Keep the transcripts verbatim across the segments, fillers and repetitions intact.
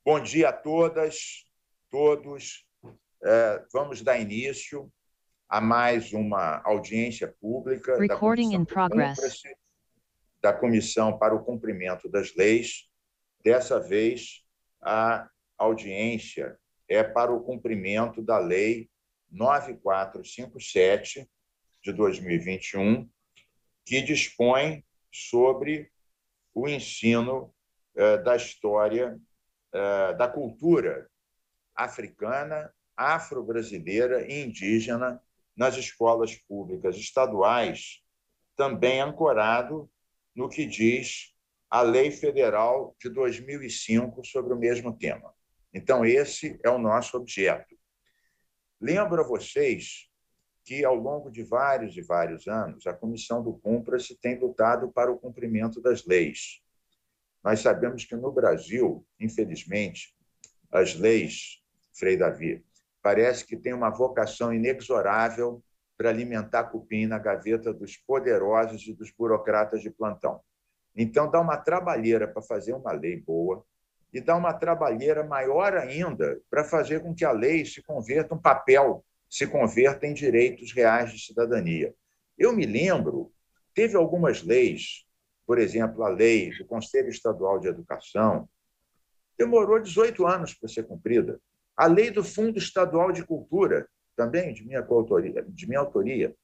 Bom dia a todas, todos. É, vamos dar início a mais uma audiência pública da Recording in Comissão do progress. Cúmplice, da Comissão para o Cumprimento das Leis. Dessa vez, a audiência é para o cumprimento da Lei nove mil quatrocentos e cinquenta e sete, de dois mil e vinte e um, que dispõe sobre o ensino eh, da história da cultura africana, afro-brasileira e indígena nas escolas públicas estaduais, também ancorado no que diz a Lei Federal de dois mil e cinco sobre o mesmo tema. Então, esse é o nosso objeto. Lembro a vocês que, ao longo de vários e vários anos, a Comissão do Cúmplice tem lutado para o cumprimento das leis. Nós sabemos que, no Brasil, infelizmente, as leis, Frei Davi, parece que tem uma vocação inexorável para alimentar cupim na gaveta dos poderosos e dos burocratas de plantão. Então, dá uma trabalheira para fazer uma lei boa e dá uma trabalheira maior ainda para fazer com que a lei se converta em um papel, se converta em direitos reais de cidadania. Eu me lembro, teve algumas leis, por exemplo, a lei do Conselho Estadual de Educação, demorou dezoito anos para ser cumprida. A lei do Fundo Estadual de Cultura, também de minha autoria, de minha autoria,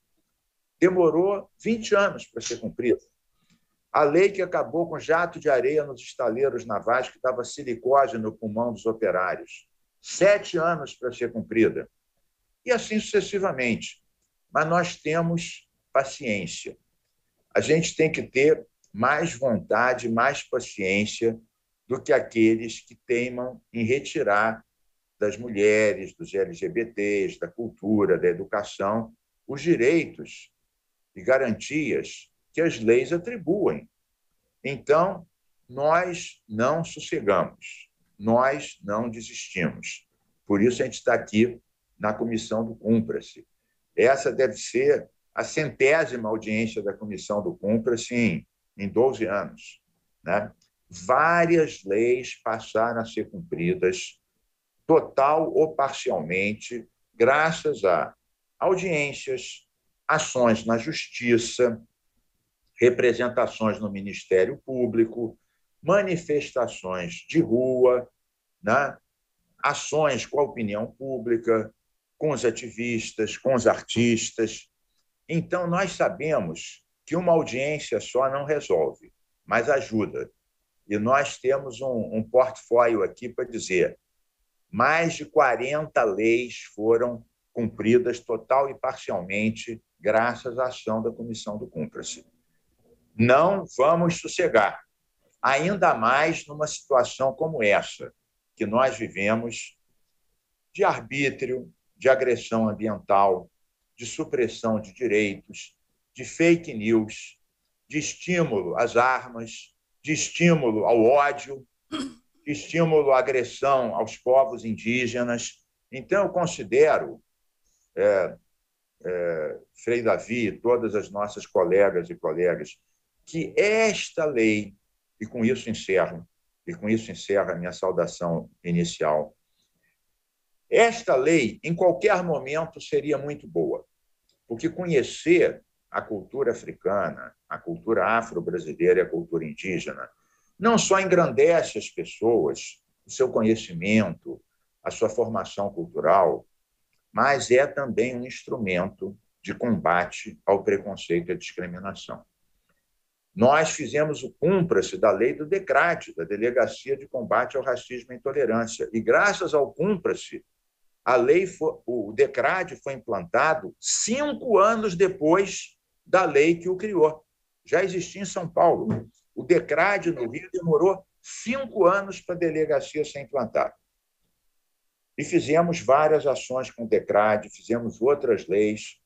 demorou vinte anos para ser cumprida. A lei que acabou com jato de areia nos estaleiros navais, que dava silicose no pulmão dos operários, sete anos para ser cumprida. E assim sucessivamente. Mas nós temos paciência. A gente tem que ter mais vontade, mais paciência do que aqueles que teimam em retirar das mulheres, dos L G B Ts, da cultura, da educação, os direitos e garantias que as leis atribuem. Então, nós não sossegamos, nós não desistimos. Por isso, a gente está aqui na Comissão do Cúmplice. Essa deve ser a centésima audiência da Comissão do Cúmplice em, em doze anos, né? Várias leis passaram a ser cumpridas, total ou parcialmente, graças a audiências, ações na Justiça, representações no Ministério Público, manifestações de rua, né? Ações com a opinião pública, com os ativistas, com os artistas. Então, nós sabemos que uma audiência só não resolve, mas ajuda. E nós temos um, um portfólio aqui para dizer mais de quarenta leis foram cumpridas total e parcialmente graças à ação da Comissão do Cúmplice. Não vamos sossegar, ainda mais numa situação como essa, que nós vivemos de arbítrio, de agressão ambiental, de supressão de direitos, de fake news, de estímulo às armas, de estímulo ao ódio, de estímulo à agressão aos povos indígenas. Então, eu considero, é, é, Frei Davi e todas as nossas colegas e colegas, que esta lei, e com isso encerro, e com isso encerra a minha saudação inicial, esta lei, em qualquer momento, seria muito boa, porque conhecer a cultura africana, a cultura afro-brasileira e a cultura indígena não só engrandece as pessoas, o seu conhecimento, a sua formação cultural, mas é também um instrumento de combate ao preconceito e à discriminação. Nós fizemos o cúmplice da lei do DECRAD, da Delegacia de Combate ao Racismo e Intolerância, e graças ao cúmplice, a lei foi, o DECRAD foi implantado cinco anos depois da lei que o criou. Já existia em São Paulo. O DECRAD no Rio demorou cinco anos para a delegacia ser implantada. E fizemos várias ações com o DECRAD, fizemos outras leis,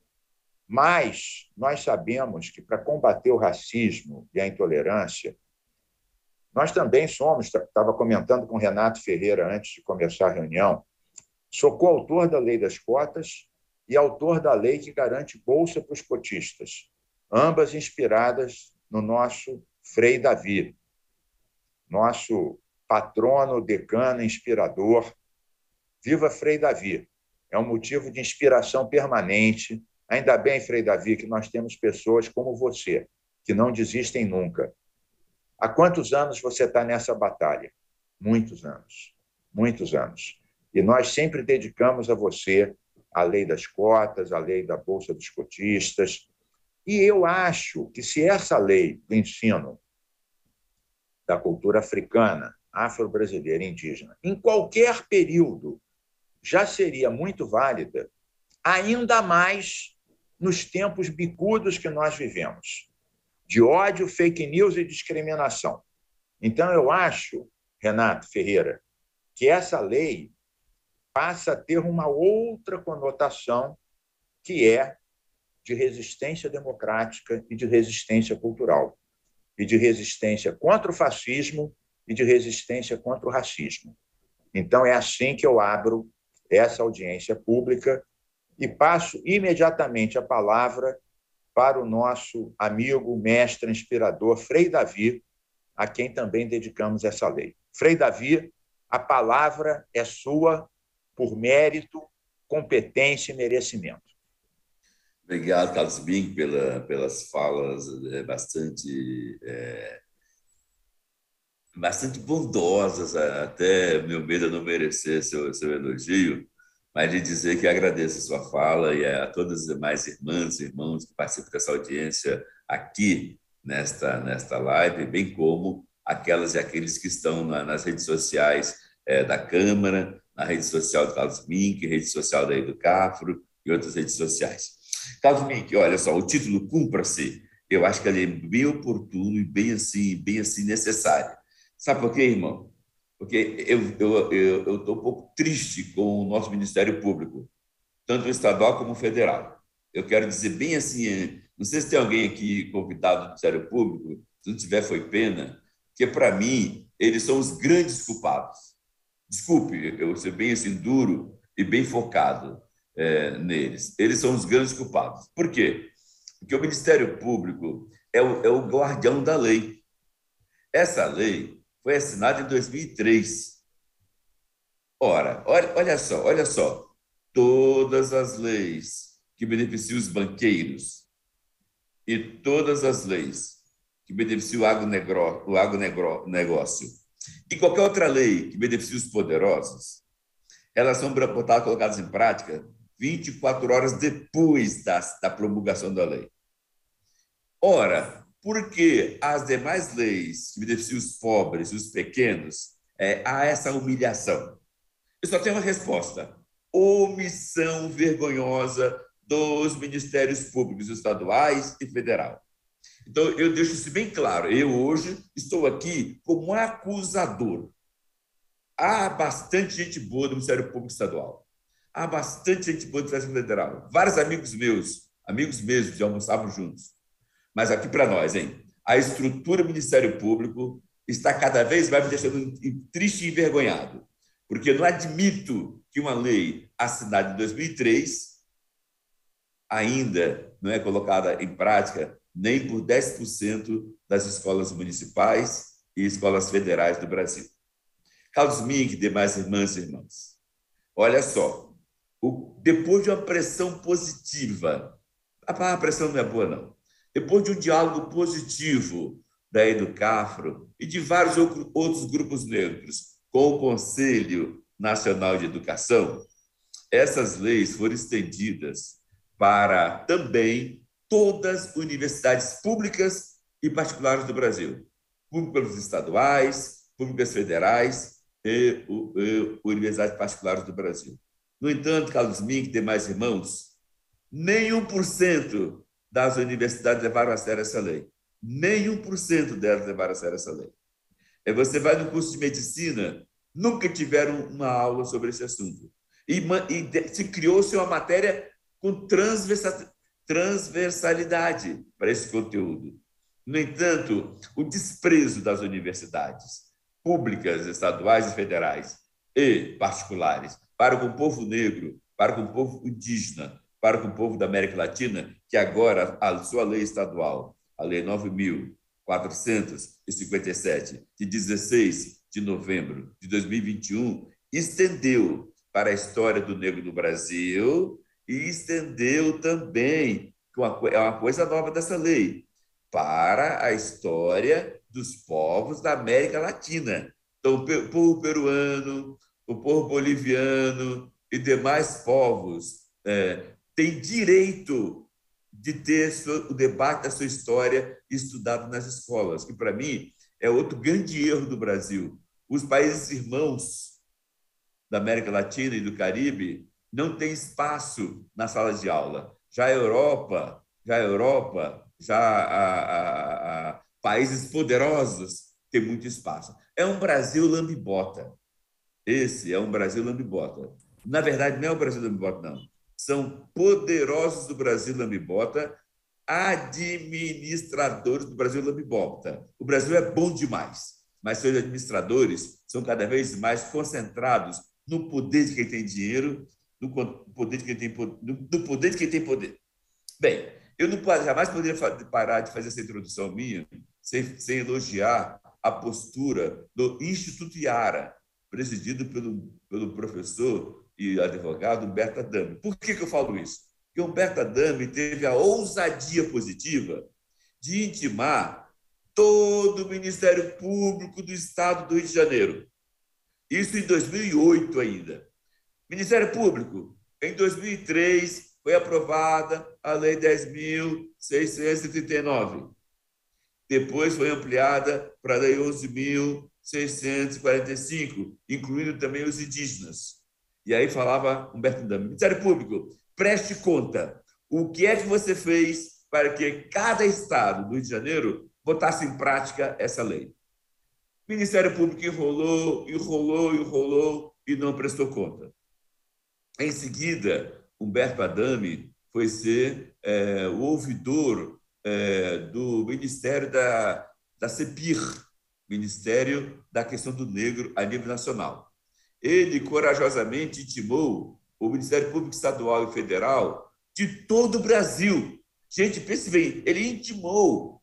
mas nós sabemos que, para combater o racismo e a intolerância, nós também somos, estava comentando com o Renato Ferreira antes de começar a reunião, sou coautor da Lei das Cotas e autor da lei que garante bolsa para os cotistas, ambas inspiradas no nosso Frei Davi, nosso patrono, decano, inspirador. Viva Frei Davi! É um motivo de inspiração permanente. Ainda bem, Frei Davi, que nós temos pessoas como você, que não desistem nunca. Há quantos anos você está nessa batalha? Muitos anos. Muitos anos. E nós sempre dedicamos a você a lei das cotas, a lei da Bolsa dos Cotistas. E eu acho que se essa lei do ensino da cultura africana, afro-brasileira, indígena, em qualquer período, já seria muito válida, ainda mais nos tempos bicudos que nós vivemos, de ódio, fake news e discriminação. Então, eu acho, Renato Ferreira, que essa lei passa a ter uma outra conotação, que é de resistência democrática e de resistência cultural, e de resistência contra o fascismo e de resistência contra o racismo. Então, é assim que eu abro essa audiência pública e passo imediatamente a palavra para o nosso amigo, mestre, inspirador, Frei Davi, a quem também dedicamos essa lei. Frei Davi, a palavra é sua por mérito, competência e merecimento. Obrigado, Carlos Bink, pela, pelas falas é, bastante, é, bastante bondosas, até meu medo é não merecer seu, seu elogio, mas de dizer que agradeço a sua fala e a todas as demais irmãs e irmãos que participam dessa audiência aqui nesta, nesta live, bem como aquelas e aqueles que estão na, nas redes sociais é, da Câmara, na rede social do Carlos Bink, rede social da Educafro e outras redes sociais. Carlos Bink, olha só, o título Cumpra-se, eu acho que ele é bem oportuno e bem assim, bem assim necessário. Sabe por quê, irmão? Porque eu eu eu eu estou um pouco triste com o nosso Ministério Público, tanto estadual como federal. Eu quero dizer bem assim, não sei se tem alguém aqui convidado do Ministério Público, se não tiver foi pena, porque para mim eles são os grandes culpados. Desculpe, eu vou ser bem assim duro e bem focado é, neles. Eles são os grandes culpados. Por quê? Porque o Ministério Público é o, é o guardião da lei. Essa lei foi assinada em dois mil e três. Ora, olha, olha só, olha só. Todas as leis que beneficiam os banqueiros e todas as leis que beneficiam o agronegro, o agronegócio e qualquer outra lei que beneficie os poderosos, elas são botadas, colocadas em prática vinte e quatro horas depois da, da promulgação da lei. Ora, por que as demais leis que beneficiam os pobres e os pequenos é, há essa humilhação? Eu só tenho uma resposta: omissão vergonhosa dos ministérios públicos estaduais e federal. Então, eu deixo isso bem claro. Eu, hoje, estou aqui como acusador. Há bastante gente boa do Ministério Público Estadual. Há bastante gente boa do Ministério Federal. Vários amigos meus, amigos mesmos, já almoçavam juntos. Mas aqui para nós, hein? A estrutura do Ministério Público está cada vez mais me deixando triste e envergonhado. Porque eu não admito que uma lei assinada em dois mil e três ainda não é colocada em prática nem por dez por cento das escolas municipais e escolas federais do Brasil. Carlos Bink, demais irmãs e irmãos, olha só, o, depois de uma pressão positiva, a palavra pressão não é boa, não, depois de um diálogo positivo da Educafro e de vários outros grupos negros com o Conselho Nacional de Educação, essas leis foram estendidas para também todas as universidades públicas e particulares do Brasil, públicas estaduais, públicas federais e, e universidades particulares do Brasil. No entanto, Carlos Bink e demais irmãos, nem um por cento das universidades levaram a sério essa lei. Nem um por cento delas levaram a sério essa lei. E você vai no curso de medicina, nunca tiveram uma aula sobre esse assunto. E, e se criou-se uma matéria com transversalidade. transversalidade para esse conteúdo. No entanto, o desprezo das universidades públicas, estaduais e federais e particulares para com o povo negro, para com o povo indígena, para com o povo da América Latina, que agora a sua lei estadual, a Lei nove mil quatrocentos e cinquenta e sete, de dezesseis de novembro de dois mil e vinte e um estendeu para a história do negro no Brasil e estendeu também, é uma coisa nova dessa lei, para a história dos povos da América Latina. Então, o povo peruano, o povo boliviano e demais povos é, têm direito de ter o debate da sua história estudado nas escolas, que, para mim, é outro grande erro do Brasil. Os países irmãos da América Latina e do Caribe não têm espaço na sala de aula. Já a Europa, já a Europa, já a, a, a países poderosos têm muito espaço. É um Brasil lambibota. Esse é um Brasil lambibota. Na verdade, não é o Brasil lambibota, não. São poderosos do Brasil lambibota, administradores do Brasil lambibota. O Brasil é bom demais, mas seus administradores são cada vez mais concentrados no poder de quem tem dinheiro, no poder de quem tem poder, no poder de quem tem poder. Bem, eu não jamais poderia parar de fazer essa introdução minha sem, sem elogiar a postura do Instituto Iara, presidido pelo, pelo professor e advogado Humberto Adame. Por que, que eu falo isso? Porque Humberto Adame teve a ousadia positiva de intimar todo o Ministério Público do Estado do Rio de Janeiro. Isso em dois mil e oito ainda. Ministério Público, em dois mil e três, foi aprovada a Lei dez mil seiscentos e trinta e nove. Depois foi ampliada para a Lei onze mil seiscentos e quarenta e cinco, incluindo também os indígenas. E aí falava Humberto Adame: Ministério Público, preste conta. O que é que você fez para que cada estado do Rio de Janeiro botasse em prática essa lei? O Ministério Público enrolou, enrolou, enrolou e não prestou conta. Em seguida, Humberto Adame foi ser é, o ouvidor é, do Ministério da, da CEPIR, Ministério da Questão do Negro a nível nacional. Ele corajosamente intimou o Ministério Público Estadual e Federal de todo o Brasil. Gente, pense bem, ele intimou,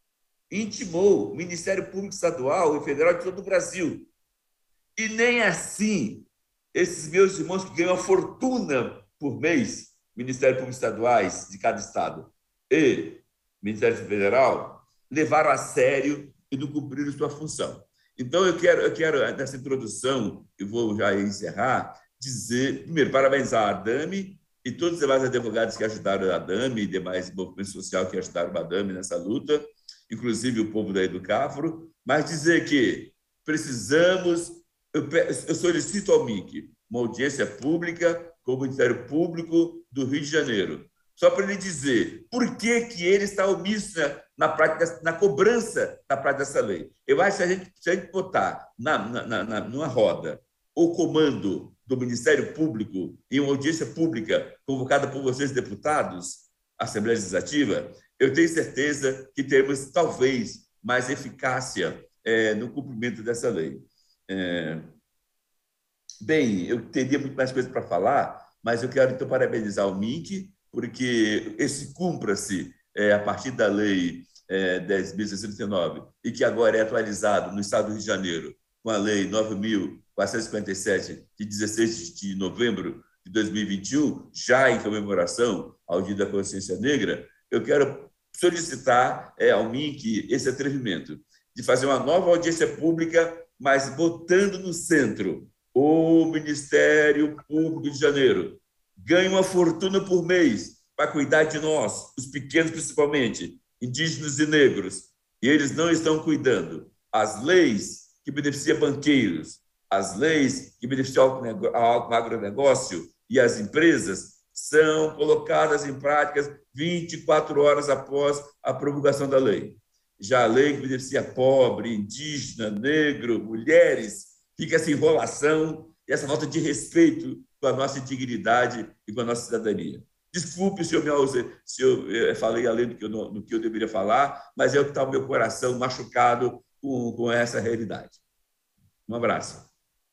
intimou o Ministério Público Estadual e Federal de todo o Brasil. E nem assim, esses meus irmãos que ganham uma fortuna por mês, Ministério Público Estaduais de cada estado e Ministério Federal, levaram a sério e não cumpriram sua função. Então, eu quero, eu quero nessa introdução, e vou já encerrar, dizer, primeiro, parabenizar a Adame e todos os demais advogados que ajudaram a Adame e demais movimentos sociais que ajudaram a Adame nessa luta, inclusive o povo da Educafro, mas dizer que precisamos, eu, eu solicito ao M I C uma audiência pública com o Ministério Público do Rio de Janeiro, só para ele dizer por que, que ele está omisso na, prática, na cobrança da prática dessa lei. Eu acho que se a gente, se a gente botar na, na, na, numa roda o comando do Ministério Público em uma audiência pública convocada por vocês, deputados, Assembleia Legislativa, eu tenho certeza que teremos, talvez, mais eficácia é, no cumprimento dessa lei. É... Bem, eu teria muito mais coisas para falar, mas eu quero, então, parabenizar o M I C, porque esse cumpra-se é, a partir da Lei é, dez mil seiscentos e trinta e nove, e que agora é atualizado no Estado do Rio de Janeiro com a Lei nove mil quatrocentos e cinquenta e sete, de dezesseis de novembro de dois mil e vinte e um, já em comemoração ao Dia da Consciência Negra, eu quero solicitar é, ao M I C esse atrevimento de fazer uma nova audiência pública, mas botando no centro o Ministério Público de Janeiro. Ganha uma fortuna por mês para cuidar de nós, os pequenos principalmente, indígenas e negros, e eles não estão cuidando. As leis que beneficiam banqueiros, as leis que beneficiam o agronegócio e as empresas são colocadas em práticas vinte e quatro horas após a promulgação da lei. Já a lei que beneficia pobre, indígena, negro, mulheres, fica essa enrolação e essa falta de respeito com a nossa dignidade e com a nossa cidadania. Desculpe se eu, me, se eu falei além do que eu, do que eu deveria falar, mas é o que está o meu coração machucado com, com essa realidade. Um abraço.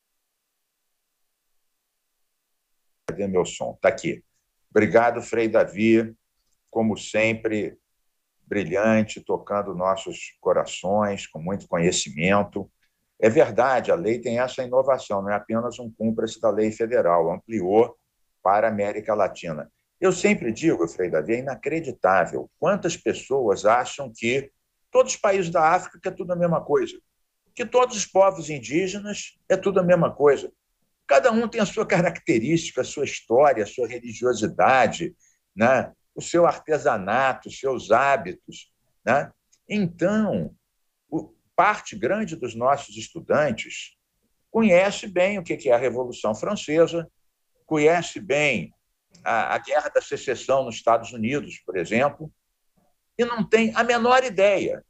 Cadê meu som? Está aqui. Obrigado, Frei Davi, como sempre, brilhante, tocando nossos corações, com muito conhecimento. É verdade, a lei tem essa inovação, não é apenas um cúmplice da lei federal, ampliou para a América Latina. Eu sempre digo, Frei Davi, é inacreditável quantas pessoas acham que todos os países da África que é tudo a mesma coisa, que todos os povos indígenas é tudo a mesma coisa. Cada um tem a sua característica, a sua história, a sua religiosidade, né? O seu artesanato, os seus hábitos. Né? Então, parte grande dos nossos estudantes conhece bem o que é a Revolução Francesa, conhece bem a, a Guerra da Secessão nos Estados Unidos, por exemplo, e não tem a menor ideia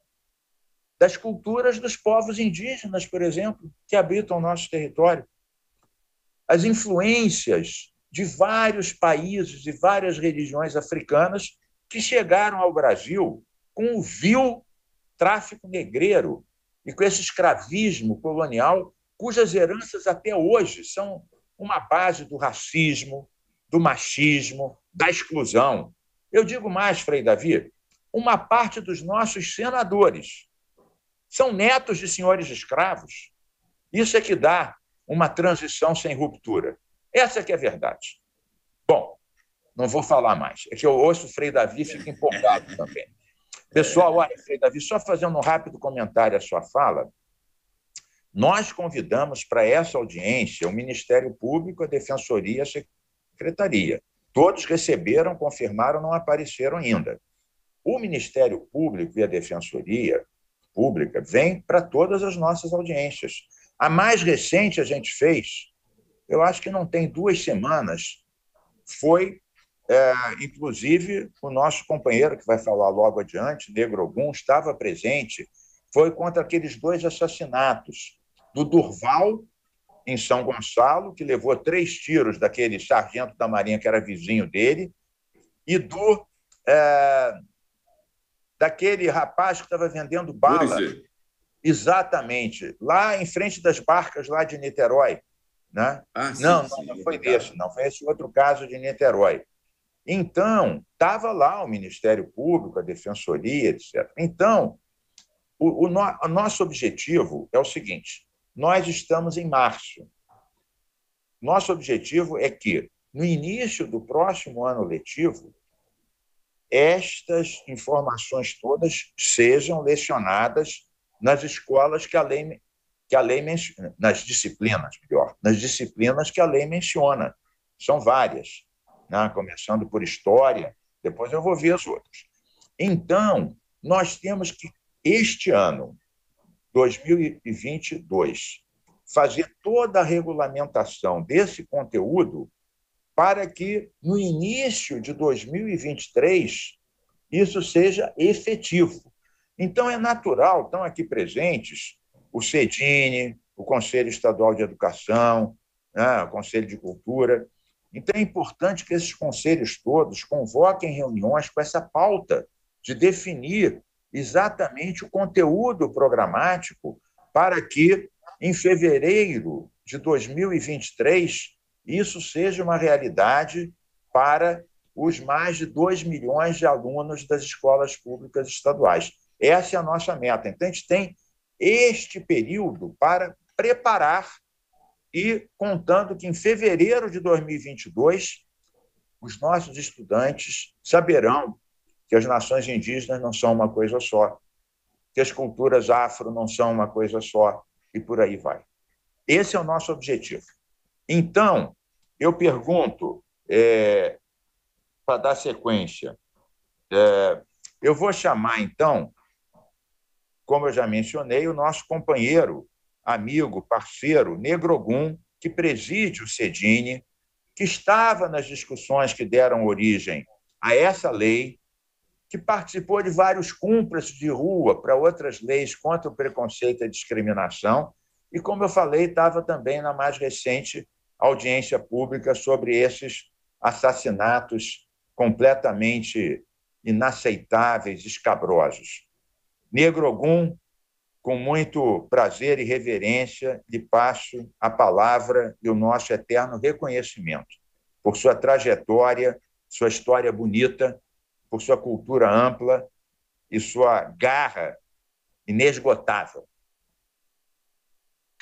das culturas dos povos indígenas, por exemplo, que habitam o nosso território. As influências de vários países e várias religiões africanas que chegaram ao Brasil com o vil tráfico negreiro e com esse escravismo colonial, cujas heranças até hoje são uma base do racismo, do machismo, da exclusão. Eu digo mais, Frei Davi, uma parte dos nossos senadores são netos de senhores escravos. Isso é que dá uma transição sem ruptura. Essa é que é a verdade. Bom, não vou falar mais. É que eu ouço o Frei Davi e fico empolgado também. Pessoal, olha, Frei Davi, só fazendo um rápido comentário à sua fala, nós convidamos para essa audiência o Ministério Público, a Defensoria e a Secretaria. Todos receberam, confirmaram, não apareceram ainda. O Ministério Público e a Defensoria Pública vêm para todas as nossas audiências. A mais recente a gente fez, eu acho que não tem duas semanas, foi, é, inclusive, o nosso companheiro, que vai falar logo adiante, Negro Ogum, estava presente, foi contra aqueles dois assassinatos, do Durval, em São Gonçalo, que levou três tiros daquele sargento da Marinha, que era vizinho dele, e do é, daquele rapaz que estava vendendo bala. Exatamente, lá em frente das barcas lá de Niterói. Né? Ah, sim, não, sim, não, não foi desse, não, foi esse outro caso de Niterói. Então, estava lá o Ministério Público, a Defensoria, etcétera. Então, o, o, no, o nosso objetivo é o seguinte, nós estamos em março. Nosso objetivo é que, no início do próximo ano letivo, estas informações todas sejam lecionadas nas escolas que a lei, que a lei menciona, nas disciplinas, melhor, nas disciplinas que a lei menciona. São várias, né? Começando por história, depois eu vou ver as outras. Então, nós temos que, este ano, dois mil e vinte e dois, fazer toda a regulamentação desse conteúdo para que, no início de dois mil e vinte e três, isso seja efetivo. Então, é natural, estão aqui presentes o CEDINE, o Conselho Estadual de Educação, né, o Conselho de Cultura. Então, é importante que esses conselhos todos convoquem reuniões com essa pauta de definir exatamente o conteúdo programático para que, em fevereiro de dois mil e vinte e três, isso seja uma realidade para os mais de dois milhões de alunos das escolas públicas estaduais. Essa é a nossa meta. Então, a gente tem este período para preparar e contando que, em fevereiro de dois mil e vinte e dois, os nossos estudantes saberão que as nações indígenas não são uma coisa só, que as culturas afro não são uma coisa só, e por aí vai. Esse é o nosso objetivo. Então, eu pergunto, é, para dar sequência, é, eu vou chamar, então, como eu já mencionei, o nosso companheiro, amigo, parceiro, Negro Ogum, que preside o CEDINE, que estava nas discussões que deram origem a essa lei, que participou de vários cúmplices de rua para outras leis contra o preconceito e a discriminação, e, como eu falei, estava também na mais recente audiência pública sobre esses assassinatos completamente inaceitáveis, escabrosos. Negro Ogum, com muito prazer e reverência, lhe passo a palavra e o nosso eterno reconhecimento por sua trajetória, sua história bonita, por sua cultura ampla e sua garra inesgotável.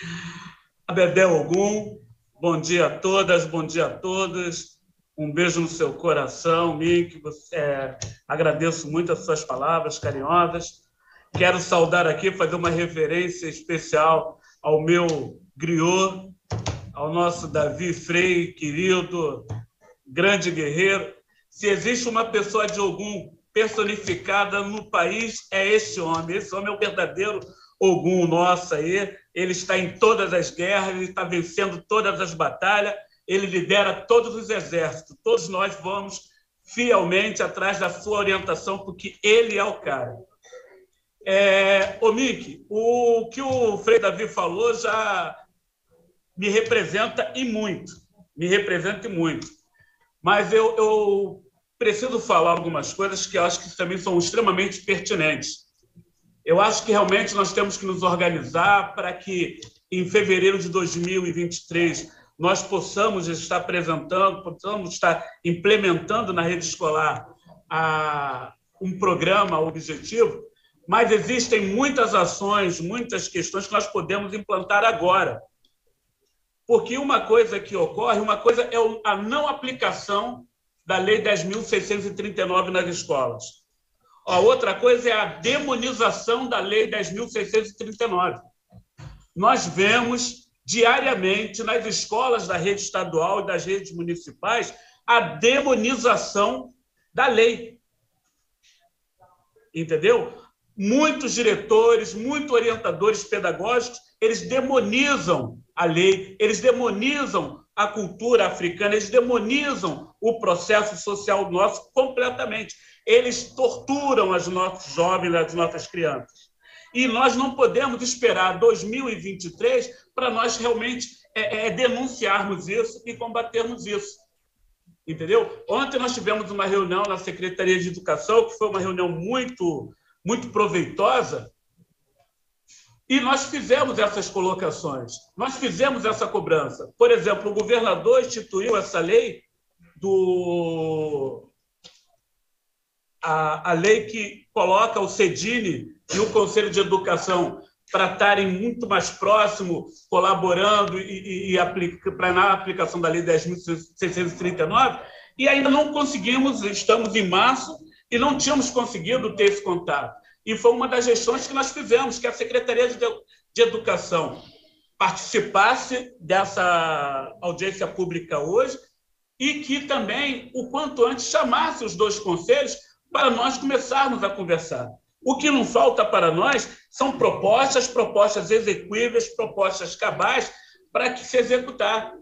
Abedé Ogum, bom dia a todas, bom dia a todos. Um beijo no seu coração, Mick. É, agradeço muito as suas palavras carinhosas. Quero saudar aqui, fazer uma reverência especial ao meu griot, ao nosso Davi Frei, querido, grande guerreiro. Se existe uma pessoa de Ogum personificada no país, é esse homem. Esse homem é o verdadeiro Ogum nosso aí. Ele está em todas as guerras, ele está vencendo todas as batalhas, ele lidera todos os exércitos. Todos nós vamos fielmente atrás da sua orientação, porque ele é o cara. É, ô, Mick, o que o Frei Davi falou já me representa e muito. Me representa e muito. Mas eu, eu preciso falar algumas coisas que eu acho que também são extremamente pertinentes. Eu acho que realmente nós temos que nos organizar para que, em fevereiro de dois mil e vinte e três, nós possamos estar apresentando, possamos estar implementando na rede escolar a, um programa objetivo, mas existem muitas ações, muitas questões que nós podemos implantar agora. Porque uma coisa que ocorre, uma coisa é a não aplicação da Lei dez mil seiscentos e trinta e nove nas escolas. A outra coisa é a demonização da Lei dez mil seiscentos e trinta e nove. Nós vemos diariamente nas escolas da rede estadual e das redes municipais a demonização da lei. Entendeu? Muitos diretores, muitos orientadores pedagógicos, eles demonizam a lei, eles demonizam a cultura africana, eles demonizam o processo social nosso completamente. Eles torturam os nossos jovens, as nossas crianças. E nós não podemos esperar dois mil e vinte e três para nós realmente é, é, denunciarmos isso e combatermos isso. Entendeu? Ontem nós tivemos uma reunião na Secretaria de Educação, que foi uma reunião muito, muito proveitosa, e nós fizemos essas colocações, nós fizemos essa cobrança. Por exemplo, o governador instituiu essa lei, do... a, a lei que coloca o CEDINE e o Conselho de Educação para estarem muito mais próximos, colaborando e, e, e para na aplicação da Lei dez mil seiscentos e trinta e nove, e ainda não conseguimos, estamos em março, e não tínhamos conseguido ter esse contato. E foi uma das gestões que nós fizemos, que a Secretaria de, de Educação participasse dessa audiência pública hoje e que também, o quanto antes, chamasse os dois conselhos para nós começarmos a conversar. O que não falta para nós são propostas, propostas execuíveis, propostas cabais para que se executar.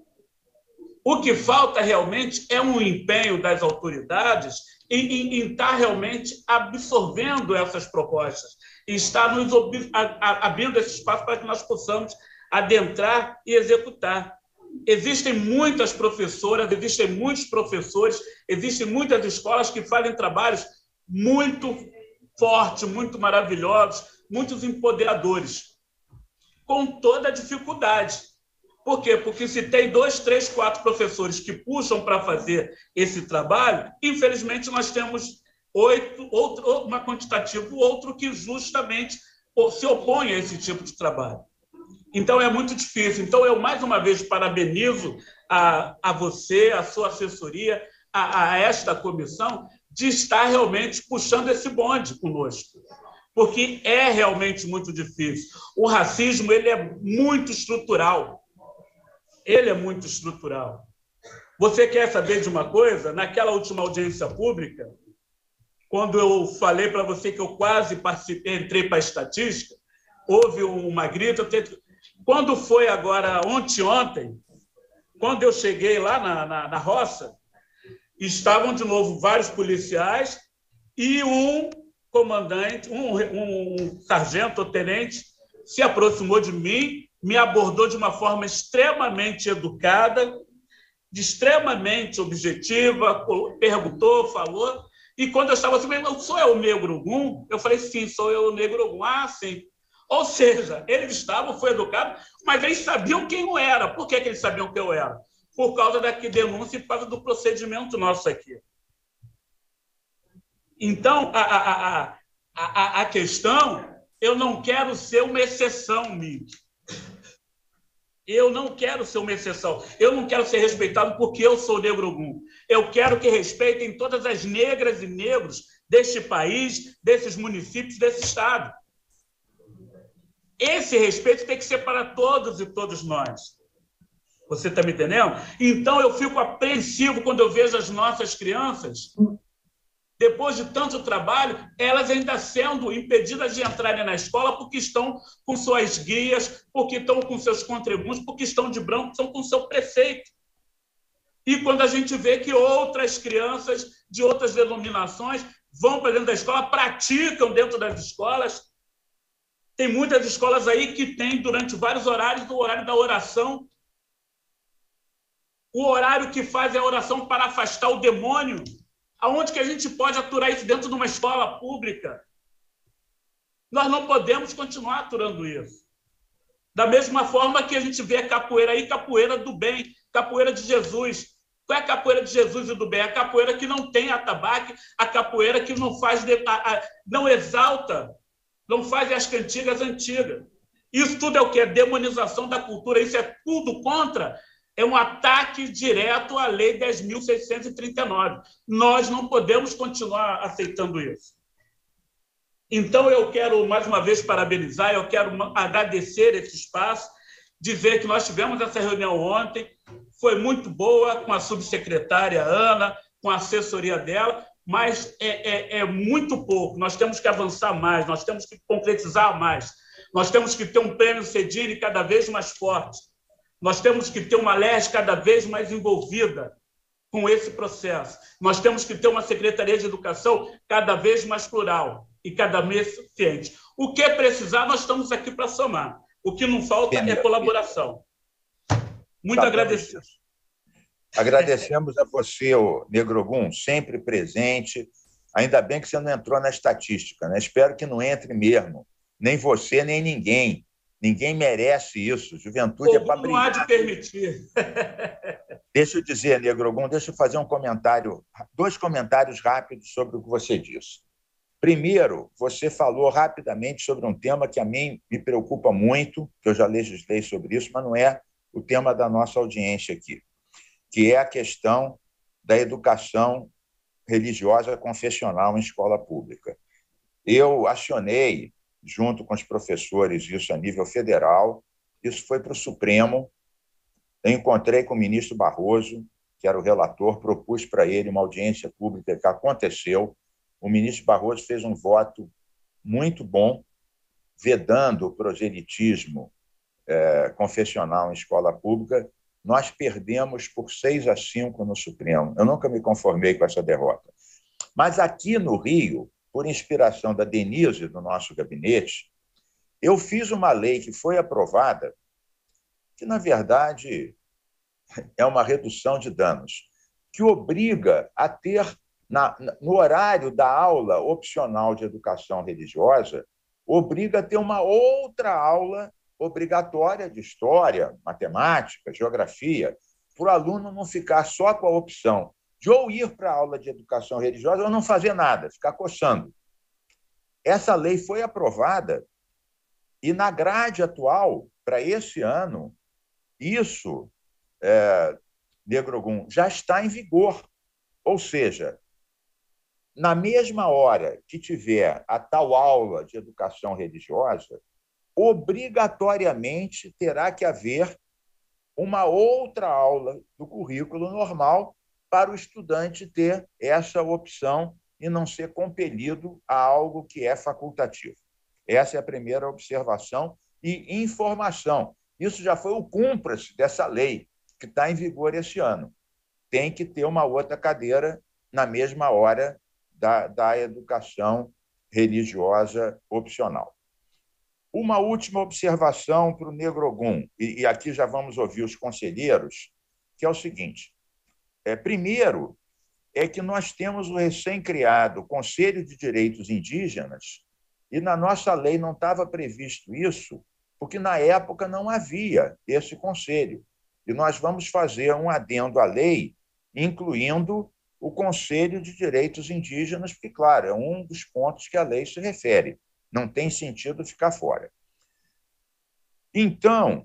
O que falta realmente é um empenho das autoridades em, em, em estar realmente absorvendo essas propostas e estar nos abrindo esse espaço para que nós possamos adentrar e executar. Existem muitas professoras, existem muitos professores, existem muitas escolas que fazem trabalhos muito fortes, muito maravilhosos, muitos empoderadores, com toda a dificuldade. Por quê? Porque se tem dois, três, quatro professores que puxam para fazer esse trabalho, infelizmente nós temos oito, outro, uma quantitativa, outro que justamente se opõe a esse tipo de trabalho. Então, é muito difícil. Então, eu, mais uma vez, parabenizo a, a você, a sua assessoria, a, a esta comissão, de estar realmente puxando esse bonde conosco, porque é realmente muito difícil. O racismo ele é muito estrutural. Ele é muito estrutural. Você quer saber de uma coisa? Naquela última audiência pública, quando eu falei para você que eu quase participei, entrei para a estatística, houve uma grita. Quando foi agora, ontem, ontem, quando eu cheguei lá na, na, na roça, estavam de novo vários policiais e um comandante, um, um sargento ou tenente, se aproximou de mim, me abordou de uma forma extremamente educada, de extremamente objetiva, perguntou, falou, e quando eu estava assim, sou eu o negro Ogum? Eu falei, sim, sou eu o negro Ogum. Ah, sim. Ou seja, eles estavam, foi educado, mas eles sabiam quem eu era. Por que eles sabiam quem eu era? Por causa da denúncia e por causa do procedimento nosso aqui. Então, a, a, a, a, a questão, eu não quero ser uma exceção, Mick. Eu não quero ser uma exceção. Eu não quero ser respeitado porque eu sou negro-ogum. Eu quero que respeitem todas as negras e negros deste país, desses municípios, desse estado. Esse respeito tem que ser para todos e todos nós. Você está me entendendo? Então, eu fico apreensivo quando eu vejo as nossas crianças, depois de tanto trabalho, elas ainda sendo impedidas de entrarem na escola porque estão com suas guias, porque estão com seus contribuintes, porque estão de branco, estão com seu preceito. E quando a gente vê que outras crianças de outras denominações vão para dentro da escola, praticam dentro das escolas. Tem muitas escolas aí que têm, durante vários horários, o horário da oração, o horário que faz a oração para afastar o demônio. Aonde que a gente pode aturar isso dentro de uma escola pública? Nós não podemos continuar aturando isso. Da mesma forma que a gente vê a capoeira aí, capoeira do bem, capoeira de Jesus. Qual é a capoeira de Jesus e do bem? A capoeira que não tem atabaque, a capoeira que não faz, não exalta, não faz as cantigas antigas. Isso tudo é o que? É demonização da cultura. Isso é tudo contra. É um ataque direto à Lei dez mil seiscentos e trinta e nove. Nós não podemos continuar aceitando isso. Então, eu quero, mais uma vez, parabenizar, eu quero agradecer esse espaço, dizer que nós tivemos essa reunião ontem, foi muito boa, com a subsecretária Ana, com a assessoria dela, mas é, é, é muito pouco. Nós temos que avançar mais, nós temos que concretizar mais, nós temos que ter um prêmio Cedini cada vez mais forte. Nós temos que ter uma L E R J cada vez mais envolvida com esse processo. Nós temos que ter uma Secretaria de Educação cada vez mais plural e cada vez suficiente. O que precisar, nós estamos aqui para somar. O que não falta é colaboração. Muito agradecido. Agradecemos a você, Negro-ogum, sempre presente. Ainda bem que você não entrou na estatística, né? Espero que não entre mesmo. Nem você, nem ninguém. Ninguém merece isso. Juventude é para brilhar. Não há de permitir. Deixa eu dizer, Negro-ogum, deixa eu fazer um comentário, dois comentários rápidos sobre o que você disse. Primeiro, você falou rapidamente sobre um tema que a mim me preocupa muito, que eu já legislei sobre isso, mas não é o tema da nossa audiência aqui, que é a questão da educação religiosa confessional em escola pública. Eu acionei, junto com os professores, isso a nível federal, isso foi para o Supremo. Eu encontrei com o ministro Barroso, que era o relator, propus para ele uma audiência pública que aconteceu. O ministro Barroso fez um voto muito bom, vedando o proselitismo é, confessional em escola pública. Nós perdemos por seis a cinco no Supremo. Eu nunca me conformei com essa derrota. Mas aqui no Rio, por inspiração da Denise, do nosso gabinete, eu fiz uma lei que foi aprovada, que, na verdade, é uma redução de danos, que obriga a ter, na, no horário da aula opcional de educação religiosa, obriga a ter uma outra aula obrigatória de história, matemática, geografia, para o aluno não ficar só com a opção de ou ir para a aula de educação religiosa ou não fazer nada, ficar coçando. Essa lei foi aprovada e, na grade atual, para esse ano, isso, é, Negro-ogum, já está em vigor. Ou seja, na mesma hora que tiver a tal aula de educação religiosa, obrigatoriamente terá que haver uma outra aula do currículo normal para o estudante ter essa opção e não ser compelido a algo que é facultativo. Essa é a primeira observação e informação. Isso já foi o cúmplice dessa lei, que está em vigor esse ano. Tem que ter uma outra cadeira na mesma hora da, da educação religiosa opcional. Uma última observação para o Negro-ogum, e, e aqui já vamos ouvir os conselheiros, que é o seguinte. É, primeiro, é que nós temos o recém-criado Conselho de Direitos Indígenas e na nossa lei não estava previsto isso, porque na época não havia esse conselho. E nós vamos fazer um adendo à lei, incluindo o Conselho de Direitos Indígenas, porque, claro, é um dos pontos que a lei se refere. Não tem sentido ficar fora. Então,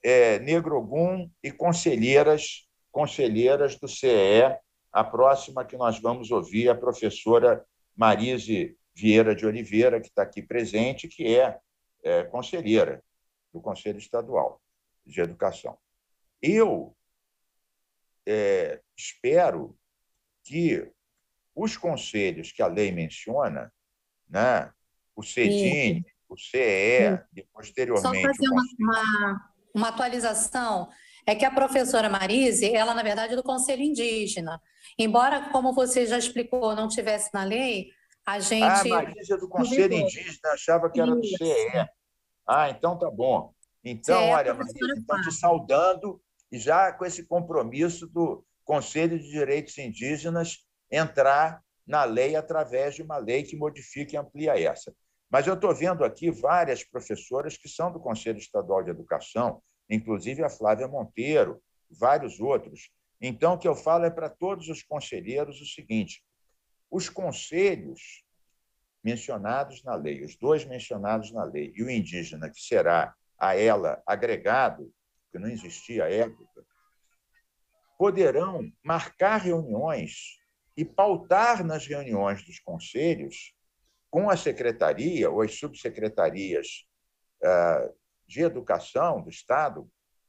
é, Negro Ogum e conselheiras, conselheiras do C E E. A próxima que nós vamos ouvir é a professora Marise Vieira de Oliveira, que está aqui presente, que é, é conselheira do Conselho Estadual de Educação. Eu é, espero que os conselhos que a lei menciona, né, o CEDINE, o C E E, e posteriormente... Só fazer o uma, uma, uma atualização, é que a professora Marise, ela, na verdade, é do Conselho Indígena. Embora, como você já explicou, não tivesse na lei, a gente... Ah, Marise é do Conselho Indígena, achava que era do C E E. Ah, então tá bom. Então, olha, Marise, então te saudando e já com esse compromisso do Conselho de Direitos Indígenas entrar na lei através de uma lei que modifique e amplia essa. Mas eu estou vendo aqui várias professoras que são do Conselho Estadual de Educação, inclusive a Flávia Monteiro, vários outros. Então, o que eu falo é para todos os conselheiros o seguinte: os conselhos mencionados na lei, os dois mencionados na lei, e o indígena, que será a ela agregado, que não existia à época, poderão marcar reuniões e pautar nas reuniões dos conselhos com a secretaria ou as subsecretarias de educação do Estado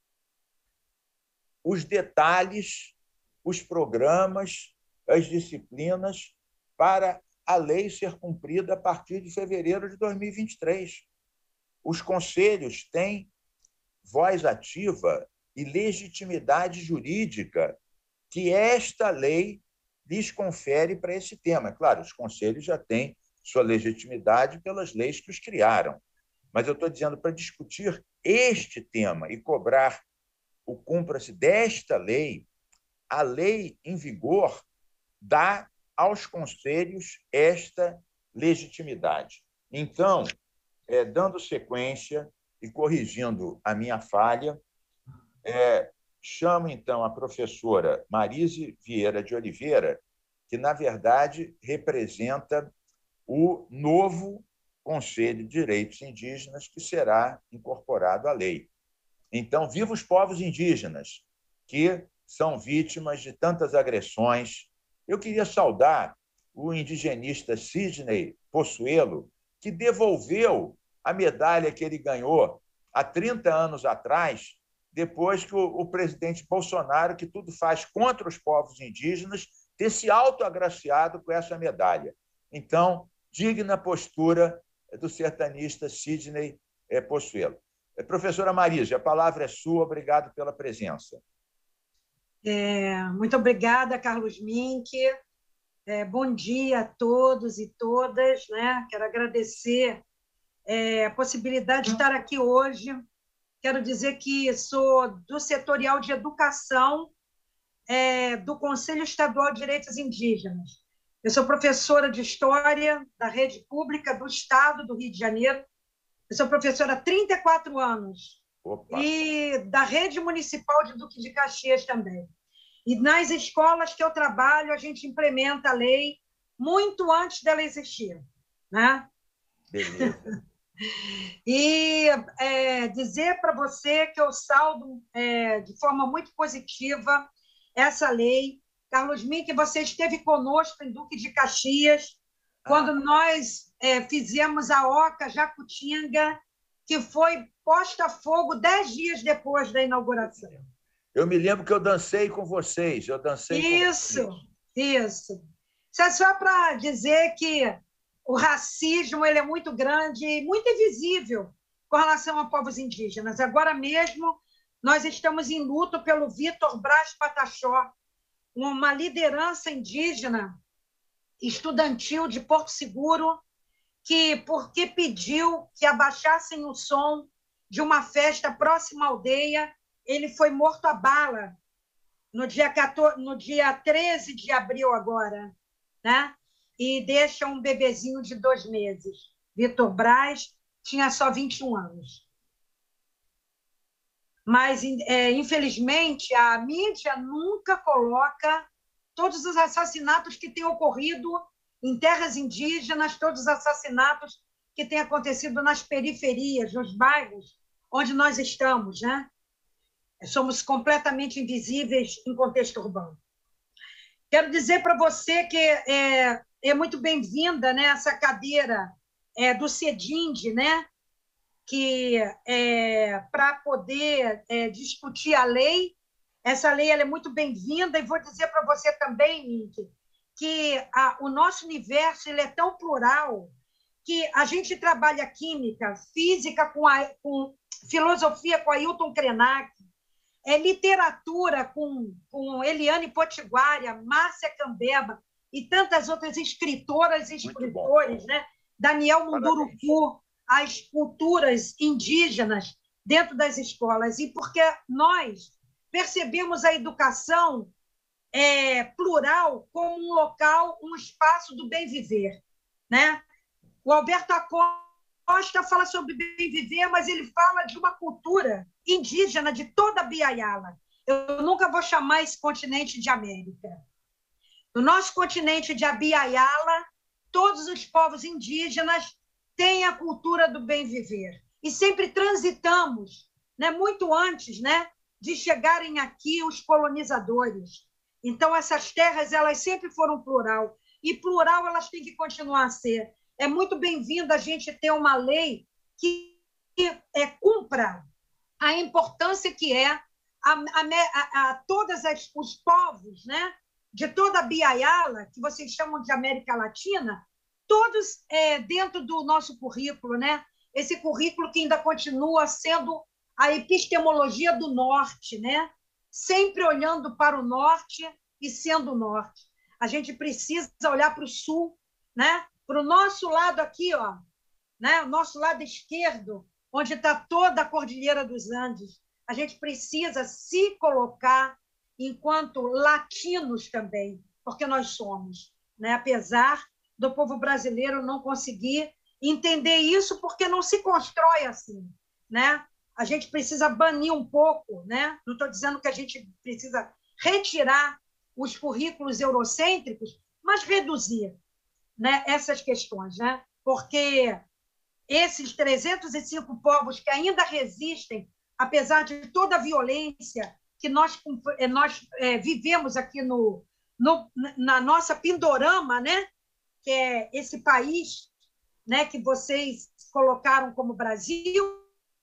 os detalhes, os programas, as disciplinas para a lei ser cumprida a partir de fevereiro de dois mil e vinte e três. Os conselhos têm voz ativa e legitimidade jurídica que esta lei lhes confere para esse tema. Claro, os conselhos já têm sua legitimidade pelas leis que os criaram, mas eu estou dizendo para discutir este tema e cobrar o cumpra-se desta lei, a lei em vigor dá aos conselhos esta legitimidade. Então, é, dando sequência e corrigindo a minha falha, é, chamo, então, a professora Marise Vieira de Oliveira, que, na verdade, representa o novo Conselho de Direitos Indígenas que será incorporado à lei. Então, viva os povos indígenas, que são vítimas de tantas agressões. Eu queria saudar o indigenista Sidney Possuelo, que devolveu a medalha que ele ganhou há trinta anos atrás, depois que o, o presidente Bolsonaro, que tudo faz contra os povos indígenas, ter se autoagraciado com essa medalha. Então, digna postura do sertanista Sidney Possuelo. Professora Marise, a palavra é sua. Obrigado pela presença. É, muito obrigada, Carlos Mink. É, bom dia a todos e todas, né? Quero agradecer é, a possibilidade de estar aqui hoje. Quero dizer que sou do setorial de educação é, do Conselho Estadual de Direitos Indígenas. Eu sou professora de História da Rede Pública do Estado do Rio de Janeiro. Eu sou professora há trinta e quatro anos. Opa. E da Rede Municipal de Duque de Caxias também. E nas escolas que eu trabalho, a gente implementa a lei muito antes dela existir. Né? Beleza. E é, dizer para você que eu saldo é, de forma muito positiva essa lei. Carlos Mink, você esteve conosco em Duque de Caxias, ah. quando nós é, fizemos a Oca Jacutinga, que foi posta a fogo dez dias depois da inauguração. Eu me lembro que eu dancei com vocês. Eu dancei isso, com vocês. Isso. Isso é só para dizer que o racismo ele é muito grande e muito invisível com relação a povos indígenas. Agora mesmo, nós estamos em luto pelo Vitor Braz Pataxó, uma liderança indígena estudantil de Porto Seguro, que, porque pediu que abaixassem o som de uma festa próxima à aldeia, ele foi morto a bala no dia, quatorze, no dia treze de abril agora, né? E deixa um bebezinho de dois meses. Vitor Braz tinha só vinte e um anos. Mas, é, infelizmente, a mídia nunca coloca todos os assassinatos que têm ocorrido em terras indígenas, todos os assassinatos que têm acontecido nas periferias, nos bairros onde nós estamos, né? somos completamente invisíveis em contexto urbano. Quero dizer para você que é, é muito bem-vinda, né, essa cadeira é, do CEDIND, né, que é, para poder é, discutir a lei. Essa lei ela é muito bem-vinda, e vou dizer para você também, Mink, que a, o nosso universo ele é tão plural que a gente trabalha química, física com, a, com filosofia com Ailton Krenak, é literatura com, com Eliane Potiguara, Márcia Cambeba e tantas outras escritoras e escritores, né? Daniel Munduruku, as culturas indígenas dentro das escolas. E porque nós percebemos a educação é, plural como um local, um espaço do bem viver, né? O Alberto Acosta fala sobre bem viver, mas ele fala de uma cultura indígena de toda a Biayala. Eu nunca vou chamar esse continente de América. No nosso continente de Biayala, todos os povos indígenas têm a cultura do bem viver. E sempre transitamos, né, muito antes, né, de chegarem aqui os colonizadores. Então, essas terras elas sempre foram plural. E plural elas têm que continuar a ser. É muito bem-vindo a gente ter uma lei que, que é, cumpra a importância que é a, a, a todos as, os povos, né, de toda a Biayala, que vocês chamam de América Latina, todos é, dentro do nosso currículo, né? Esse currículo que ainda continua sendo a epistemologia do norte, né? Sempre olhando para o norte e sendo o norte. A gente precisa olhar para o sul, né? Para o nosso lado aqui, ó, né? O nosso lado esquerdo, onde está toda a Cordilheira dos Andes. A gente precisa se colocar enquanto latinos também, porque nós somos, né? Apesar do povo brasileiro não conseguir entender isso, porque não se constrói assim, né? A gente precisa banir um pouco, né? Não estou dizendo que a gente precisa retirar os currículos eurocêntricos, mas reduzir, né, essas questões, né? Porque esses trezentos e cinco povos que ainda resistem, apesar de toda a violência que nós, nós é, vivemos aqui no, no, na nossa Pindorama, né? Que é esse país, né, que vocês colocaram como Brasil,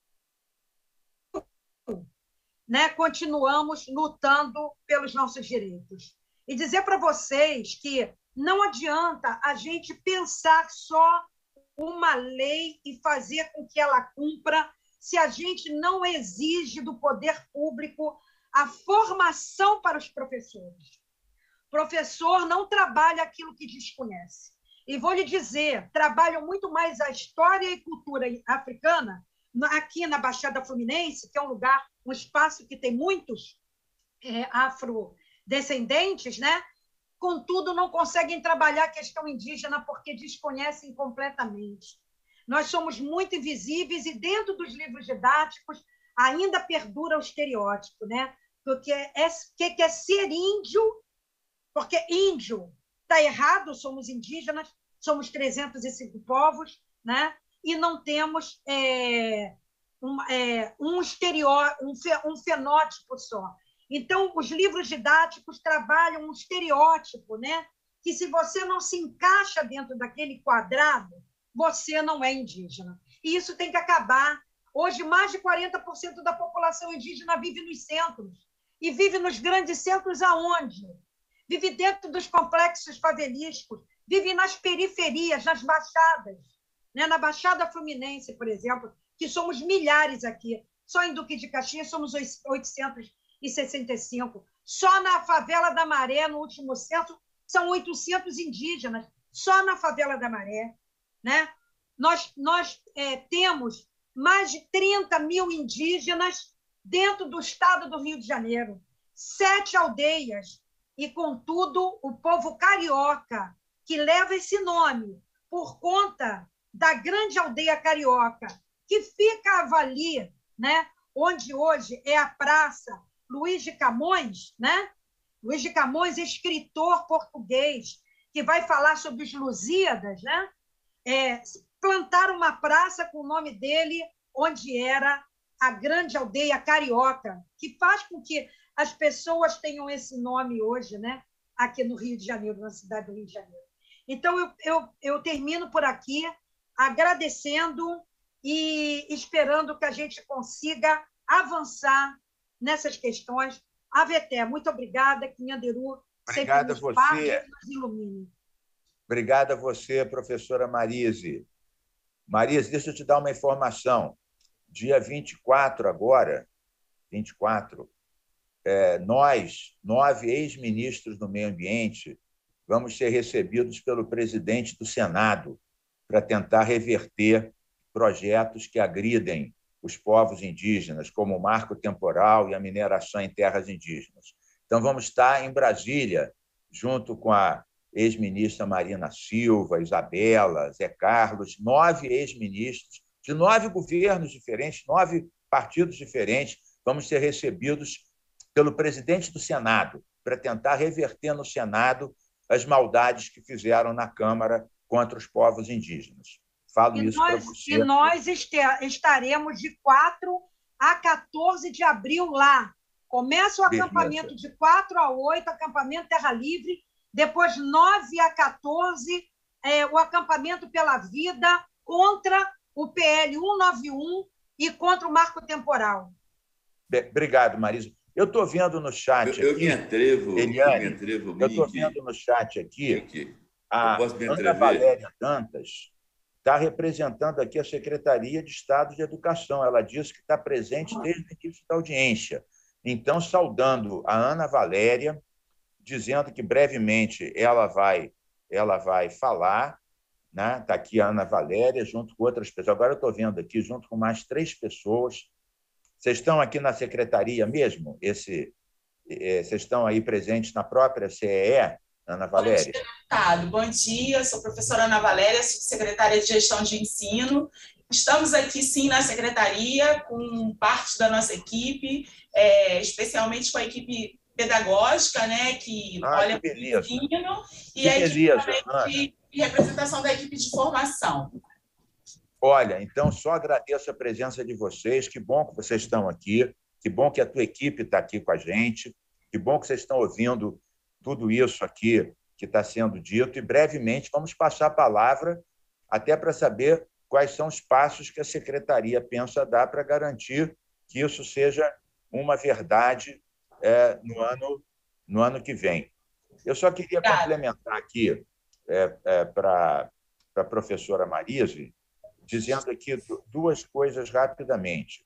né, continuamos lutando pelos nossos direitos. E dizer para vocês que não adianta a gente pensar só uma lei e fazer com que ela cumpra se a gente não exige do poder público a formação para os professores. O professor não trabalha aquilo que desconhece. E vou lhe dizer, trabalham muito mais a história e cultura africana aqui na Baixada Fluminense, que é um lugar, um espaço que tem muitos é, afrodescendentes, né? Contudo, não conseguem trabalhar a questão indígena porque desconhecem completamente. Nós somos muito invisíveis e dentro dos livros didáticos ainda perdura o estereótipo, né? Porque é, que, que é ser índio, porque índio está errado, somos indígenas, somos trezentos e cinco povos, né? E não temos é, um, é, um, estereótipo, um, fe, um fenótipo só. Então, os livros didáticos trabalham um estereótipo, né? Que se você não se encaixa dentro daquele quadrado, você não é indígena. E isso tem que acabar. Hoje, mais de quarenta por cento da população indígena vive nos centros. E vive nos grandes centros aonde? Vive dentro dos complexos favelísticos, vive nas periferias, nas baixadas. Né? Na Baixada Fluminense, por exemplo, que somos milhares aqui. Só em Duque de Caxias somos oitocentos e sessenta e cinco. Só na Favela da Maré, no último censo, são oitocentos indígenas. Só na Favela da Maré. Né? Nós, nós é, temos mais de trinta mil indígenas dentro do estado do Rio de Janeiro. Sete aldeias. E, contudo, o povo carioca, que leva esse nome por conta da grande aldeia carioca, que fica ali, né? Onde hoje é a Praça Luiz de Camões, né? Luiz de Camões, escritor português, que vai falar sobre os Lusíadas, né? É, plantaram uma praça com o nome dele, onde era a grande aldeia carioca, que faz com que as pessoas tenham esse nome hoje, né? Aqui no Rio de Janeiro, na cidade do Rio de Janeiro. Então, eu, eu, eu termino por aqui agradecendo e esperando que a gente consiga avançar nessas questões. A Aveté, muito obrigada, que Nhanderu Obrigado a você. E nos ilumine. Obrigado a você, professora Marise. Marise, deixa eu te dar uma informação. Dia vinte e quatro agora, vinte e quatro, é, nós, nove ex-ministros do Meio Ambiente, vamos ser recebidos pelo presidente do Senado para tentar reverter projetos que agridem os povos indígenas, como o marco temporal e a mineração em terras indígenas. Então, vamos estar em Brasília, junto com a ex-ministra Marina Silva, Isabela, Zé Carlos, nove ex-ministros de nove governos diferentes, nove partidos diferentes, vamos ser recebidos pelo presidente do Senado para tentar reverter no Senado as maldades que fizeram na Câmara contra os povos indígenas. Falo e isso para nós, você. E nós estaremos de quatro a quatorze de abril lá. Começa o Beleza. Acampamento de quatro a oito, acampamento Terra Livre, depois nove a quatorze, é, o acampamento pela vida contra o P L cento e noventa e um e contra o marco temporal. Bem, obrigado, Marisa. Eu estou vendo no chat eu, eu aqui... Me atrevo, Eliane, eu me atrevo, eu estou vendo no chat aqui... aqui. A Ana Valéria Dantas está representando aqui a Secretaria de Estado de Educação. Ela disse que está presente desde o início da audiência. Então, saudando a Ana Valéria, dizendo que brevemente ela vai, ela vai falar. Né? Está aqui a Ana Valéria, junto com outras pessoas. Agora eu estou vendo aqui, junto com mais três pessoas. Vocês estão aqui na Secretaria mesmo? Esse, é, vocês estão aí presentes na própria C E E, Ana Valéria? Bom dia, deputado. Bom dia, sou a professora Ana Valéria, secretária de Gestão de Ensino. Estamos aqui, sim, na secretaria, com parte da nossa equipe, é, especialmente com a equipe pedagógica, né, que ah, olha para o ensino, e a equipe beleza, de, de representação da equipe de formação. Olha, então, só agradeço a presença de vocês, que bom que vocês estão aqui, que bom que a tua equipe está aqui com a gente, que bom que vocês estão ouvindo tudo isso aqui que está sendo dito, e brevemente vamos passar a palavra até para saber quais são os passos que a Secretaria pensa dar para garantir que isso seja uma verdade é, no, ano, no ano que vem. Eu só queria Obrigada. complementar aqui é, é, para a professora Marise, dizendo aqui duas coisas rapidamente.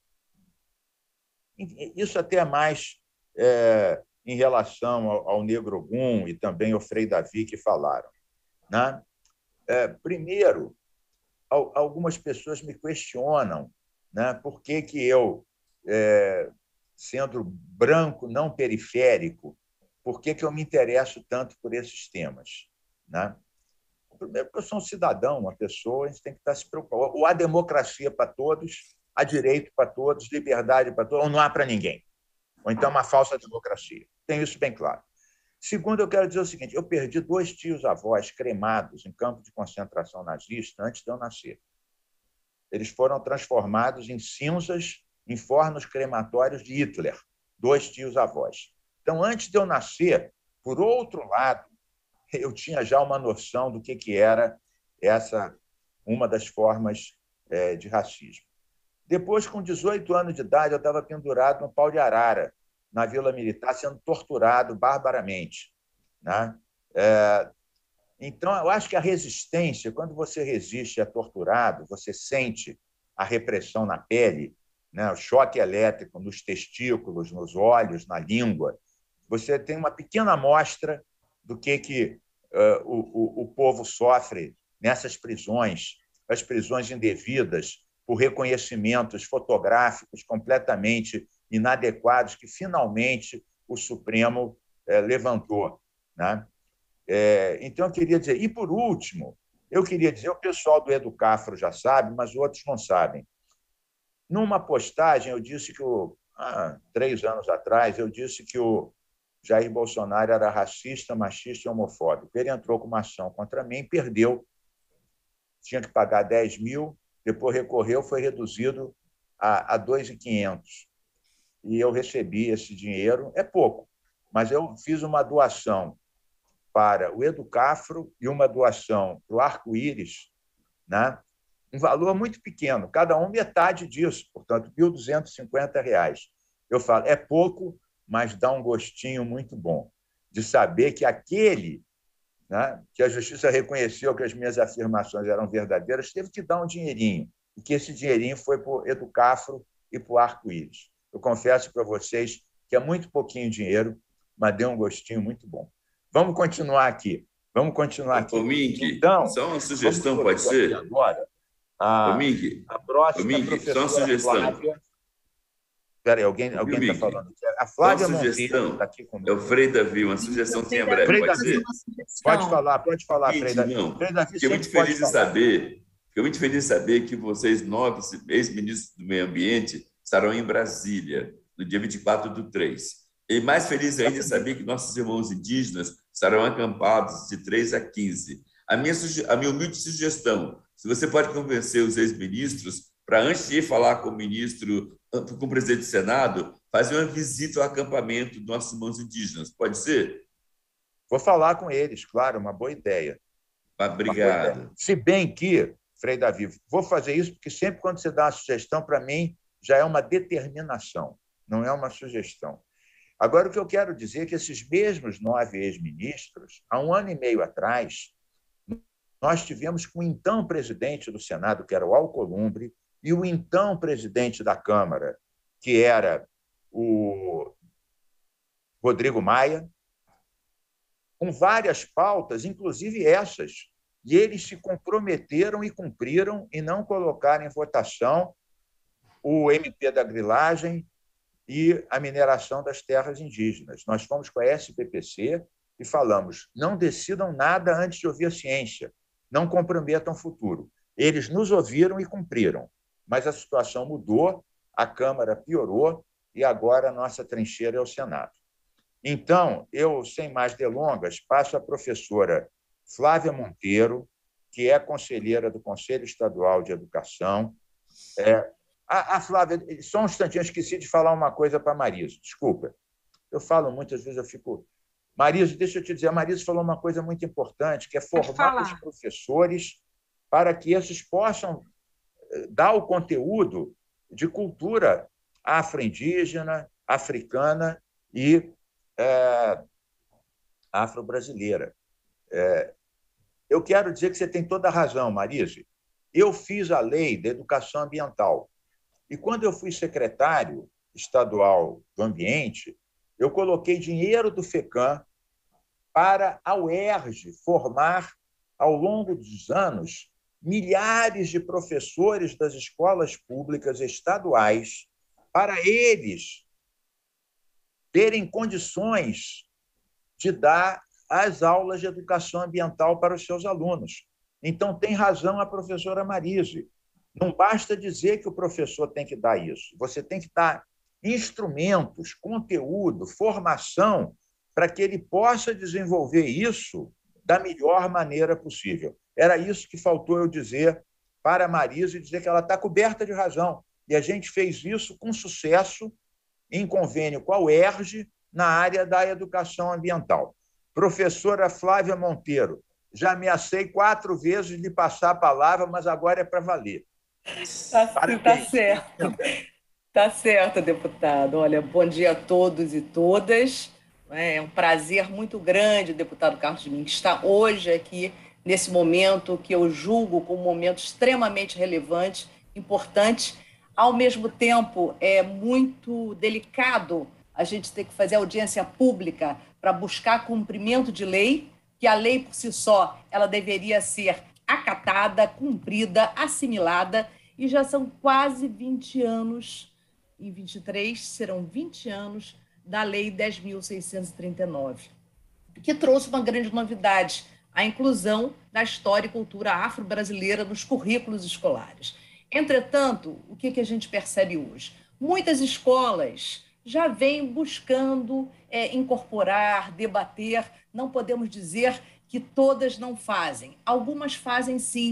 Isso até mais é, em relação ao, ao Negro Ogum e também ao Frei Davi que falaram. Né? É, primeiro, algumas pessoas me questionam, né, por que, que eu, é, sendo branco, não periférico, por que, que eu me interesso tanto por esses temas. Né? Primeiro, porque eu sou um cidadão, uma pessoa, a gente tem que estar se preocupando. Ou há democracia para todos, há direito para todos, liberdade para todos, ou não há para ninguém. Ou então uma falsa democracia. Tenho isso bem claro. Segundo, eu quero dizer o seguinte, eu perdi dois tios-avós cremados em campo de concentração nazista antes de eu nascer. Eles foram transformados em cinzas em fornos crematórios de Hitler, dois tios-avós. Então, antes de eu nascer, por outro lado, eu tinha já uma noção do que, que era essa uma das formas é, de racismo. Depois, com dezoito anos de idade, eu estava pendurado no pau de arara, na Vila Militar, sendo torturado barbaramente. Né? É, então, eu acho que a resistência, quando você resiste e é torturado, você sente a repressão na pele, né? O choque elétrico nos testículos, nos olhos, na língua. Você tem uma pequena amostra do que, que uh, o, o, o povo sofre nessas prisões, as prisões indevidas, por reconhecimentos fotográficos completamente inadequados que, finalmente, o Supremo eh, levantou. Né? É, então, eu queria dizer... E, por último, eu queria dizer, o pessoal do Educafro já sabe, mas outros não sabem. Numa postagem, eu disse que, o, há três anos atrás, eu disse que o Jair Bolsonaro era racista, machista e homofóbico. Ele entrou com uma ação contra mim e perdeu. Tinha que pagar dez mil, depois recorreu, foi reduzido a, a dois mil e quinhentos. E eu recebi esse dinheiro, é pouco, mas eu fiz uma doação para o Educafro e uma doação para o Arco-Íris, né? Um valor muito pequeno, cada um metade disso, portanto, mil duzentos e cinquenta reais. Eu falo, é pouco, mas dá um gostinho muito bom de saber que aquele, né, que a Justiça reconheceu que as minhas afirmações eram verdadeiras, teve que dar um dinheirinho, e que esse dinheirinho foi para o Educafro e para o Arco-Íris. Eu confesso para vocês que é muito pouquinho dinheiro, mas deu um gostinho muito bom. Vamos continuar aqui. Vamos continuar aqui. Ô, Mink, então, só uma sugestão, pode ser? Agora, a, Ô, Mink, a próxima Ô, Mink, professora só uma sugestão. Flávia... Espera aí, alguém alguém está falando. A Flávia Monteiro está aqui comigo. É o Frei Davi, uma sugestãozinha breve, Frei pode Davi, ser? pode falar, pode falar, Frei Davi. Não, Frei Davi fiquei muito feliz de saber, fiquei muito feliz de saber que vocês, nove ex-ministros do Meio Ambiente, estarão em Brasília, no dia vinte e quatro do três. E mais feliz ainda de saber que nossos irmãos indígenas estarão acampados de três a quinze. A minha, a minha humilde sugestão, se você pode convencer os ex-ministros para, antes de ir falar com o ministro, com o presidente do Senado, fazer uma visita ao acampamento dos nossos irmãos indígenas. Pode ser? Vou falar com eles, claro, uma boa ideia. Obrigado. Uma boa ideia. Se bem que, Frei Davi, vou fazer isso porque sempre quando você dá uma sugestão, para mim, já é uma determinação, não é uma sugestão. Agora, o que eu quero dizer é que esses mesmos nove ex-ministros, há um ano e meio atrás, nós tivemos com o então presidente do Senado, que era o Alcolumbre, e o então presidente da Câmara, que era o Rodrigo Maia, com várias pautas, inclusive essas, e eles se comprometeram e cumpriram em não colocar em votação o M P da grilagem e a mineração das terras indígenas. Nós fomos com a S P P C e falamos, não decidam nada antes de ouvir a ciência, não comprometam o futuro. Eles nos ouviram e cumpriram, mas a situação mudou, a Câmara piorou e agora a nossa trincheira é o Senado. Então, eu, sem mais delongas, passo à professora Flávia Monteiro, que é conselheira do Conselho Estadual de Educação. É, a, a Flávia, só um instantinho, eu esqueci de falar uma coisa para a Marisa, desculpa. Eu falo muitas vezes, eu fico... Marisa, deixa eu te dizer, a Marisa falou uma coisa muito importante, que é formar os professores para que esses possam dar o conteúdo de cultura afro-indígena, africana e é, afro-brasileira. É, eu quero dizer que você tem toda a razão, Marise. Eu fiz a lei da educação ambiental. E, quando eu fui secretário estadual do Ambiente, eu coloquei dinheiro do FECAM para a U E R J formar, ao longo dos anos, milhares de professores das escolas públicas estaduais, para eles terem condições de dar as aulas de educação ambiental para os seus alunos. Então, tem razão a professora Marise. Não basta dizer que o professor tem que dar isso. Você tem que dar instrumentos, conteúdo, formação, para que ele possa desenvolver isso da melhor maneira possível. Era isso que faltou eu dizer para a Marise, dizer que ela está coberta de razão. E a gente fez isso com sucesso em convênio com a U E R J na área da educação ambiental. Professora Flávia Monteiro, já ameacei quatro vezes de passar a palavra, mas agora é para valer. Está tá certo. Tá certo, deputado. Olha, bom dia a todos e todas. É um prazer muito grande, deputado Carlos Mink, estar hoje aqui, nesse momento que eu julgo como um momento extremamente relevante, importante. Ao mesmo tempo, é muito delicado a gente ter que fazer audiência pública para buscar cumprimento de lei, que a lei, por si só, ela deveria ser acatada, cumprida, assimilada, e já são quase vinte anos, em vinte e três serão vinte anos, da Lei dez mil seiscentos e trinta e nove, que trouxe uma grande novidade, a inclusão da história e cultura afro-brasileira nos currículos escolares. Entretanto, o que, que a gente percebe hoje? Muitas escolas já vêm buscando é, incorporar, debater, não podemos dizer que todas não fazem. Algumas fazem sim,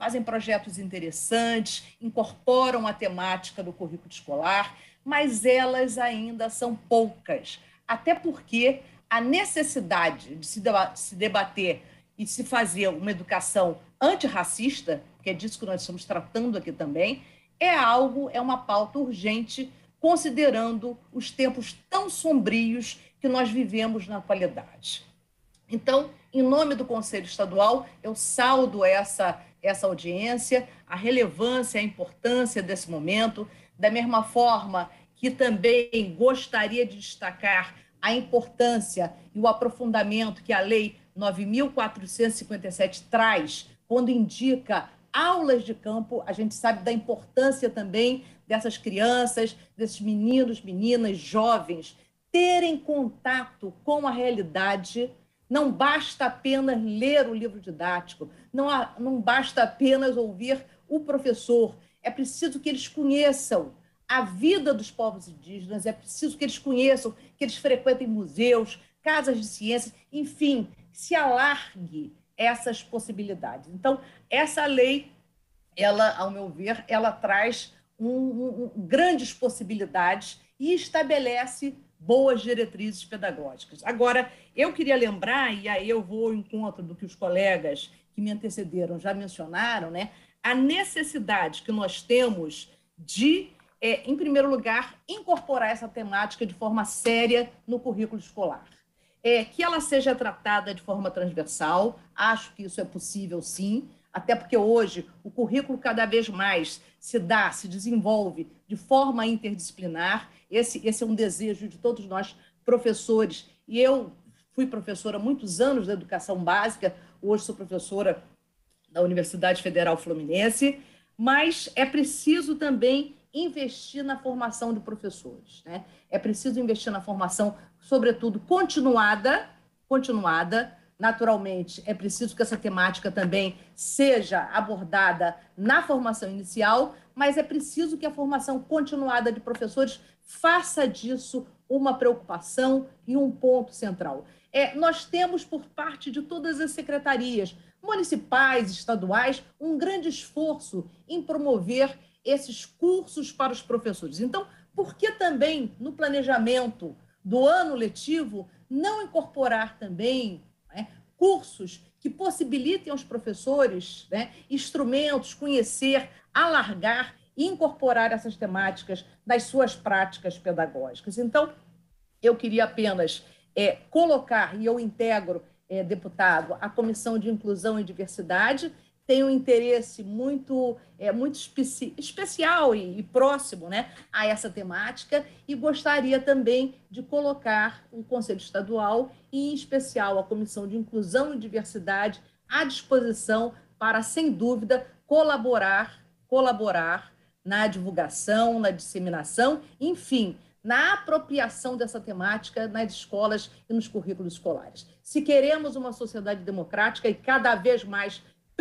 fazem projetos interessantes, incorporam a temática do currículo escolar, mas elas ainda são poucas, até porque a necessidade de se debater e se fazer uma educação antirracista, que é disso que nós estamos tratando aqui também, é algo, é uma pauta urgente, considerando os tempos tão sombrios que nós vivemos na atualidade. Então, em nome do Conselho Estadual, eu saldo essa, essa audiência, a relevância, a importância desse momento, da mesma forma que também gostaria de destacar a importância e o aprofundamento que a Lei nove mil quatrocentos e cinquenta e sete traz, quando indica aulas de campo. A gente sabe da importância também dessas crianças, desses meninos, meninas, jovens, terem contato com a realidade. Não basta apenas ler o livro didático, não, há, não basta apenas ouvir o professor, é preciso que eles conheçam a vida dos povos indígenas, é preciso que eles conheçam, que eles frequentem museus, casas de ciências, enfim, se alargue essas possibilidades. Então, essa lei, ela, ao meu ver, ela traz um, um, um, grandes possibilidades e estabelece boas diretrizes pedagógicas. Agora, eu queria lembrar, e aí eu vou ao encontro do que os colegas que me antecederam já mencionaram, né, a necessidade que nós temos de, é, em primeiro lugar, incorporar essa temática de forma séria no currículo escolar. É, que ela seja tratada de forma transversal, acho que isso é possível, sim, até porque hoje o currículo cada vez mais se dá, se desenvolve de forma interdisciplinar. Esse, esse é um desejo de todos nós, professores, e eu fui professora há muitos anos da educação básica, hoje sou professora da Universidade Federal Fluminense, mas é preciso também investir na formação de professores, né? É preciso investir na formação, sobretudo, continuada, continuada, naturalmente, é preciso que essa temática também seja abordada na formação inicial, mas é preciso que a formação continuada de professores faça disso uma preocupação e um ponto central. É, nós temos, por parte de todas as secretarias municipais, estaduais, um grande esforço em promover esses cursos para os professores. Então, por que também, no planejamento do ano letivo, não incorporar também, né, cursos que possibilitem aos professores, né, instrumentos, conhecer, alargar e incorporar essas temáticas nas suas práticas pedagógicas? Então, eu queria apenas é, colocar, e eu integro, é, deputado, a Comissão de Inclusão e Diversidade, tem um interesse muito, é, muito especi especial e, e próximo, né, a essa temática, e gostaria também de colocar o Conselho Estadual, e em especial a Comissão de Inclusão e Diversidade, à disposição para, sem dúvida, colaborar, colaborar na divulgação, na disseminação, enfim, na apropriação dessa temática nas escolas e nos currículos escolares. Se queremos uma sociedade democrática, e cada vez mais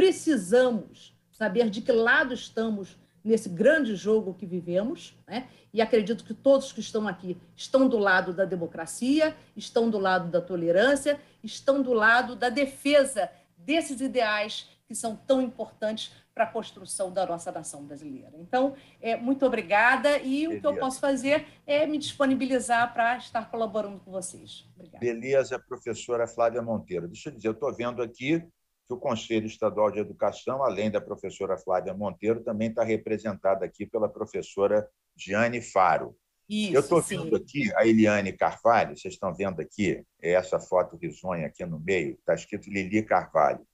precisamos saber de que lado estamos nesse grande jogo que vivemos, né? E acredito que todos que estão aqui estão do lado da democracia, estão do lado da tolerância, estão do lado da defesa desses ideais que são tão importantes para a construção da nossa nação brasileira. Então, é, muito obrigada, e Beleza. O que eu posso fazer é me disponibilizar para estar colaborando com vocês. Obrigada. Beleza, professora Flávia Monteiro. Deixa eu dizer, eu estou vendo aqui que o Conselho Estadual de Educação, além da professora Flávia Monteiro, também está representada aqui pela professora Giane Faro. Isso, eu estou vendo aqui a Eliane Carvalho, vocês estão vendo aqui, essa foto risonha aqui no meio, está escrito Lili Carvalho.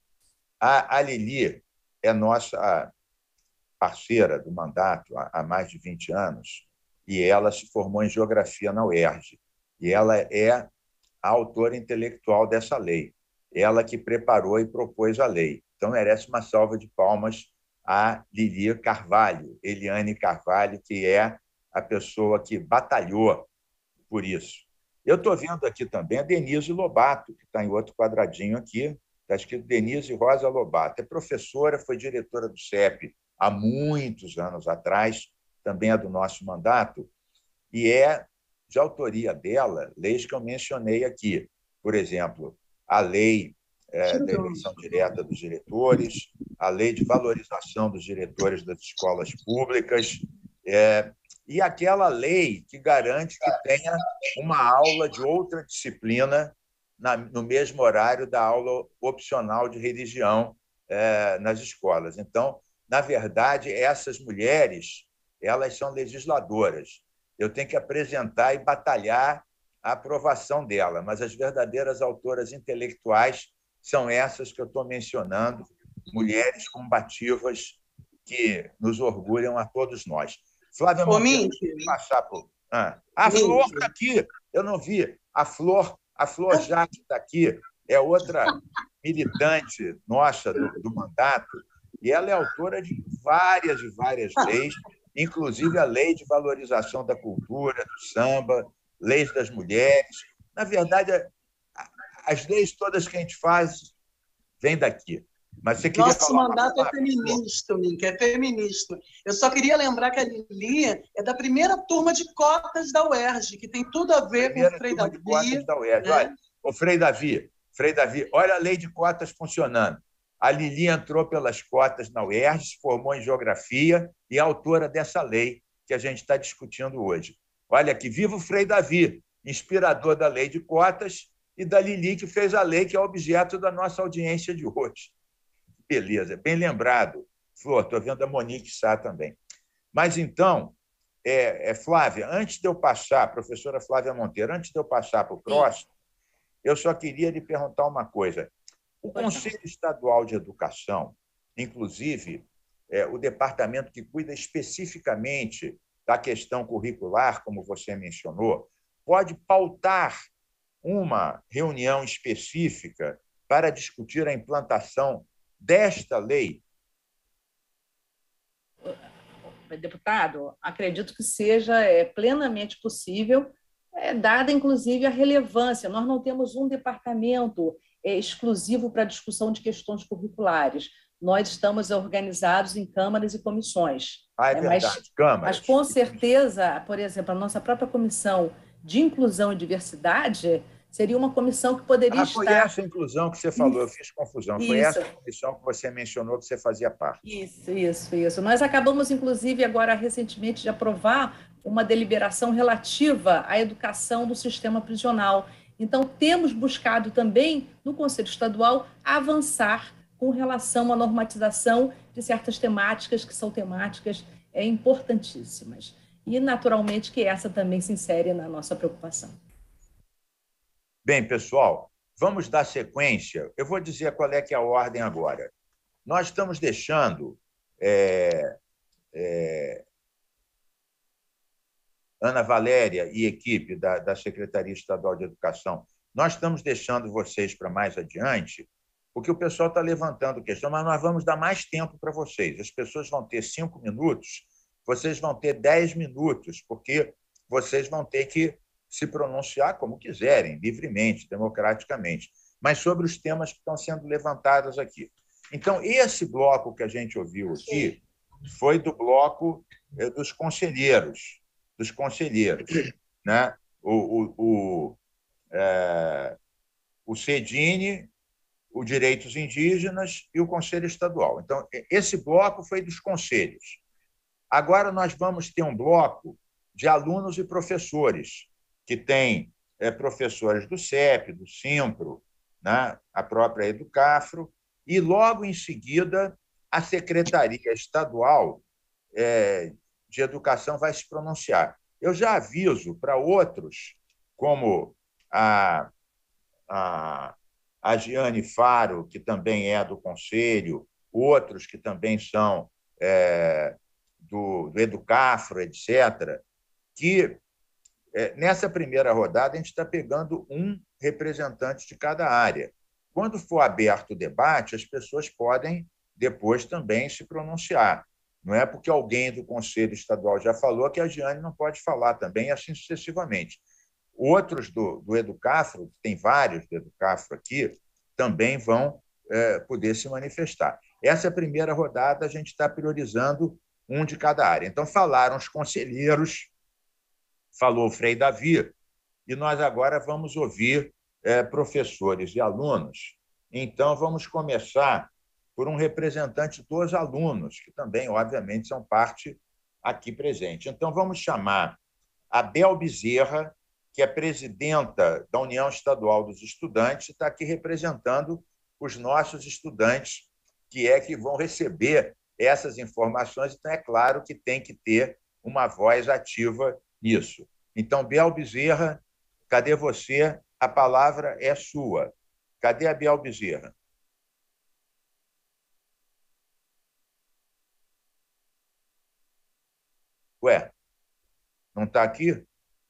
A, a Lili é nossa parceira do mandato há, há mais de vinte anos, e ela se formou em Geografia na U E R J, e ela é a autora intelectual dessa lei. Ela que preparou e propôs a lei. Então, merece uma salva de palmas a Lili Carvalho, Eliane Carvalho, que é a pessoa que batalhou por isso. Eu estou vendo aqui também a Denise Lobato, que está em outro quadradinho aqui, está escrito Denise Rosa Lobato. É professora, foi diretora do C E P há muitos anos atrás, também é do nosso mandato, e é de autoria dela leis que eu mencionei aqui. Por exemplo, a lei é, da eleição direta dos diretores, a Lei de Valorização dos Diretores das Escolas Públicas, é, e aquela lei que garante que tenha uma aula de outra disciplina na, no mesmo horário da aula opcional de religião é, nas escolas. Então, na verdade, essas mulheres, elas são legisladoras. Eu tenho que apresentar e batalhar a aprovação dela, mas as verdadeiras autoras intelectuais são essas que eu estou mencionando, mulheres combativas que nos orgulham a todos nós. Flávia Monteiro, passar por... ah, a Flor está aqui, eu não vi. A Flor, a Flor Jacques está aqui, é outra militante nossa do, do mandato, e ela é autora de várias e várias leis, inclusive a Lei de Valorização da Cultura, do Samba, leis das mulheres. Na verdade, as leis todas que a gente faz vêm daqui. Mas você queria Nosso falar mandato é feminista, Mink, é feminista. Eu só queria lembrar que a Lili é da primeira turma de cotas da U E R J, que tem tudo a ver primeira com o Frei turma de Davi. cotas da U E R J. Né? Olha, o Frei Davi, Frei Davi, olha a lei de cotas funcionando. A Lili entrou pelas cotas na U E R J, se formou em Geografia e é autora dessa lei que a gente está discutindo hoje. Olha aqui, viva o Frei Davi, inspirador da lei de cotas, e da Lili, que fez a lei que é objeto da nossa audiência de hoje. Beleza, bem lembrado. Flor, estou vendo a Monique Sá também. Mas, então, é, é, Flávia, antes de eu passar, professora Flávia Monteiro, antes de eu passar para o próximo, eu só queria lhe perguntar uma coisa. O Conselho Estadual de Educação, inclusive, é, o departamento que cuida especificamente da questão curricular, como você mencionou, pode pautar uma reunião específica para discutir a implantação desta lei? Deputado, acredito que seja é, plenamente possível, é, dada, inclusive, a relevância. Nós não temos um departamento é, exclusivo para a discussão de questões curriculares. Nós estamos organizados em câmaras e comissões. Ah, é verdade, mas, câmaras. Mas, com certeza, por exemplo, a nossa própria comissão de inclusão e diversidade seria uma comissão que poderia ah, foi estar... Foi essa inclusão que você falou, eu fiz confusão. Foi isso. essa comissão que você mencionou que você fazia parte. Isso, isso, isso. Nós acabamos, inclusive, agora recentemente de aprovar uma deliberação relativa à educação do sistema prisional. Então, temos buscado também, no Conselho Estadual, avançar com relação à normatização de certas temáticas que são temáticas é, importantíssimas. E, naturalmente, que essa também se insere na nossa preocupação. Bem, pessoal, vamos dar sequência. Eu vou dizer qual é que é a ordem agora. Nós estamos deixando é, é, Ana Valéria e equipe da, da Secretaria Estadual de Educação, nós estamos deixando vocês para mais adiante, porque o pessoal está levantando questão, mas nós vamos dar mais tempo para vocês. As pessoas vão ter cinco minutos, vocês vão ter dez minutos, porque vocês vão ter que se pronunciar como quiserem, livremente, democraticamente, mas sobre os temas que estão sendo levantados aqui. Então, esse bloco que a gente ouviu aqui foi do bloco dos conselheiros, dos conselheiros, né? o, o, o, é, o CEDINE, o Direitos Indígenas e o Conselho Estadual. Então, esse bloco foi dos conselhos. Agora nós vamos ter um bloco de alunos e professores, que tem é, professores do C E P, do SIMPRO, né, a própria Educafro, e logo em seguida a Secretaria Estadual é, de Educação vai se pronunciar. Eu já aviso para outros, como a, a, a Giane Faro, que também é do Conselho, outros que também são é, do, do Educafro, etcétera, que nessa primeira rodada, a gente está pegando um representante de cada área. Quando for aberto o debate, as pessoas podem depois também se pronunciar. Não é porque alguém do Conselho Estadual já falou que a Giane não pode falar também, e assim sucessivamente. Outros do, do Educafro, tem vários do Educafro aqui, também vão é, poder se manifestar. Essa primeira rodada, a gente está priorizando um de cada área. Então, falaram os conselheiros, falou o Frei Davi, e nós agora vamos ouvir é, professores e alunos. Então, vamos começar por um representante dos alunos, que também, obviamente, são parte aqui presente. Então, vamos chamar a Bel Bezerra, que é presidenta da União Estadual dos Estudantes, e está aqui representando os nossos estudantes, que é que vão receber essas informações. Então, é claro que tem que ter uma voz ativa nisso. Então, Bel Bezerra, cadê você? A palavra é sua. Cadê a Bel Bezerra? Ué, não está aqui?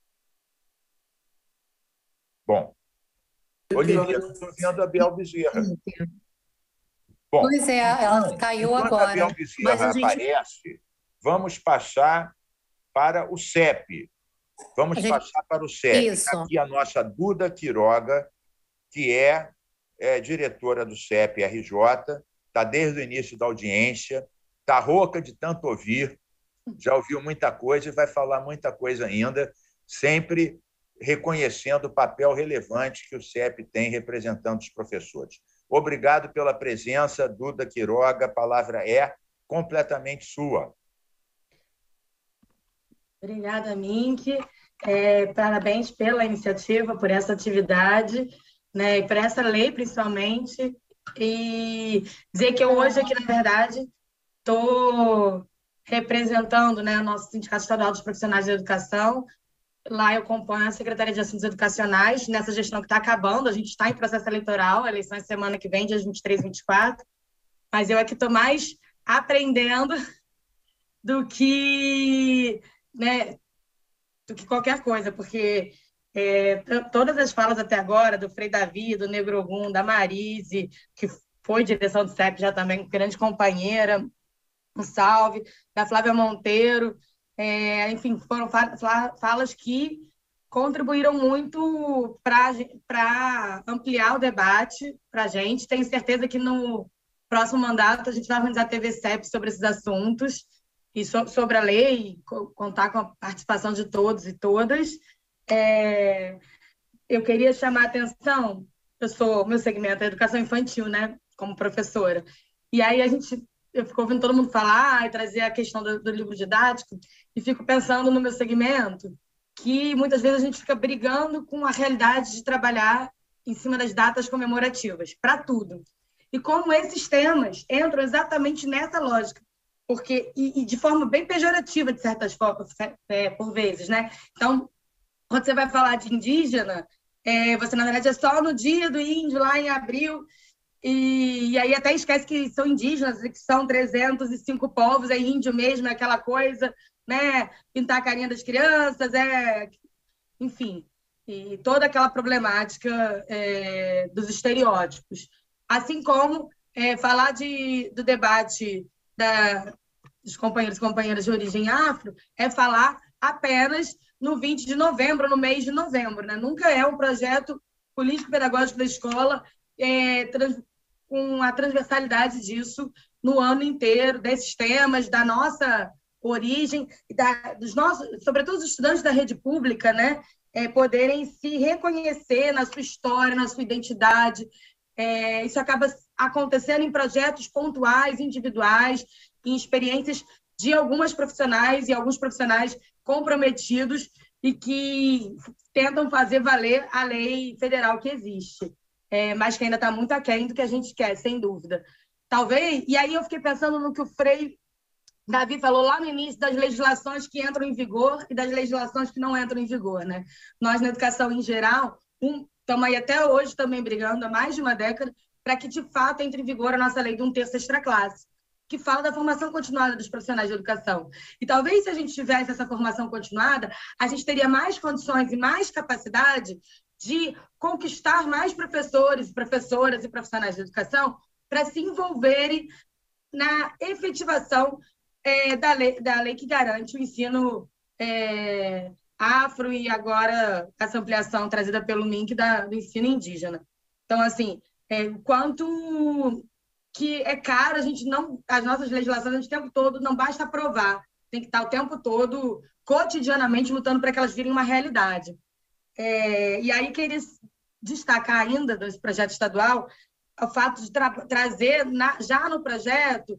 Bom, Olivia, não estou vendo a Bel Bezerra. Bom, pois é, ela caiu agora. Enquanto a Bel Bezerra mas a gente... aparece, vamos passar para o C E P. Vamos a gente... passar para o C E P. Isso. Aqui a nossa Duda Quiroga, que é, é diretora do C E P R J, está desde o início da audiência, está rouca de tanto ouvir, já ouviu muita coisa e vai falar muita coisa ainda, sempre reconhecendo o papel relevante que o C E P tem representando os professores. Obrigado pela presença, Duda Quiroga, a palavra é completamente sua. Obrigada, Mink. É, parabéns pela iniciativa, por essa atividade, né, e por essa lei, principalmente. E dizer que eu hoje aqui, na verdade, estou representando, né, o nosso Sindicato Estadual dos Profissionais da Educação. Lá eu componho a Secretaria de Assuntos Educacionais, nessa gestão que está acabando, a gente está em processo eleitoral, a eleição é semana que vem, dias vinte e três e vinte e quatro, mas eu aqui estou mais aprendendo do que, né, do que qualquer coisa, porque é, todas as falas até agora, do Frei Davi, do Negro Ogum, da Marise, que foi direção do C E P já também, grande companheira, um salve, da Flávia Monteiro, É, enfim, foram falas que contribuíram muito para ampliar o debate para a gente. Tenho certeza que no próximo mandato a gente vai organizar a T V C E P sobre esses assuntos e so, sobre a lei, contar com a participação de todos e todas. É, eu queria chamar a atenção, eu sou, meu segmento é educação infantil, né, como professora, e aí a gente... eu fico ouvindo todo mundo falar e trazer a questão do, do livro didático e fico pensando no meu segmento que muitas vezes a gente fica brigando com a realidade de trabalhar em cima das datas comemorativas, para tudo. E como esses temas entram exatamente nessa lógica, porque e, e de forma bem pejorativa, de certas formas, é, por vezes, né? Então, quando você vai falar de indígena, é, você, na verdade, é só no dia do índio, lá em abril... E, e aí até esquece que são indígenas, que são trezentos e cinco povos, é índio mesmo, é aquela coisa, né? Pintar a carinha das crianças, é... enfim, e toda aquela problemática é, dos estereótipos. Assim como é, falar de, do debate da, dos companheiros e companheiras de origem afro é falar apenas no vinte de novembro, no mês de novembro, né? Nunca é um projeto político-pedagógico da escola é, trans, com a transversalidade disso no ano inteiro, desses temas, da nossa origem, da, dos nossos, sobretudo os estudantes da rede pública, né, é, poderem se reconhecer na sua história, na sua identidade. É, isso acaba acontecendo em projetos pontuais, individuais, em experiências de algumas profissionais e alguns profissionais comprometidos e que tentam fazer valer a lei federal que existe. É, mas que ainda está muito aquém do que a gente quer, sem dúvida. Talvez, e aí eu fiquei pensando no que o Frei Davi falou lá no início das legislações que entram em vigor e das legislações que não entram em vigor, né? Nós, na educação em geral, um, estamos aí até hoje também brigando, há mais de uma década, para que, de fato, entre em vigor a nossa lei de um terço extraclasse, que fala da formação continuada dos profissionais de educação. E talvez, se a gente tivesse essa formação continuada, a gente teria mais condições e mais capacidade de conquistar mais professores, professoras e profissionais de educação para se envolverem na efetivação é, da, lei, da lei que garante o ensino é, afro e agora essa ampliação trazida pelo M I N C da, do ensino indígena. Então, assim, é, o quanto que é caro, a gente não, as nossas legislações, a gente, o tempo todo, não basta aprovar, tem que estar o tempo todo, cotidianamente, lutando para que elas virem uma realidade. É, e aí queria destacar ainda desse projeto estadual o fato de tra trazer na, já no projeto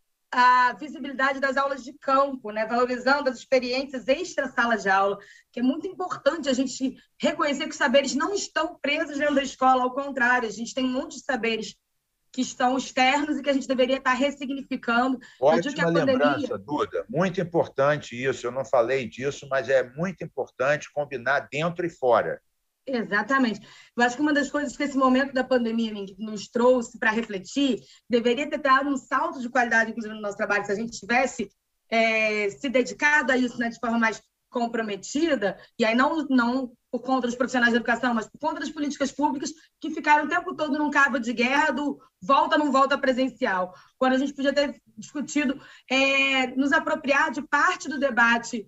a visibilidade das aulas de campo, né? Valorizando as experiências extra-sala de aula, que é muito importante a gente reconhecer que os saberes não estão presos dentro da escola, ao contrário, a gente tem um monte de saberes que estão externos e que a gente deveria estar ressignificando. Ótima que a lembrança, pandemia... Duda. Muito importante isso. Eu não falei disso, mas é muito importante combinar dentro e fora. Exatamente. Eu acho que uma das coisas que esse momento da pandemia nos trouxe para refletir deveria ter dado um salto de qualidade, inclusive, no nosso trabalho, se a gente tivesse é, se dedicado a isso, né, de forma mais comprometida, e aí não, não por conta dos profissionais da educação, mas por conta das políticas públicas que ficaram o tempo todo num cabo de guerra do volta, não volta presencial, quando a gente podia ter discutido, é, nos apropriar de parte do debate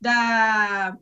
da...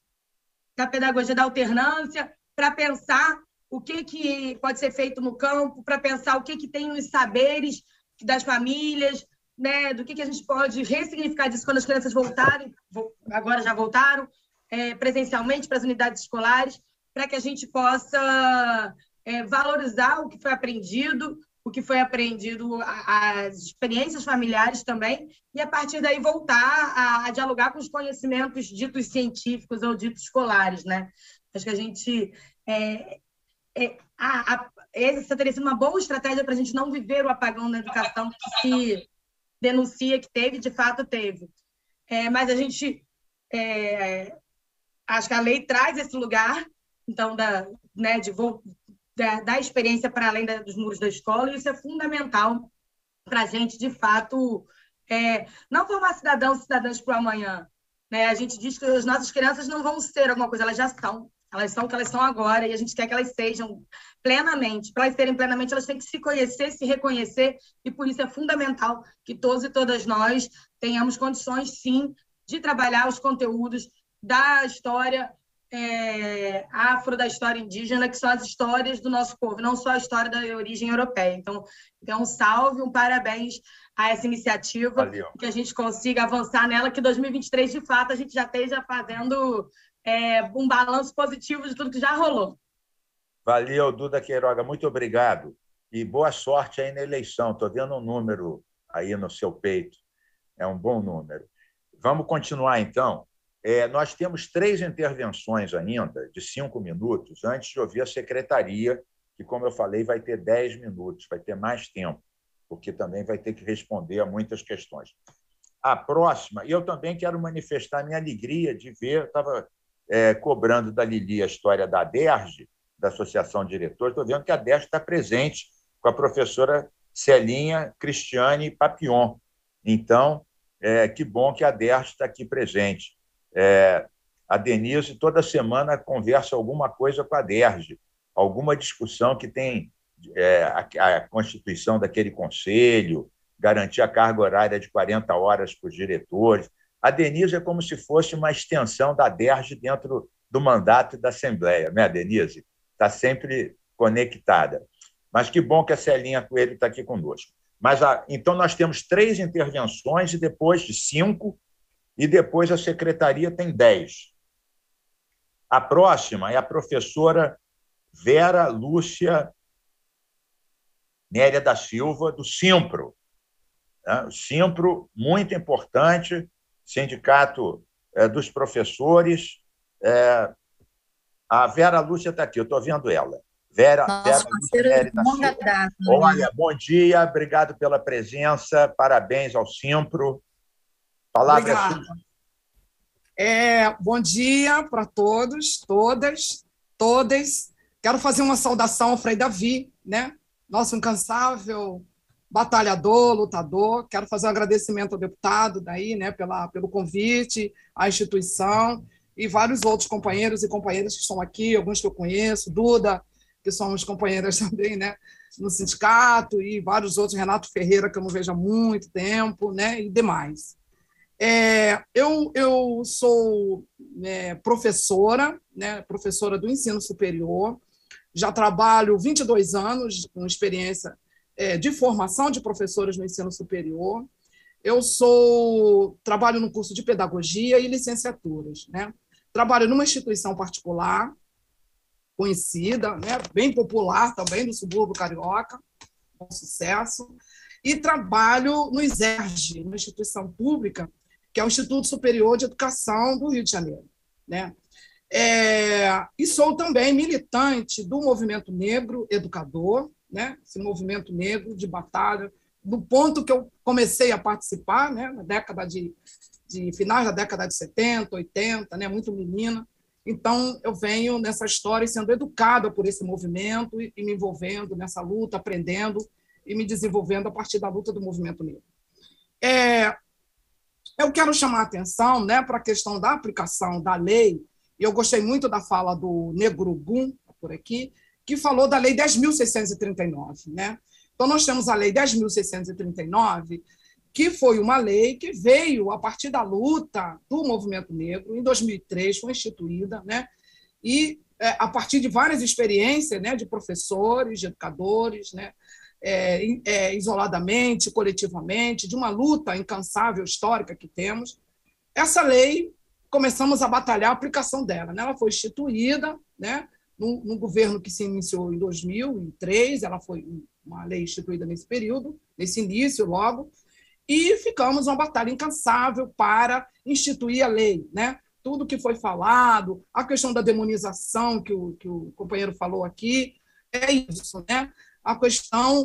da pedagogia da alternância, para pensar o que, que pode ser feito no campo, para pensar o que, que tem nos saberes das famílias, né, do que, que a gente pode ressignificar disso quando as crianças voltarem, agora já voltaram, é, presencialmente para as unidades escolares, para que a gente possa é, valorizar o que foi aprendido, o que foi aprendido, as experiências familiares também, e, a partir daí, voltar a, a dialogar com os conhecimentos ditos científicos ou ditos escolares, né? Acho que a gente... É, é, a, a, essa teria sido uma boa estratégia para a gente não viver o apagão na educação que se denuncia que teve, de fato teve. É, mas a gente... É, acho que a lei traz esse lugar, então, da, né, de voltar... Da, da experiência para além da, dos muros da escola, e isso é fundamental para a gente, de fato, é, não formar cidadãos e cidadãs para o amanhã. Né? A gente diz que as nossas crianças não vão ser alguma coisa, elas já são. Elas são o que elas são agora, e a gente quer que elas sejam plenamente. Para elas serem plenamente, elas têm que se conhecer, se reconhecer, e por isso é fundamental que todos e todas nós tenhamos condições, sim, de trabalhar os conteúdos da história É, afro, da história indígena, que são as histórias do nosso povo, não só a história da origem europeia. Então, é um salve, um parabéns a essa iniciativa, Valeu. Que a gente consiga avançar nela, que dois mil e vinte e três, de fato, a gente já esteja fazendo é, um balanço positivo de tudo que já rolou. Valeu, Duda Queiroga, muito obrigado. E boa sorte aí na eleição. Estou vendo um número aí no seu peito. É um bom número. Vamos continuar, então. É, nós temos três intervenções ainda, de cinco minutos, antes de ouvir a secretaria, que, como eu falei, vai ter dez minutos, vai ter mais tempo, porque também vai ter que responder a muitas questões. A próxima, e eu também quero manifestar minha alegria de ver, eu estava é, cobrando da Lili a história da ADERJ, da Associação de Diretores, estou vendo que a ADERJ está presente com a professora Celinha Cristiane Papion. Então, é, que bom que a ADERJ está aqui presente. É, a Denise toda semana conversa alguma coisa com a ADERJ, alguma discussão que tem é, a, a constituição daquele conselho, garantir a carga horária de quarenta horas para os diretores. A Denise é como se fosse uma extensão da ADERJ dentro do mandato da Assembleia, né, Denise? Está sempre conectada. Mas que bom que a Celinha Coelho está aqui conosco. Mas, a, então, nós temos três intervenções, e depois de cinco, e depois a secretaria tem dez. A próxima é a professora Vera Lúcia Néria da Silva, do Simpro. O Simpro, muito importante, sindicato dos professores. A Vera Lúcia está aqui, eu estou vendo ela. Vera, Vera Lúcia Néria da Silva. Data, Olha, bom dia, obrigado pela presença, parabéns ao Simpro. Palavra é sua. É, bom dia para todos, todas, todas. Quero fazer uma saudação ao Frei Davi, né? Nosso incansável batalhador, lutador. Quero fazer um agradecimento ao deputado daí, né, pela, pelo convite, à instituição, e vários outros companheiros e companheiras que estão aqui, alguns que eu conheço, Duda, que somos companheiras também, né, no sindicato, e vários outros, Renato Ferreira, que eu não vejo há muito tempo, né, e demais. É, eu, eu sou é, professora, né, professora do ensino superior, já trabalho vinte e dois anos com experiência é, de formação de professores no ensino superior. Eu sou, trabalho no curso de pedagogia e licenciaturas, né? Trabalho numa instituição particular, conhecida, né, bem popular também, do subúrbio carioca, com sucesso, e trabalho no ISERJ, uma instituição pública, que é o Instituto Superior de Educação do Rio de Janeiro, né? É, e sou também militante do movimento negro educador, né? Esse movimento negro de batalha, do ponto que eu comecei a participar, né? Na década de, de finais da década de setenta, oitenta, né? Muito menina. Então, eu venho nessa história sendo educada por esse movimento e, e me envolvendo nessa luta, aprendendo e me desenvolvendo a partir da luta do movimento negro. É, eu quero chamar a atenção, né, para a questão da aplicação da lei, e eu gostei muito da fala do Negro Gum, por aqui, que falou da Lei dez mil seiscentos e trinta e nove. Né? Então, nós temos a Lei dez mil seiscentos e trinta e nove, que foi uma lei que veio a partir da luta do movimento negro, em dois mil e três, foi instituída, né? E é, a partir de várias experiências, né, de professores, de educadores, né, é, é, isoladamente, coletivamente, de uma luta incansável histórica que temos, essa lei, começamos a batalhar a aplicação dela. Né? Ela foi instituída, né, no, no governo que se iniciou em dois mil e três, ela foi uma lei instituída nesse período, nesse início logo, e ficamos uma batalha incansável para instituir a lei, né? Tudo que foi falado, a questão da demonização que o, que o companheiro falou aqui, é isso, né? A questão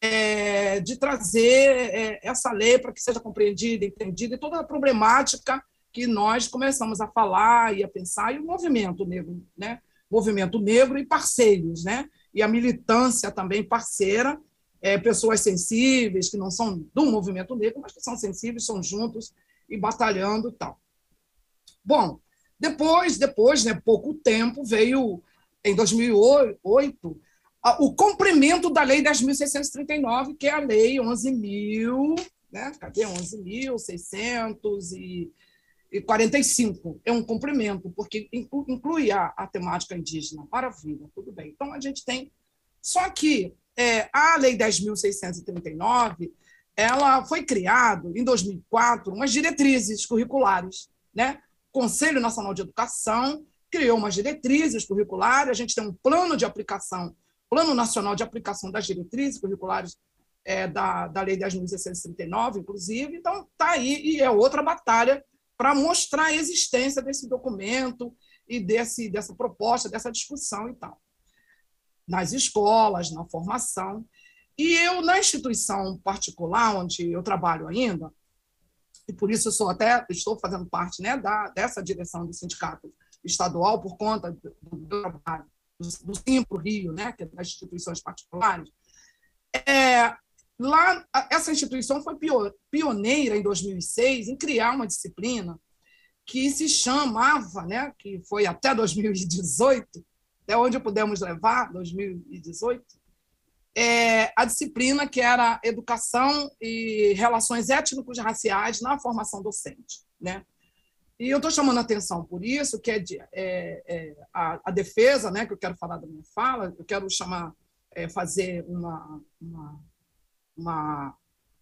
é, de trazer é, essa lei para que seja compreendida, entendida, e toda a problemática que nós começamos a falar e a pensar, e o movimento negro, né? Movimento negro e parceiros, né? E a militância também parceira, É, pessoas sensíveis, que não são do movimento negro, mas que são sensíveis, são juntos e batalhando e tal. Bom, depois, depois né, pouco tempo, veio, em dois mil e oito, o cumprimento da Lei dez mil seiscentos e trinta e nove, que é a Lei onze mil, né? Cadê? onze mil seiscentos e quarenta e cinco. É um cumprimento, porque inclui a, a temática indígena. Maravilha, tudo bem. Então, a gente tem... Só que É, a Lei dez mil seiscentos e trinta e nove, ela foi criada, em dois mil e quatro, umas diretrizes curriculares. Né? O Conselho Nacional de Educação criou umas diretrizes curriculares, a gente tem um plano de aplicação, Plano Nacional de Aplicação das Diretrizes Curriculares é, da, da Lei dez mil seiscentos e trinta e nove, inclusive. Então, está aí, e é outra batalha para mostrar a existência desse documento e desse, dessa proposta, dessa discussão e tal. Nas escolas, na formação. E eu, na instituição particular, onde eu trabalho ainda, e por isso eu sou até, estou fazendo parte, né, da, dessa direção do sindicato estadual, por conta do, do trabalho do, do Simpro Rio, né, que é das instituições particulares, é, lá, essa instituição foi pioneira, em dois mil e seis, em criar uma disciplina que se chamava, né, que foi até dois mil e dezoito, até onde pudemos levar, dois mil e dezoito, é a disciplina que era Educação e Relações Étnico-Raciais na Formação Docente. Né? E eu estou chamando a atenção por isso, que é, de, é, é a, a defesa, né, que eu quero falar da minha fala, eu quero chamar, é, fazer uma, uma, uma,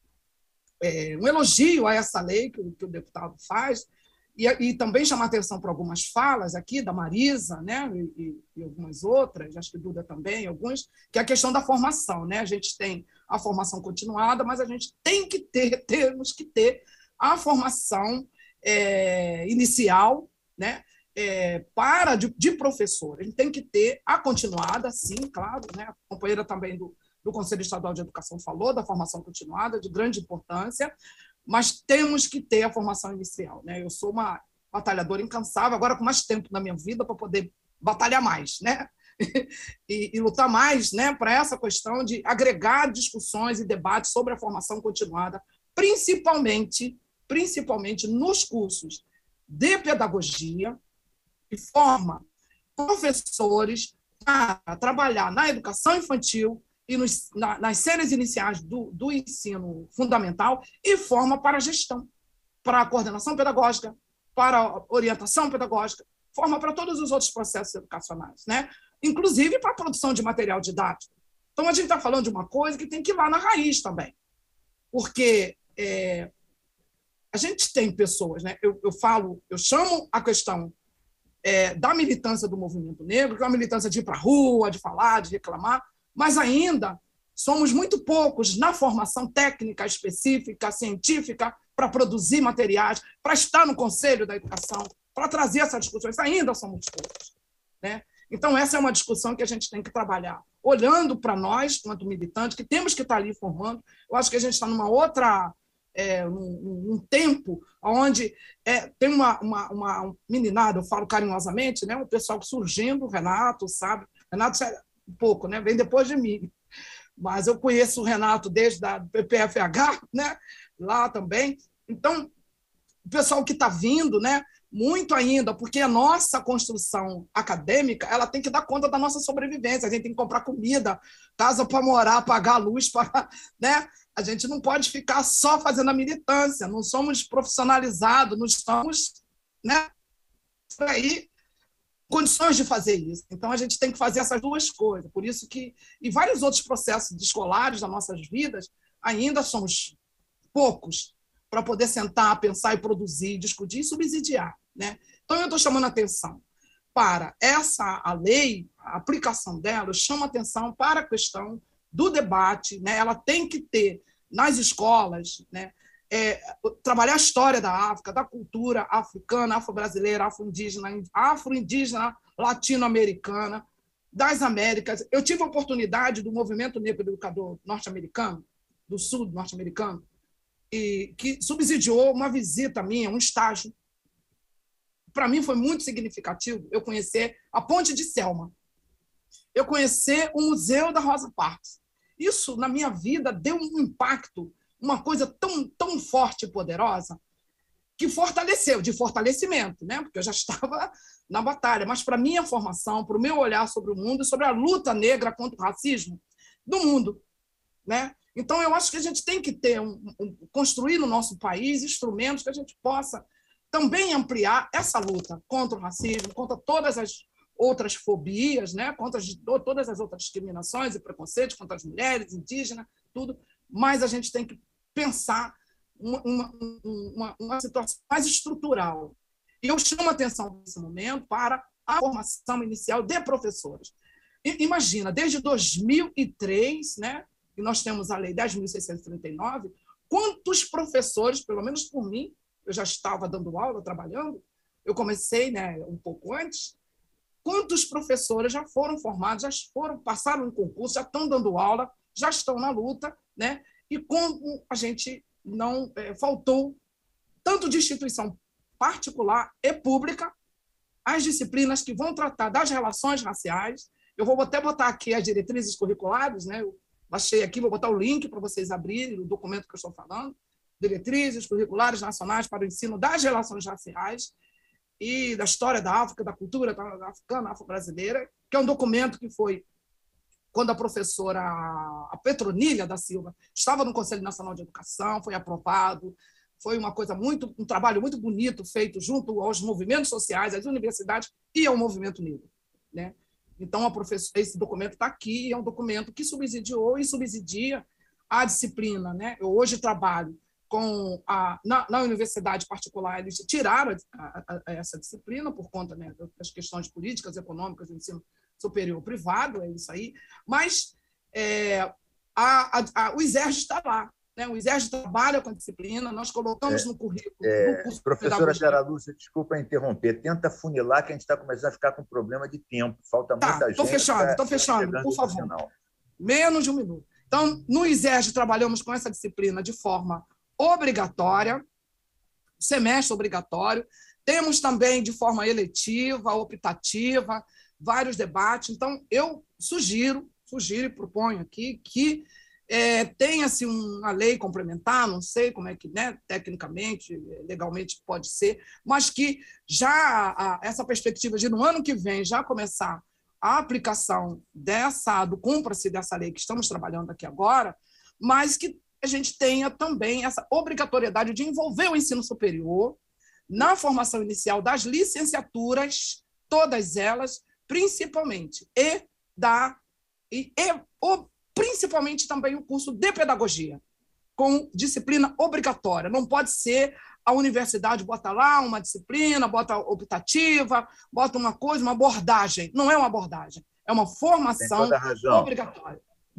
é, um elogio a essa lei que o, que o deputado faz, E, e também chamar atenção para algumas falas aqui, da Marisa, né, e, e algumas outras, acho que Duda também, alguns, que é a questão da formação. Né? A gente tem a formação continuada, mas a gente tem que ter, temos que ter a formação é, inicial, né, é, para de, de professor. A gente tem que ter a continuada, sim, claro. Né? A companheira também do, do Conselho Estadual de Educação falou da formação continuada, de grande importância, mas temos que ter a formação inicial. Né? Eu sou uma batalhadora incansável, agora com mais tempo na minha vida para poder batalhar mais, né? e, e lutar mais, né, para essa questão de agregar discussões e debates sobre a formação continuada, principalmente, principalmente nos cursos de pedagogia, que forma professores para trabalhar na educação infantil e nos, na, nas séries iniciais do, do ensino fundamental, e forma para a gestão, para a coordenação pedagógica, para a orientação pedagógica, forma para todos os outros processos educacionais, né? Inclusive para a produção de material didático. Então, a gente está falando de uma coisa que tem que ir lá na raiz também, porque é, a gente tem pessoas, né? eu, eu falo, eu chamo a questão é, da militância do movimento negro, que é uma militância de ir para a rua, de falar, de reclamar, mas ainda somos muito poucos na formação técnica, específica, científica, para produzir materiais, para estar no Conselho da Educação, para trazer essas discussões. Ainda somos poucos, né? Então, essa é uma discussão que a gente tem que trabalhar, olhando para nós, quanto militantes, que temos que estar ali formando. Eu acho que a gente está numa outra... É, um, um tempo onde é, tem uma, uma, uma meninada, eu falo carinhosamente, né, um pessoal surgindo, o Renato, sabe? Renato é um pouco, né, vem depois de mim, mas eu conheço o Renato desde a P P F H, né, lá também. Então, o pessoal que está vindo, né, muito ainda, porque a nossa construção acadêmica ela tem que dar conta da nossa sobrevivência, a gente tem que comprar comida, casa para morar, pagar a luz, para, né? A gente não pode ficar só fazendo a militância, não somos profissionalizados, não estamos, né, aí, condições de fazer isso. Então, a gente tem que fazer essas duas coisas. Por isso que, e vários outros processos escolares das nossas vidas, ainda somos poucos para poder sentar, pensar e produzir, discutir e subsidiar, né? Então, eu estou chamando a atenção para essa a lei, a aplicação dela, eu chamo a atenção para a questão do debate, né? Ela tem que ter nas escolas, né? É, trabalhar a história da África, da cultura africana, afro-brasileira, afro-indígena, afro-indígena, latino-americana, das Américas. Eu tive a oportunidade do movimento negro educador norte-americano, do sul norte-americano, e que subsidiou uma visita minha, um estágio. Para mim foi muito significativo eu conhecer a Ponte de Selma, eu conhecer o Museu da Rosa Parks. Isso, na minha vida, deu um impacto, uma coisa tão, tão forte e poderosa, que fortaleceu, de fortalecimento, né? Porque eu já estava na batalha, mas para a minha formação, para o meu olhar sobre o mundo e sobre a luta negra contra o racismo do mundo, né? Então, eu acho que a gente tem que ter um, um, construir no nosso país instrumentos que a gente possa também ampliar essa luta contra o racismo, contra todas as outras fobias, né? Contra as, todas as outras discriminações e preconceitos contra as mulheres, indígenas, tudo, mas a gente tem que pensar uma, uma, uma, uma situação mais estrutural. E eu chamo a atenção nesse momento para a formação inicial de professores. E, imagina, desde dois mil e três, né? E nós temos a Lei dez mil seiscentos e trinta e nove, quantos professores, pelo menos por mim, eu já estava dando aula, trabalhando, eu comecei, né, um pouco antes, quantos professores já foram formados, já foram, passaram no concurso, já estão dando aula, já estão na luta, né? E como a gente não é, faltou tanto de instituição particular e pública, as disciplinas que vão tratar das relações raciais. Eu vou até botar aqui as diretrizes curriculares, né? Eu baixei aqui, vou botar o link para vocês abrirem o documento que eu estou falando, diretrizes curriculares nacionais para o ensino das relações raciais e da história da África, da cultura africana, afro-brasileira, que é um documento que foi, quando a professora a Petronília da Silva estava no Conselho Nacional de Educação, foi aprovado, foi uma coisa muito, um trabalho muito bonito feito junto aos movimentos sociais, às universidades e ao movimento negro, né? Então, a professora, esse documento está aqui, é um documento que subsidiou e subsidia a disciplina, né? Eu hoje trabalho com a, na, na universidade particular, eles tiraram a, a, a essa disciplina por conta, né, das questões políticas, econômicas do ensino superior privado, é isso aí, mas é, a, a, a, o ISERJ está lá, né? O ISERJ trabalha com a disciplina, nós colocamos é, no currículo. É, no curso professora Vera Lúcia, desculpa interromper, tenta funilar que a gente está começando a ficar com problema de tempo, falta tá, muita gente. Estou fechando, estou fechando, por favor. Menos de um minuto. Então, no ISERJ trabalhamos com essa disciplina de forma obrigatória, semestre obrigatório, temos também de forma eletiva, optativa, vários debates. Então, eu sugiro, sugiro e proponho aqui que é, tenha-se uma lei complementar, não sei como é que, né, tecnicamente, legalmente pode ser, mas que já a, essa perspectiva de, no ano que vem, já começar a aplicação dessa, do cumpra-se dessa lei que estamos trabalhando aqui agora, mas que a gente tenha também essa obrigatoriedade de envolver o ensino superior na formação inicial das licenciaturas, todas elas, principalmente, e, da, e, e o, principalmente também o curso de pedagogia, com disciplina obrigatória. Não pode ser a universidade bota lá uma disciplina, bota optativa, bota uma coisa, uma abordagem. Não é uma abordagem, é uma formação obrigatória.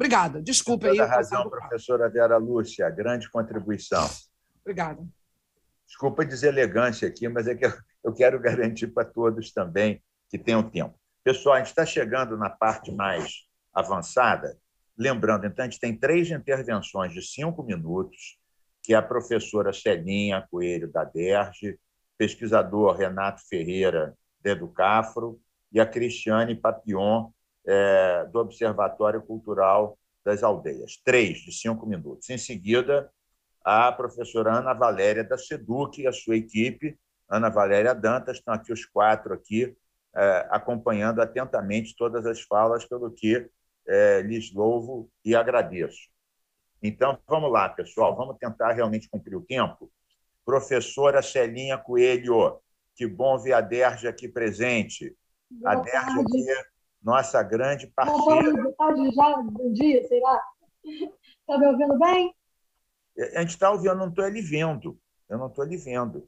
Obrigada. Desculpa aí. Toda a razão, professora Vera Lúcia, grande contribuição. Obrigada. Desculpa deselegância aqui, mas é que eu quero garantir para todos também que tenham tempo. Pessoal, a gente está chegando na parte mais avançada. Lembrando, então, a gente tem três intervenções de cinco minutos, que é a professora Celinha Coelho, da D E R J, pesquisador Renato Ferreira, da Educafro, e a Cristiane Papillon, é, do Observatório Cultural das Aldeias. Três de cinco minutos. Em seguida, a professora Ana Valéria da SEDUC e a sua equipe, Ana Valéria Dantas, estão aqui os quatro aqui, é, acompanhando atentamente todas as falas, pelo que é, lhes louvo e agradeço. Então, vamos lá, pessoal, vamos tentar realmente cumprir o tempo. Professora Celinha Coelho, que bom ver a D E R J aqui presente. Boa a D E R J tarde. aqui é nossa grande parceira. Boa tarde já, bom dia, sei lá. Está me ouvindo bem? A gente está ouvindo, eu não estou lhe vendo. Eu não estou lhe vendo.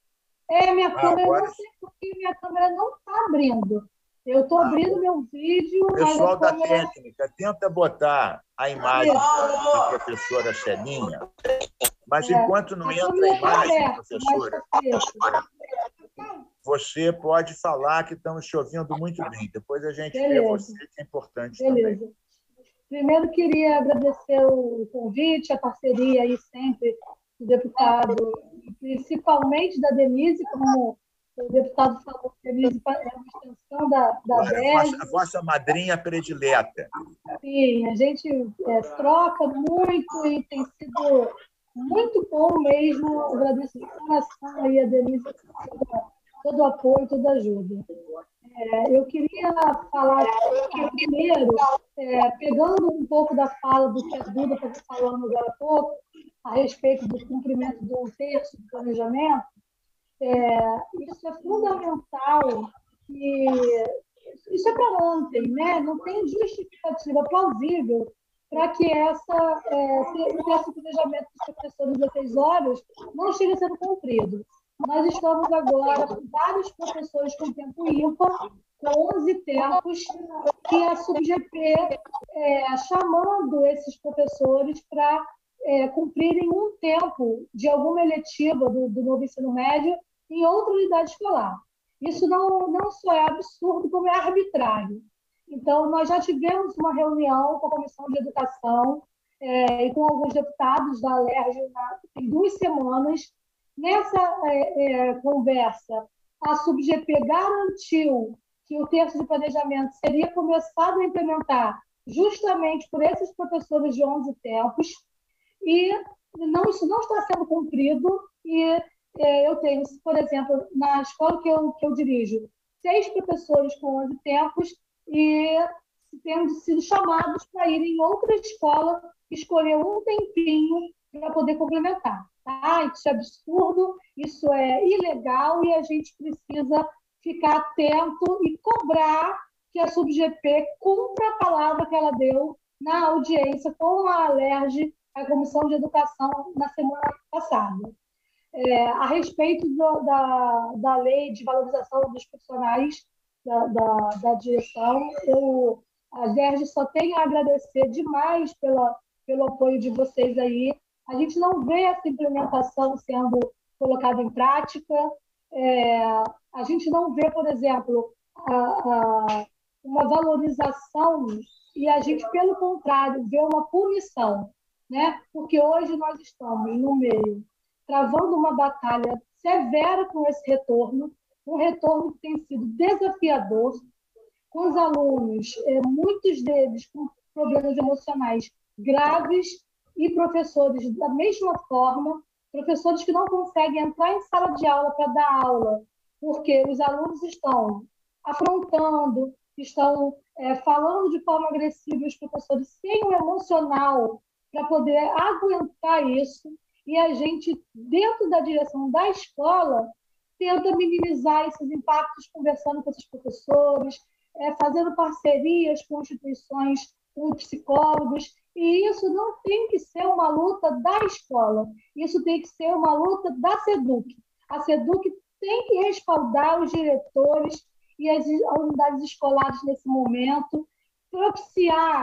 É, minha Ah, câmera, agora- eu não sei porque minha câmera não está abrindo. Eu estou abrindo meu vídeo, mas Pessoal a da câmera... técnica, tenta botar a imagem da professora Celinha, mas É, enquanto não a entra a câmera está imagem, aberta, professora, mas está preta. você pode falar que estamos te ouvindo muito bem. Depois a gente vê Beleza. você, que é importante também. Beleza. Primeiro, queria agradecer o convite, a parceria aí sempre do deputado, principalmente da Denise, como o deputado falou, a Denise é uma extensão da, da Agora, D E a R J. vossa, a vossa madrinha predileta. Sim, a gente é, troca muito e tem sido muito bom mesmo. Agradeço de coração aí a Denise por todo, todo o apoio, toda a ajuda. É, eu queria falar aqui, primeiro, é, pegando um pouco da fala do que a Duda estava falando agora há pouco, a respeito do cumprimento do terço do planejamento, é, isso é fundamental e isso é para ontem, né? Não tem justificativa plausível para que essa, é, o terço do planejamento dos professores de dezesseis horas não esteja sendo cumprido. Nós estamos agora com vários professores com tempo ímpar, com onze tempos, e a Sub-G P é, chamando esses professores para é, cumprirem um tempo de alguma eletiva do, do novo ensino médio em outra unidade escolar. Isso não, não só é absurdo, como é arbitrário. Então, nós já tivemos uma reunião com a Comissão de Educação é, e com alguns deputados da Alerj em duas semanas. Nessa é, é, conversa, a Sub-G P garantiu que o terço de planejamento seria começado a implementar justamente por esses professores de onze tempos, e não, isso não está sendo cumprido, e é, eu tenho, por exemplo, na escola que eu, que eu dirijo, seis professores com onze tempos e tendo sido chamados para ir em outra escola, escolher um tempinho para poder complementar. Tá? Isso é absurdo, isso é ilegal e a gente precisa ficar atento e cobrar que a Sub-G P cumpra a palavra que ela deu na audiência com a Alerj, a Comissão de Educação, na semana passada. É, a respeito do, da, da lei de valorização dos profissionais da, da, da direção, eu, a D E R J só tem a agradecer demais pela, pelo apoio de vocês aí. A gente não vê essa implementação sendo colocada em prática. É, a gente não vê, por exemplo, a, a, uma valorização e a gente, pelo contrário, vê uma punição, né? Porque hoje nós estamos no meio, travando uma batalha severa com esse retorno, um retorno que tem sido desafiador, com os alunos, é, muitos deles com problemas emocionais graves, e professores da mesma forma, professores que não conseguem entrar em sala de aula para dar aula, porque os alunos estão afrontando, estão é, falando de forma agressiva, os professores sem o emocional para poder aguentar isso, e a gente, dentro da direção da escola, tenta minimizar esses impactos conversando com esses professores, é, fazendo parcerias com instituições, com psicólogos, e isso não tem que ser uma luta da escola, isso tem que ser uma luta da SEDUC. A SEDUC tem que respaldar os diretores e as unidades escolares nesse momento, propiciar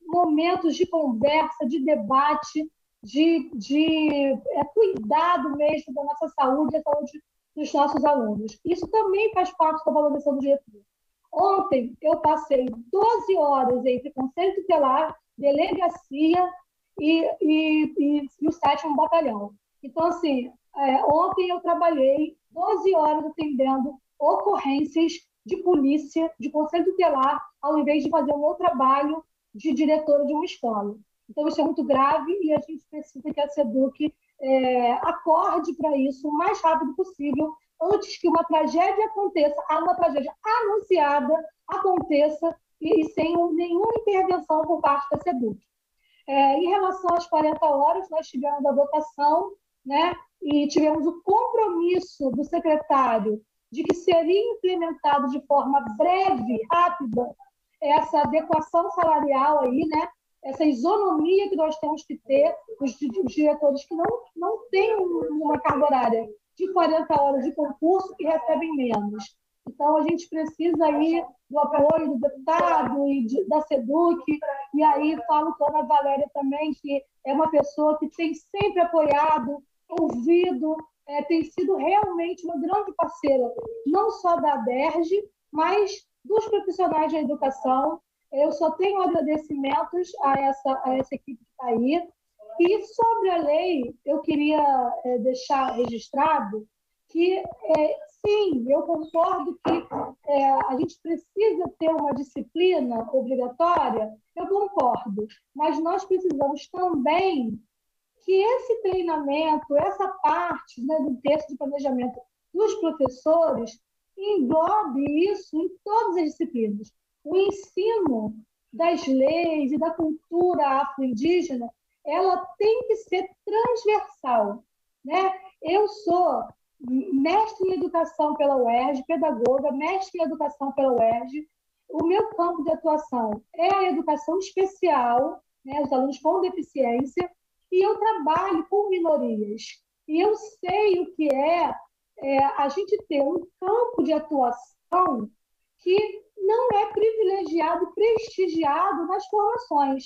momentos de conversa, de debate, de, de é, cuidado mesmo da nossa saúde e da saúde dos nossos alunos. Isso também faz parte da valorização do diretor. Ontem, eu passei doze horas entre Conselho Tutelar, Delegacia e, e, e, e o sétimo Batalhão. Então, assim, é, ontem eu trabalhei doze horas atendendo ocorrências de polícia, de Conselho Tutelar, ao invés de fazer o meu trabalho de diretora de uma escola. Então, isso é muito grave e a gente precisa que a SEDUC é, acorde para isso o mais rápido possível, antes que uma tragédia aconteça, uma tragédia anunciada aconteça e, e sem nenhuma intervenção por parte da SEDUC. É, em relação às quarenta horas, nós tivemos a votação, né, e tivemos o compromisso do secretário de que seria implementado de forma breve, rápida, essa adequação salarial aí, né, essa isonomia que nós temos que ter, os, os diretores que não, não têm uma carga horária de quarenta horas de concurso e recebem menos. Então, a gente precisa aí do apoio do deputado e de, da SEDUC, e aí falo com a Ana Valéria também, que é uma pessoa que tem sempre apoiado, ouvido, é, tem sido realmente uma grande parceira, não só da ADERJ, mas dos profissionais da educação. Eu só tenho agradecimentos a essa, a essa equipe que está aí. E sobre a lei, eu queria é, deixar registrado que, é, sim, eu concordo que é, a gente precisa ter uma disciplina obrigatória, eu concordo, mas nós precisamos também que esse treinamento, essa parte, né, do texto de planejamento dos professores, englobe isso em todas as disciplinas. O ensino das leis e da cultura afro-indígena, ela tem que ser transversal, né? Eu sou mestre em educação pela U E R J, pedagoga, mestre em educação pela U E R J. O meu campo de atuação é a educação especial, né, os alunos com deficiência, e eu trabalho com minorias. E eu sei o que é, é a gente ter um campo de atuação que não é privilegiado e prestigiado nas formações.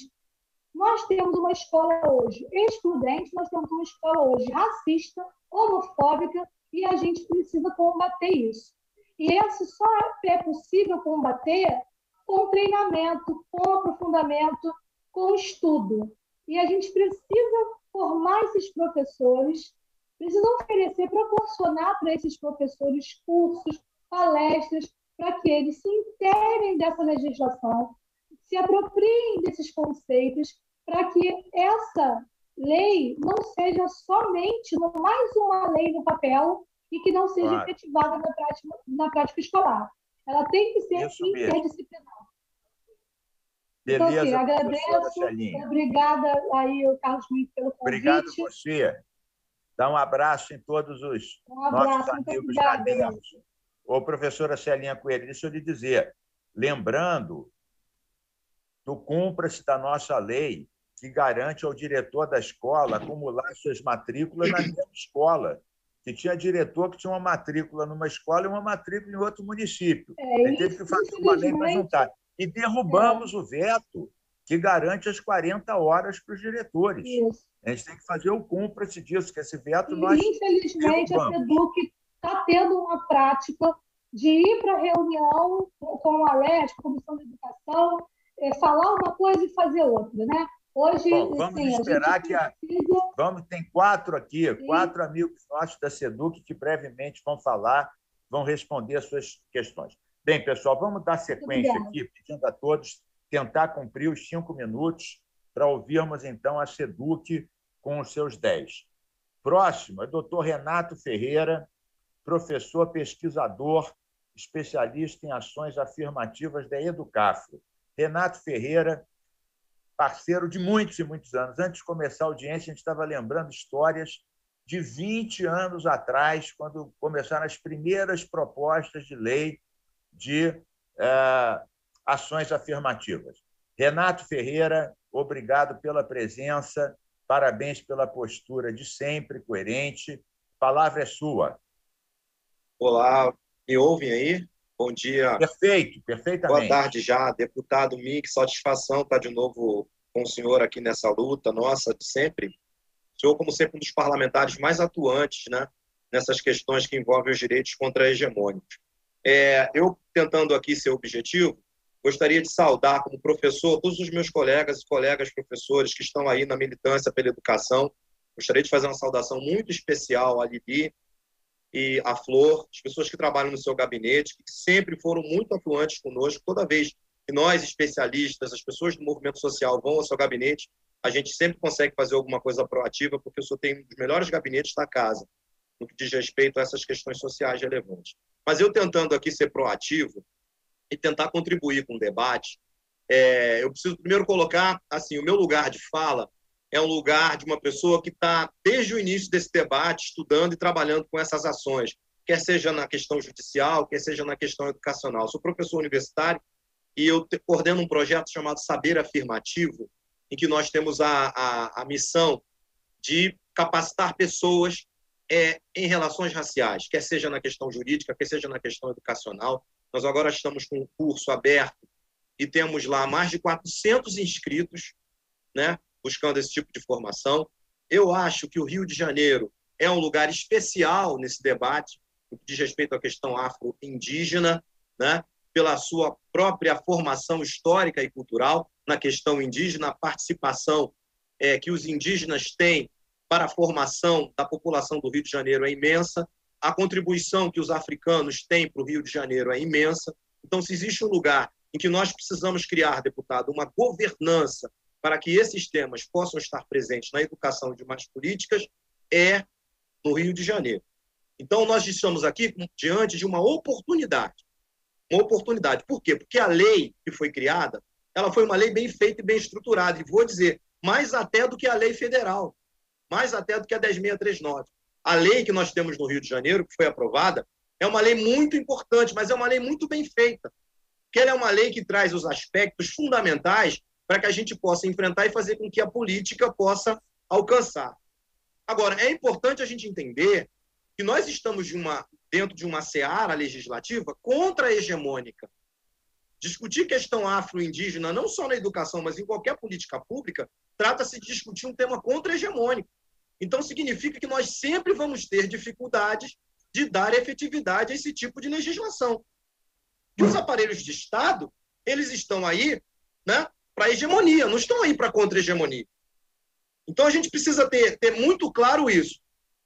Nós temos uma escola hoje excludente, nós temos uma escola hoje racista, homofóbica, e a gente precisa combater isso. E esse só é possível combater com treinamento, com aprofundamento, com estudo. E a gente precisa formar esses professores, precisa oferecer, proporcionar para esses professores cursos, palestras, para que eles se inteirem dessa legislação, se apropriem desses conceitos, para que essa lei não seja somente mais uma lei no papel e que não seja claro. efetivada na prática, na prática escolar. Ela tem que ser Isso interdisciplinar. Mesmo. Então, Beleza, assim, agradeço. Obrigada aí, Carlos Mink, pelo convite. Obrigado, você. Dá um abraço em todos os um abraço, nossos amigos da ADERJ. Ô, professora Celinha Coelho, deixa eu lhe dizer, lembrando do cumpra-se da nossa lei, que garante ao diretor da escola acumular suas matrículas na mesma escola, que tinha diretor que tinha uma matrícula numa escola e uma matrícula em outro município. É, Ele teve que fazer uma lei para juntar. E derrubamos é. o veto que garante as quarenta horas para os diretores. Isso. A gente tem que fazer o cumpra-se disso, que esse veto e, nós infelizmente, derrubamos. a SEDUC está tendo uma prática de ir para a reunião com a L E D, com a Comissão de Educação, é, falar uma coisa e fazer outra, né? Hoje, Bom, vamos assim, esperar a que a... precisa... vamos tem quatro aqui, Sim. quatro amigos nossos da SEDUC que brevemente vão falar, vão responder as suas questões. Bem, pessoal, vamos dar sequência aqui, pedindo a todos tentar cumprir os cinco minutos para ouvirmos, então, a SEDUC com os seus dez. Próximo é doutor Renato Ferreira, professor pesquisador, especialista em ações afirmativas da Educafro. Renato Ferreira, parceiro de muitos e muitos anos. Antes de começar a audiência, a gente estava lembrando histórias de vinte anos atrás, quando começaram as primeiras propostas de lei de eh, ações afirmativas. Renato Ferreira, obrigado pela presença, parabéns pela postura de sempre, coerente. A palavra é sua. Olá, me ouvem aí? Bom dia. Perfeito, perfeitamente. Boa tarde já, deputado Mink, satisfação estar de novo com o senhor aqui nessa luta nossa de sempre. O senhor, como sempre, um dos parlamentares mais atuantes, né, nessas questões que envolvem os direitos contra-hegemônicos. É, eu, tentando aqui ser objetivo, gostaria de saudar como professor todos os meus colegas e colegas professores que estão aí na militância pela educação. Gostaria de fazer uma saudação muito especial à Lili e à Flor, as pessoas que trabalham no seu gabinete, que sempre foram muito atuantes conosco. Toda vez que nós, especialistas, as pessoas do movimento social vão ao seu gabinete, a gente sempre consegue fazer alguma coisa proativa, porque o senhor tem um dos melhores gabinetes da casa, no que diz respeito a essas questões sociais relevantes. Mas eu tentando aqui ser proativo e tentar contribuir com o debate, é, eu preciso primeiro colocar, assim, o meu lugar de fala é um lugar de uma pessoa que está, desde o início desse debate, estudando e trabalhando com essas ações, quer seja na questão judicial, quer seja na questão educacional. Sou professor universitário e eu coordeno um projeto chamado Saber Afirmativo, em que nós temos a, a, a missão de capacitar pessoas é, em relações raciais, quer seja na questão jurídica, quer seja na questão educacional. Nós agora estamos com um curso aberto e temos lá mais de quatrocentos inscritos, né, buscando esse tipo de formação. Eu acho que o Rio de Janeiro é um lugar especial nesse debate, no que diz respeito à questão afro-indígena, né, pela sua própria formação histórica e cultural na questão indígena, a participação é, que os indígenas têm para a formação da população do Rio de Janeiro é imensa, a contribuição que os africanos têm para o Rio de Janeiro é imensa. Então, se existe um lugar em que nós precisamos criar, deputado, uma governança para que esses temas possam estar presentes na educação de mais políticas, é no Rio de Janeiro. Então, nós estamos aqui diante de uma oportunidade. Uma oportunidade. Por quê? Porque a lei que foi criada, ela foi uma lei bem feita e bem estruturada. E vou dizer, mais até do que a lei federal, mais até do que a dez mil seiscentos e trinta e nove. A lei que nós temos no Rio de Janeiro, que foi aprovada, é uma lei muito importante, mas é uma lei muito bem feita. Porque ela é uma lei que traz os aspectos fundamentais para que a gente possa enfrentar e fazer com que a política possa alcançar. Agora, é importante a gente entender que nós estamos de uma, dentro de uma seara legislativa contra-hegemônica. Discutir questão afro-indígena, não só na educação, mas em qualquer política pública, trata-se de discutir um tema contra-hegemônico. Então, significa que nós sempre vamos ter dificuldades de dar efetividade a esse tipo de legislação. E os aparelhos de Estado, eles estão aí, né, para hegemonia, não estão aí para contra-hegemonia. Então, a gente precisa ter, ter muito claro isso.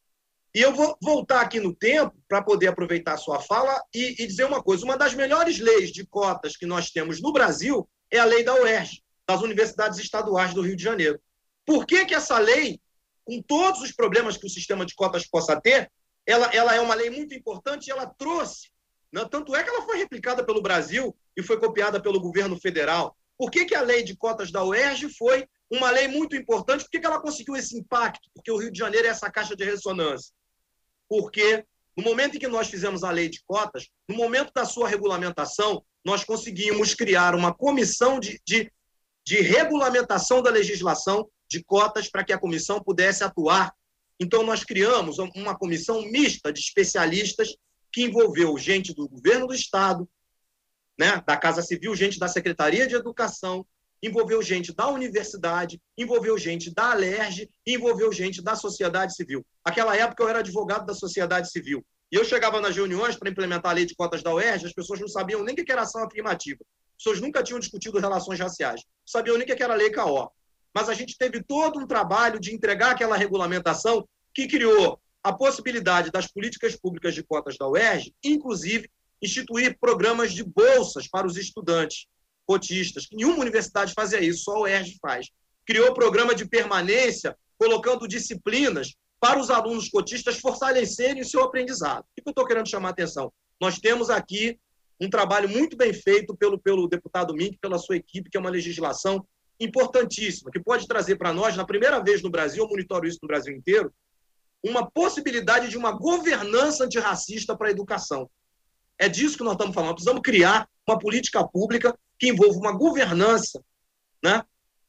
E eu vou voltar aqui no tempo para poder aproveitar a sua fala e, e dizer uma coisa. Uma das melhores leis de cotas que nós temos no Brasil é a lei da U E R J, das Universidades Estaduais do Rio de Janeiro. Por que que essa lei, com todos os problemas que o sistema de cotas possa ter, ela, ela é uma lei muito importante e ela trouxe, né? Tanto é que ela foi replicada pelo Brasil e foi copiada pelo governo federal. Por que que a lei de cotas da U E R J foi uma lei muito importante? Por que que ela conseguiu esse impacto? Porque o Rio de Janeiro é essa caixa de ressonância. Porque no momento em que nós fizemos a lei de cotas, no momento da sua regulamentação, nós conseguimos criar uma comissão de, de, de regulamentação da legislação de cotas para que a comissão pudesse atuar. Então, nós criamos uma comissão mista de especialistas que envolveu gente do governo do Estado, né, da Casa Civil, gente da Secretaria de Educação, envolveu gente da universidade, envolveu gente da Alerj, envolveu gente da sociedade civil. Naquela época, eu era advogado da sociedade civil. E eu chegava nas reuniões para implementar a lei de cotas da U E R J, as pessoas não sabiam nem o que era ação afirmativa. As pessoas nunca tinham discutido relações raciais. Não sabiam nem o que era a lei K O. Mas a gente teve todo um trabalho de entregar aquela regulamentação que criou a possibilidade das políticas públicas de cotas da U E R J, inclusive instituir programas de bolsas para os estudantes cotistas, que nenhuma universidade fazia isso, só a U E R J faz. Criou programa de permanência, colocando disciplinas para os alunos cotistas fortalecerem o seu aprendizado. O que eu estou querendo chamar a atenção? Nós temos aqui um trabalho muito bem feito pelo, pelo deputado Mink, pela sua equipe, que é uma legislação importantíssima, que pode trazer para nós, na primeira vez no Brasil, eu monitoro isso no Brasil inteiro, uma possibilidade de uma governança antirracista para a educação. É disso que nós estamos falando. Nós precisamos criar uma política pública que envolva uma governança, né,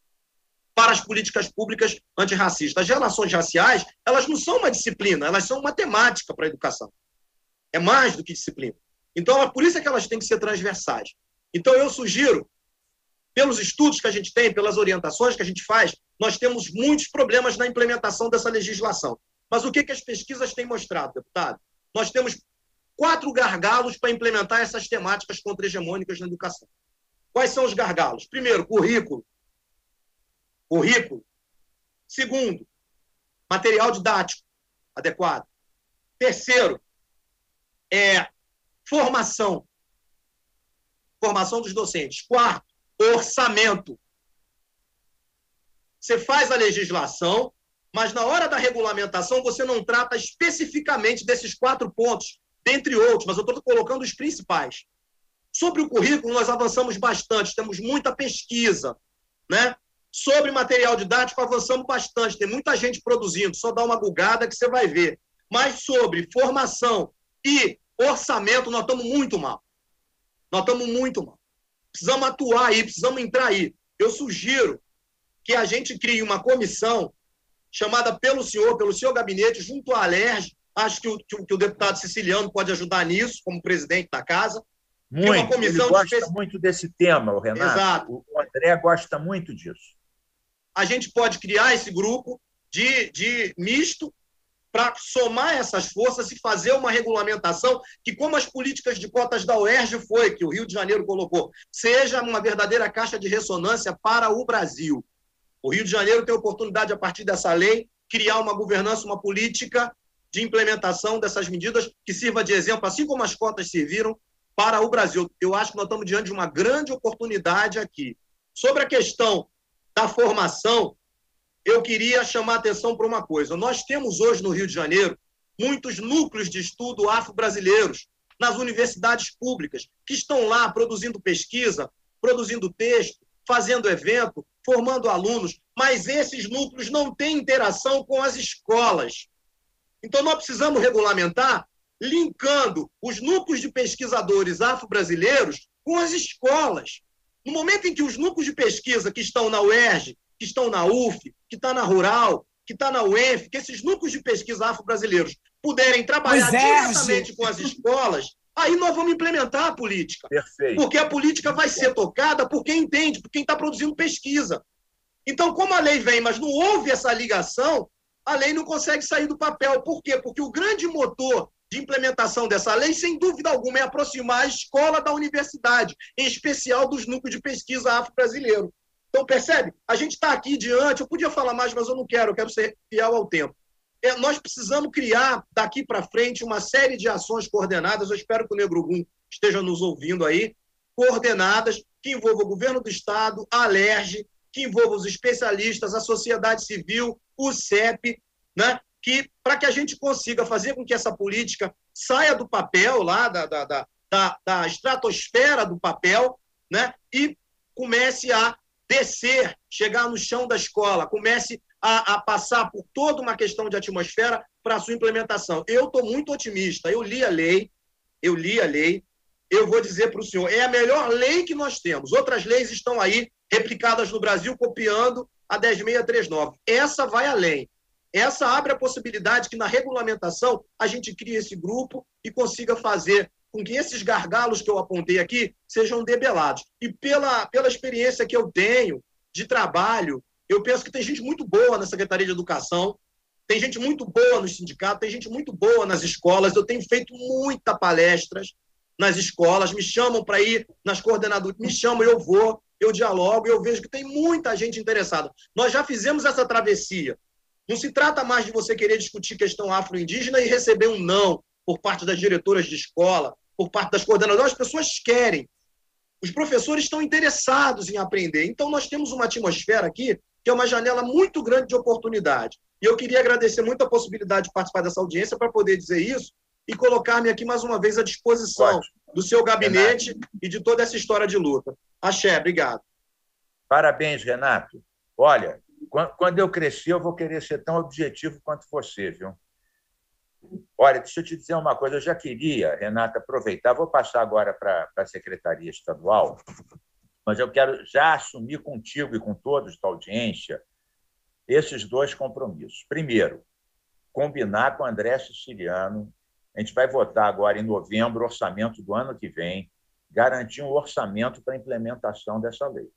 para as políticas públicas antirracistas. As relações raciais, elas não são uma disciplina, elas são uma temática para a educação. É mais do que disciplina. Então, por isso é que elas têm que ser transversais. Então, eu sugiro, pelos estudos que a gente tem, pelas orientações que a gente faz, nós temos muitos problemas na implementação dessa legislação. Mas o que, que as pesquisas têm mostrado, deputado? Nós temos quatro gargalos para implementar essas temáticas contra-hegemônicas na educação. Quais são os gargalos? Primeiro, currículo. Currículo. Segundo, material didático adequado. Terceiro, é formação. Formação dos docentes. Quarto, orçamento. Você faz a legislação, mas na hora da regulamentação você não trata especificamente desses quatro pontos, dentre outros, mas eu estou colocando os principais. Sobre o currículo, nós avançamos bastante, temos muita pesquisa, né? Sobre material didático, avançamos bastante, tem muita gente produzindo, só dá uma bugada que você vai ver. Mas sobre formação e orçamento, nós estamos muito mal. Nós estamos muito mal. Precisamos atuar aí, precisamos entrar aí. Eu sugiro que a gente crie uma comissão chamada pelo senhor, pelo seu gabinete, junto à Alerj. Acho que o, que, o, que o deputado Siciliano pode ajudar nisso, como presidente da casa. Muito, uma comissão ele gosta de... muito desse tema, o Renato. Exato. O André gosta muito disso. A gente pode criar esse grupo de, de misto para somar essas forças e fazer uma regulamentação que, como as políticas de cotas da U E R J foi, que o Rio de Janeiro colocou, seja uma verdadeira caixa de ressonância para o Brasil. O Rio de Janeiro tem a oportunidade, a partir dessa lei, criar uma governança, uma política de implementação dessas medidas que sirva de exemplo, assim como as cotas serviram para o Brasil. Eu acho que nós estamos diante de uma grande oportunidade aqui. Sobre a questão da formação, eu queria chamar a atenção para uma coisa. Nós temos hoje no Rio de Janeiro muitos núcleos de estudo afro-brasileiros nas universidades públicas, que estão lá produzindo pesquisa, produzindo texto, fazendo evento, formando alunos, mas esses núcleos não têm interação com as escolas. Então, nós precisamos regulamentar linkando os núcleos de pesquisadores afro-brasileiros com as escolas. No momento em que os núcleos de pesquisa que estão na U E R J, que estão na U F, que está na Rural, que está na U E N F, que esses núcleos de pesquisa afro-brasileiros puderem trabalhar diretamente com as escolas, aí nós vamos implementar a política. Perfeito. Porque a política vai ser tocada por quem entende, por quem está produzindo pesquisa. Então, como a lei vem, mas não houve essa ligação, a lei não consegue sair do papel. Por quê? Porque o grande motor de implementação dessa lei, sem dúvida alguma, é aproximar a escola da universidade, em especial dos núcleos de pesquisa afro-brasileiro. Então, percebe? A gente está aqui diante, eu podia falar mais, mas eu não quero, eu quero ser fiel ao tempo. É, nós precisamos criar, daqui para frente, uma série de ações coordenadas, eu espero que o Negro Gum esteja nos ouvindo aí, coordenadas, que envolvam o governo do Estado, a Alerj, que envolvam os especialistas, a sociedade civil, o C E P, né? Que, para que a gente consiga fazer com que essa política saia do papel, lá da, da, da, da, da estratosfera do papel, né? E comece a descer, chegar no chão da escola, comece a, a passar por toda uma questão de atmosfera para a sua implementação. Eu estou muito otimista, eu li a lei, eu li a lei, eu vou dizer para o senhor, é a melhor lei que nós temos. Outras leis estão aí, replicadas no Brasil, copiando a dez mil seiscentos e trinta e nove. Essa vai além. Essa abre a possibilidade que, na regulamentação, a gente crie esse grupo e consiga fazer com que esses gargalos que eu apontei aqui sejam debelados. E pela, pela experiência que eu tenho de trabalho, eu penso que tem gente muito boa na Secretaria de Educação, tem gente muito boa no sindicato, tem gente muito boa nas escolas. Eu tenho feito muitas palestras nas escolas, me chamam para ir nas coordenadoras, me chamam, eu vou, eu dialogo, eu vejo que tem muita gente interessada. Nós já fizemos essa travessia. Não se trata mais de você querer discutir questão afro-indígena e receber um não por parte das diretoras de escola, por parte das coordenadoras. As pessoas querem. Os professores estão interessados em aprender. Então, nós temos uma atmosfera aqui que é uma janela muito grande de oportunidade. E eu queria agradecer muito a possibilidade de participar dessa audiência para poder dizer isso e colocar-me aqui mais uma vez à disposição Pode. do seu gabinete Renato. e de toda essa história de luta. Axé, obrigado. Parabéns, Renato. Olha, quando eu crescer, eu vou querer ser tão objetivo quanto você, viu? Olha, deixa eu te dizer uma coisa. Eu já queria, Renata, aproveitar. Vou passar agora para a Secretaria Estadual, mas eu quero já assumir contigo e com todos da audiência esses dois compromissos. Primeiro, combinar com o André Siciliano A gente vai votar agora, em novembro, o orçamento do ano que vem, garantir um orçamento para a implementação dessa lei.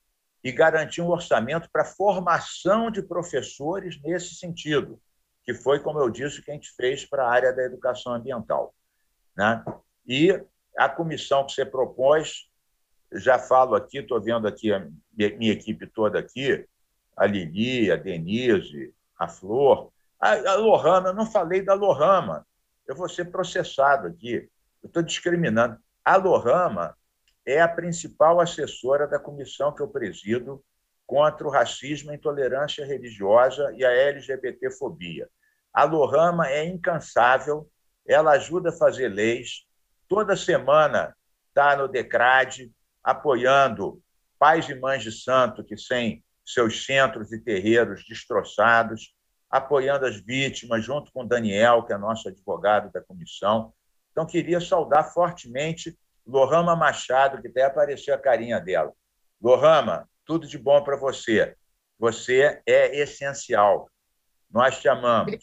E garantir um orçamento para a formação de professores nesse sentido, que foi, como eu disse, o que a gente fez para a área da educação ambiental, né? E a comissão que você propôs, já falo aqui, estou vendo aqui a minha equipe toda aqui, a Lili, a Denise, a Flor, a, a Lohama, eu não falei da Lohama, eu vou ser processado aqui, eu estou discriminando. A Lohama é a principal assessora da comissão que eu presido contra o racismo, a intolerância religiosa e a L G B T fobia. A Lohama é incansável, ela ajuda a fazer leis, toda semana está no DECRAD, apoiando pais e mães de santo que têm seus centros e terreiros destroçados, apoiando as vítimas, junto com o Daniel, que é nosso advogado da comissão. Então, queria saudar fortemente Lohama Machado, que até apareceu a carinha dela. Lohama, tudo de bom para você. Você é essencial. Nós te amamos.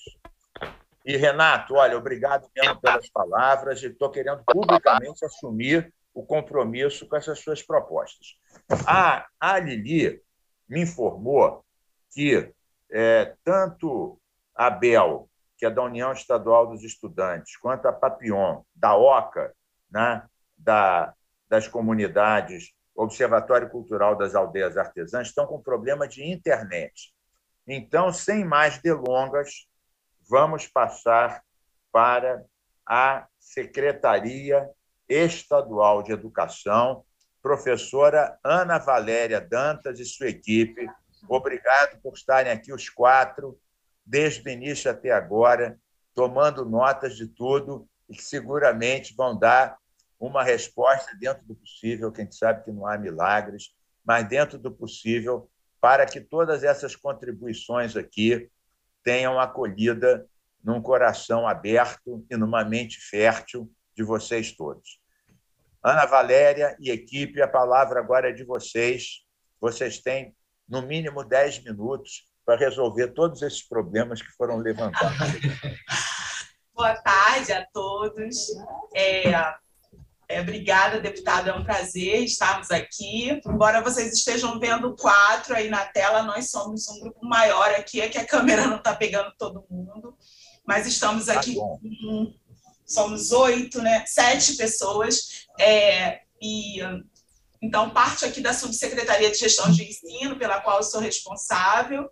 E, Renato, olha, obrigado mesmo pelas palavras e estou querendo publicamente assumir o compromisso com essas suas propostas. A, a Lili me informou que é, tanto a Bel, que é da União Estadual dos Estudantes, quanto a Papillon, da OCA, né, da, das comunidades, Observatório Cultural das Aldeias Artesãs, estão com problema de internet. Então, sem mais delongas, vamos passar para a Secretaria Estadual de Educação, professora Ana Valéria Dantas e sua equipe. Obrigado por estarem aqui os quatro, desde o início até agora, tomando notas de tudo e que seguramente vão dar uma resposta dentro do possível, que a gente sabe que não há milagres, mas dentro do possível, para que todas essas contribuições aqui tenham acolhida num coração aberto e numa mente fértil de vocês todos. Ana Valéria e equipe, a palavra agora é de vocês. Vocês têm, no mínimo, dez minutos para resolver todos esses problemas que foram levantados. Boa tarde a todos. É, é, obrigada, deputada. É um prazer estarmos aqui. Embora vocês estejam vendo quatro aí na tela, nós somos um grupo maior aqui, é que a câmera não está pegando todo mundo. Mas estamos aqui, tá com, somos oito, né? Sete pessoas. É, e, então, parte aqui da Subsecretaria de Gestão de Ensino, pela qual eu sou responsável.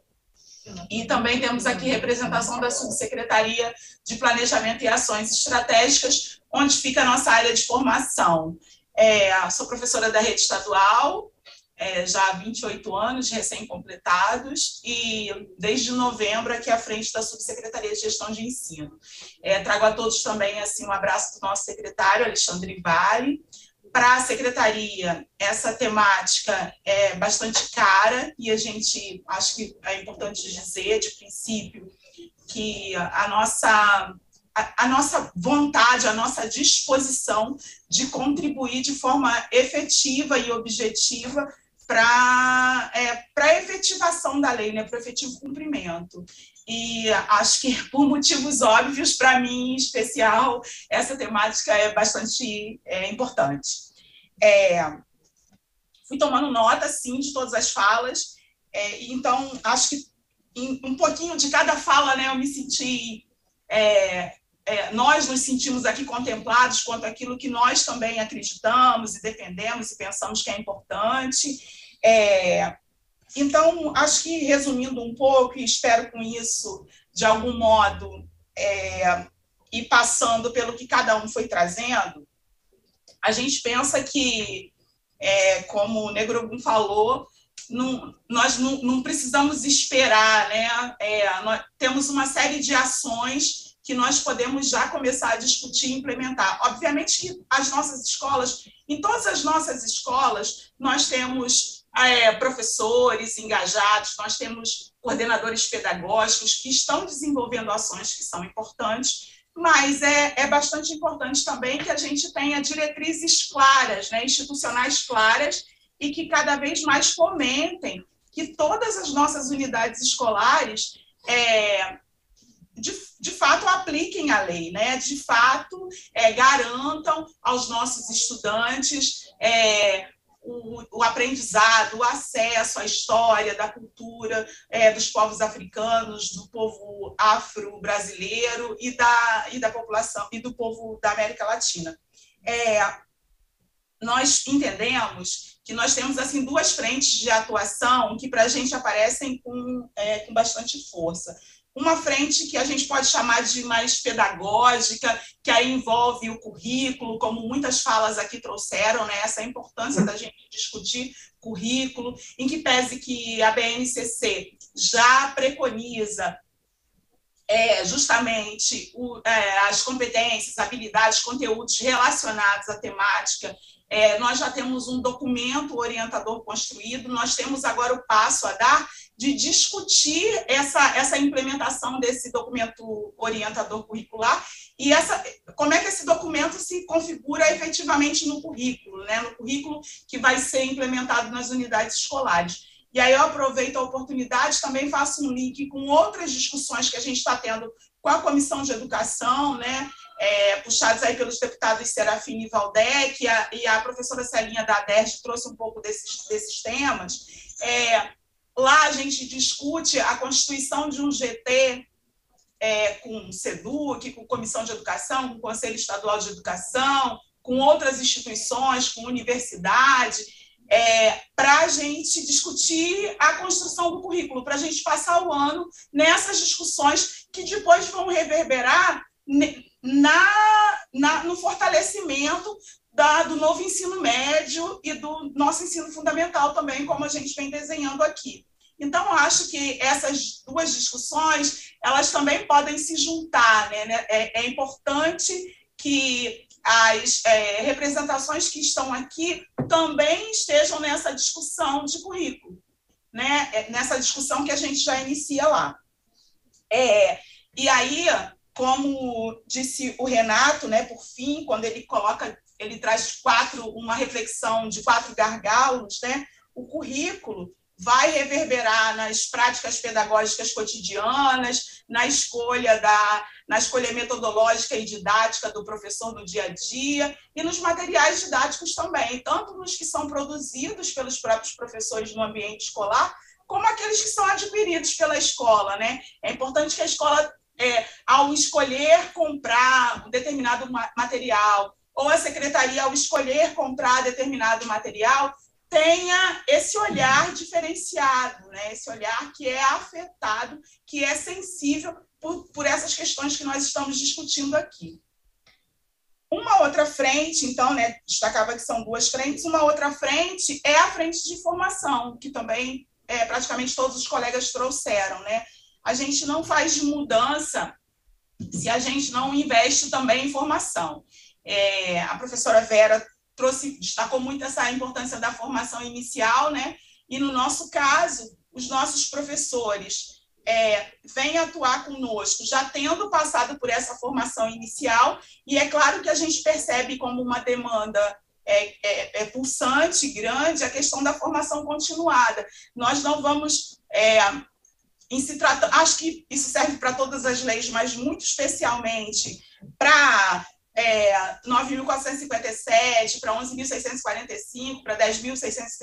E também temos aqui representação da Subsecretaria de Planejamento e Ações Estratégicas, onde fica a nossa área de formação. É, sou professora da rede estadual, é, já há vinte e oito anos, recém-completados, e desde novembro aqui à frente da Subsecretaria de Gestão de Ensino. É, trago a todos também assim, um abraço do nosso secretário, Alexandre Vale. Para a secretaria, essa temática é bastante cara e a gente, acho que é importante dizer, de princípio, que a nossa, a, a nossa vontade, a nossa disposição de contribuir de forma efetiva e objetiva para é, para a efetivação da lei, né, para o efetivo cumprimento. E acho que, por motivos óbvios, para mim, em especial, essa temática é bastante é, importante. É, fui tomando nota, sim, de todas as falas, é, então, acho que em um pouquinho de cada fala, né, eu me senti... É, é, nós nos sentimos aqui contemplados quanto àquilo que nós também acreditamos e defendemos e pensamos que é importante. É, então, acho que, resumindo um pouco, e espero com isso, de algum modo, é, ir passando pelo que cada um foi trazendo, a gente pensa que, é, como o Negro falou, não, nós não, não precisamos esperar, né? É, nós temos uma série de ações que nós podemos já começar a discutir e implementar. Obviamente que as nossas escolas, em todas as nossas escolas, nós temos é, professores engajados, nós temos coordenadores pedagógicos que estão desenvolvendo ações que são importantes, mas é, é bastante importante também que a gente tenha diretrizes claras, né, institucionais claras, e que cada vez mais fomentem que todas as nossas unidades escolares é, de, de fato, apliquem a lei, né? De fato, é, garantam aos nossos estudantes é, o, o aprendizado, o acesso à história, da cultura é, dos povos africanos, do povo afro-brasileiro e da, e da população, e do povo da América Latina. É, nós entendemos que nós temos assim duas frentes de atuação que para a gente aparecem com, é, com bastante força. Uma frente que a gente pode chamar de mais pedagógica, que aí envolve o currículo, como muitas falas aqui trouxeram, né? Essa importância da gente discutir currículo, em que pese que a B N C C já preconiza é, justamente o, é, as competências, habilidades, conteúdos relacionados à temática. É, nós já temos um documento orientador construído, nós temos agora o passo a dar de discutir essa, essa implementação desse documento orientador curricular e essa, como é que esse documento se configura efetivamente no currículo, né? No currículo que vai ser implementado nas unidades escolares. E aí eu aproveito a oportunidade, também faço um link com outras discussões que a gente está tendo com a Comissão de Educação, né? É, puxados aí pelos deputados Serafim e Valdec, e a, e a professora Celinha da ADERJ trouxe um pouco desses, desses temas. É, lá a gente discute a constituição de um G T é, com o SEDUC, com a Comissão de Educação, com o Conselho Estadual de Educação, com outras instituições, com universidade, é, para a gente discutir a construção do currículo, para a gente passar o ano nessas discussões que depois vão reverberar Na, na, no fortalecimento da, do novo ensino médio e do nosso ensino fundamental também, como a gente vem desenhando aqui. Então, eu acho que essas duas discussões, elas também podem se juntar, né? É, é importante que as é, representações que estão aqui também estejam nessa discussão de currículo, né? É, nessa discussão que a gente já inicia lá. É, e aí... Como disse o Renato, né, por fim, quando ele coloca, ele traz quatro, uma reflexão de quatro gargalos, né, o currículo vai reverberar nas práticas pedagógicas cotidianas, na escolha, da, na escolha metodológica e didática do professor no dia a dia e nos materiais didáticos também, tanto nos que são produzidos pelos próprios professores no ambiente escolar, como aqueles que são adquiridos pela escola, né? É importante que a escola É, ao escolher comprar um determinado material, ou a secretaria, ao escolher comprar determinado material, tenha esse olhar diferenciado, né? Esse olhar que é afetado, que é sensível por, por essas questões que nós estamos discutindo aqui. Uma outra frente, então, né, destacava que são duas frentes, uma outra frente é a frente de formação, que também é, praticamente todos os colegas trouxeram, né? A gente não faz mudança se a gente não investe também em formação. É, a professora Vera trouxe, destacou muito essa importância da formação inicial, né? E, no nosso caso, os nossos professores é, vêm atuar conosco, já tendo passado por essa formação inicial, e é claro que a gente percebe como uma demanda é, é, é pulsante, grande, a questão da formação continuada. Nós não vamos... É, Em se tratando, acho que isso serve para todas as leis, mas muito especialmente para é, nove mil quatrocentos e cinquenta e sete, para onze mil seiscentos e quarenta e cinco, para dez mil seiscentos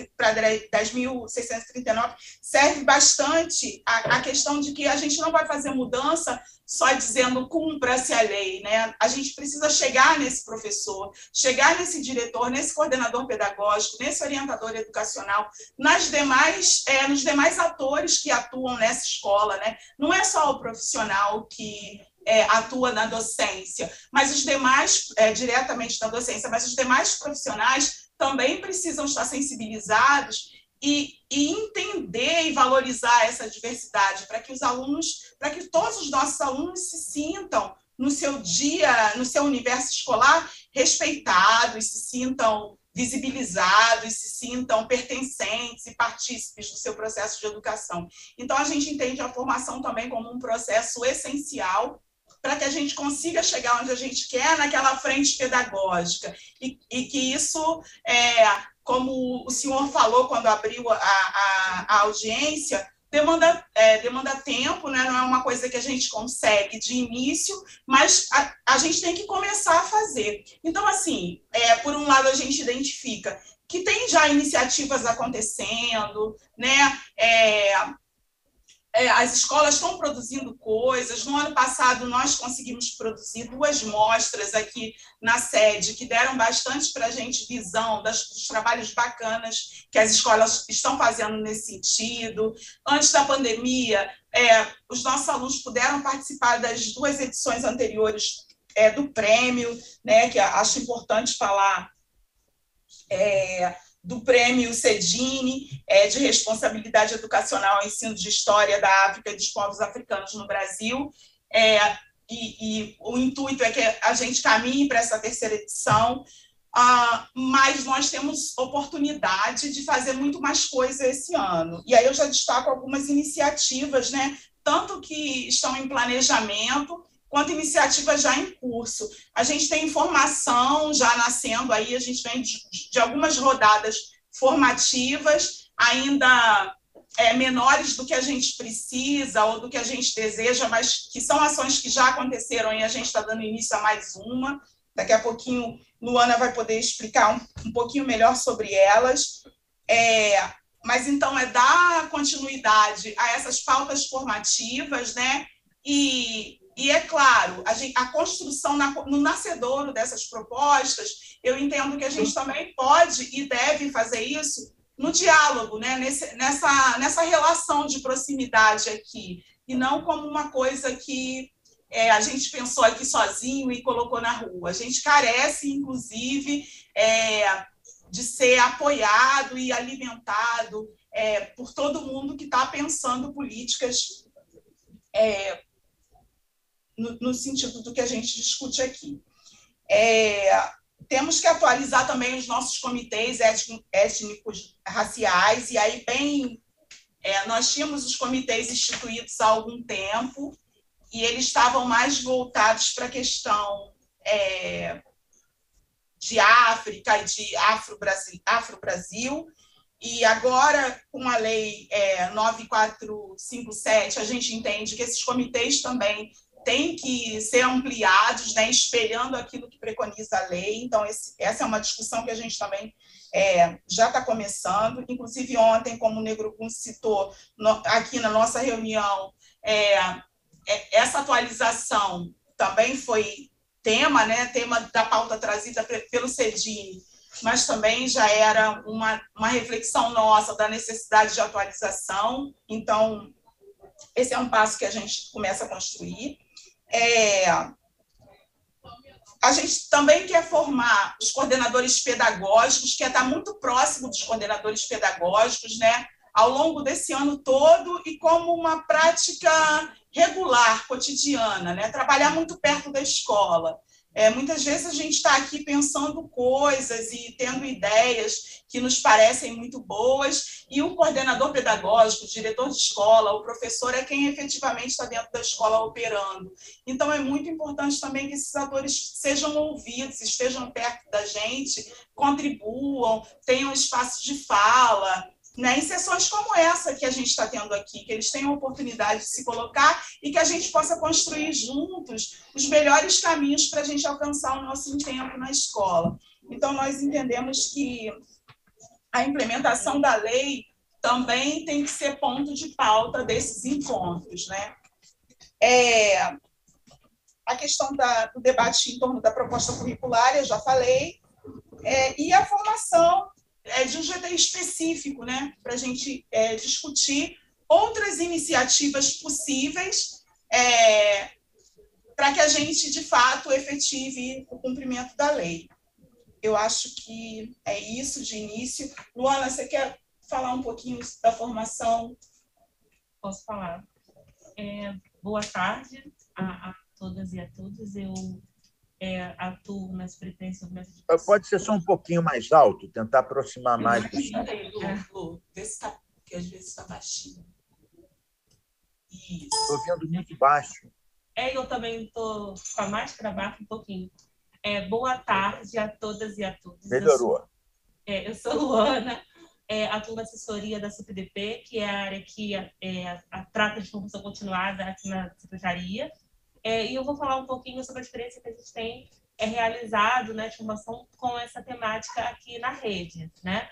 e trinta e nove, serve bastante a, a questão de que a gente não vai fazer mudança só dizendo cumpra-se a lei, né? A gente precisa chegar nesse professor, chegar nesse diretor, nesse coordenador pedagógico, nesse orientador educacional, nas demais, é, nos demais atores que atuam nessa escola, né? Não é só o profissional que é, atua na docência, mas os demais, é, diretamente na docência, mas os demais profissionais também precisam estar sensibilizados E, e entender e valorizar essa diversidade para que os alunos, para que todos os nossos alunos se sintam no seu dia, no seu universo escolar, respeitados, se sintam visibilizados, se sintam pertencentes e partícipes do seu processo de educação. Então, a gente entende a formação também como um processo essencial para que a gente consiga chegar onde a gente quer naquela frente pedagógica e, e que isso, é, como o senhor falou quando abriu a, a, a audiência, demanda, é, demanda tempo, né? Não é uma coisa que a gente consegue de início, mas a, a gente tem que começar a fazer. Então, assim, é, por um lado, a gente identifica que tem já iniciativas acontecendo, né? É, é, as escolas estão produzindo coisas. No ano passado, nós conseguimos produzir duas mostras aqui na sede, que deram bastante para a gente visão das, dos trabalhos bacanas que as escolas estão fazendo nesse sentido. Antes da pandemia, é, os nossos alunos puderam participar das duas edições anteriores é, do prêmio, né, que acho importante falar, é, do prêmio Cedini, é, de responsabilidade educacional ao ensino de história da África e dos povos africanos no Brasil. É, e, e o intuito é que a gente caminhe para essa terceira edição, ah, mas nós temos oportunidade de fazer muito mais coisa esse ano. E aí eu já destaco algumas iniciativas, né, tanto que estão em planejamento, quanto iniciativas já em curso. A gente tem informação já nascendo aí, a gente vem de, de algumas rodadas formativas, ainda é, menores do que a gente precisa ou do que a gente deseja, mas que são ações que já aconteceram e a gente está dando início a mais uma. Daqui a pouquinho, Luana vai poder explicar um, um pouquinho melhor sobre elas. É, mas, então, é dar continuidade a essas pautas formativas, né? E... E, é claro, a, gente, a construção na, no nascedouro dessas propostas, eu entendo que a gente também pode e deve fazer isso no diálogo, né? Nesse, nessa, nessa relação de proximidade aqui, e não como uma coisa que é, a gente pensou aqui sozinho e colocou na rua. A gente carece, inclusive, é, de ser apoiado e alimentado é, por todo mundo que está pensando políticas é, No, no sentido do que a gente discute aqui. É, temos que atualizar também os nossos comitês étnicos raciais, e aí, bem, é, nós tínhamos os comitês instituídos há algum tempo, e eles estavam mais voltados para a questão é, de África e de Afro-Brasil, Afro-Brasil, e agora, com a lei é, nove quatro cinco sete, a gente entende que esses comitês também têm que ser ampliados, né, espelhando aquilo que preconiza a lei. Então, esse, essa é uma discussão que a gente também é, já está começando. Inclusive, ontem, como o Negro Gun citou no, aqui na nossa reunião, é, é, essa atualização também foi tema, né, tema da pauta trazida pelo Cedini, mas também já era uma, uma reflexão nossa da necessidade de atualização. Então, esse é um passo que a gente começa a construir. É, a gente também quer formar os coordenadores pedagógicos, que é estar muito próximo dos coordenadores pedagógicos, né, ao longo desse ano todo, e como uma prática regular, cotidiana, né, trabalhar muito perto da escola. É, muitas vezes a gente está aqui pensando coisas e tendo ideias que nos parecem muito boas, e o coordenador pedagógico, o diretor de escola, o professor é quem efetivamente está dentro da escola operando. Então, é muito importante também que esses atores sejam ouvidos, estejam perto da gente, contribuam, tenham espaço de fala, né, em sessões como essa que a gente está tendo aqui, que eles tenham a oportunidade de se colocar e que a gente possa construir juntos os melhores caminhos para a gente alcançar o nosso intento na escola. Então, nós entendemos que a implementação da lei também tem que ser ponto de pauta desses encontros, né? É, a questão da, do debate em torno da proposta curricular, eu já falei, é, e a formação É de um G T específico, né, para a gente é, discutir outras iniciativas possíveis é, para que a gente, de fato, efetive o cumprimento da lei. Eu acho que é isso de início. Luana, você quer falar um pouquinho da formação? Posso falar. É, boa tarde a, a todas e a todos. Eu É, atuo na Superintendência do Método de Educação. Pode ser só um pouquinho mais alto, tentar aproximar mais. Lu, vê se está, porque às vezes está baixinho. Estou vendo muito baixo. É, eu também estou com a máscara baixa um pouquinho. É, boa tarde a todas e a todos. Melhorou. Eu sou, é, eu sou Luana, é, atuo na assessoria da S U P D P, que é a área que é, a, a trata de formação continuada aqui na secretaria. É, e eu vou falar um pouquinho sobre a experiência que a gente tem é, realizado, né, de formação com essa temática aqui na rede, né?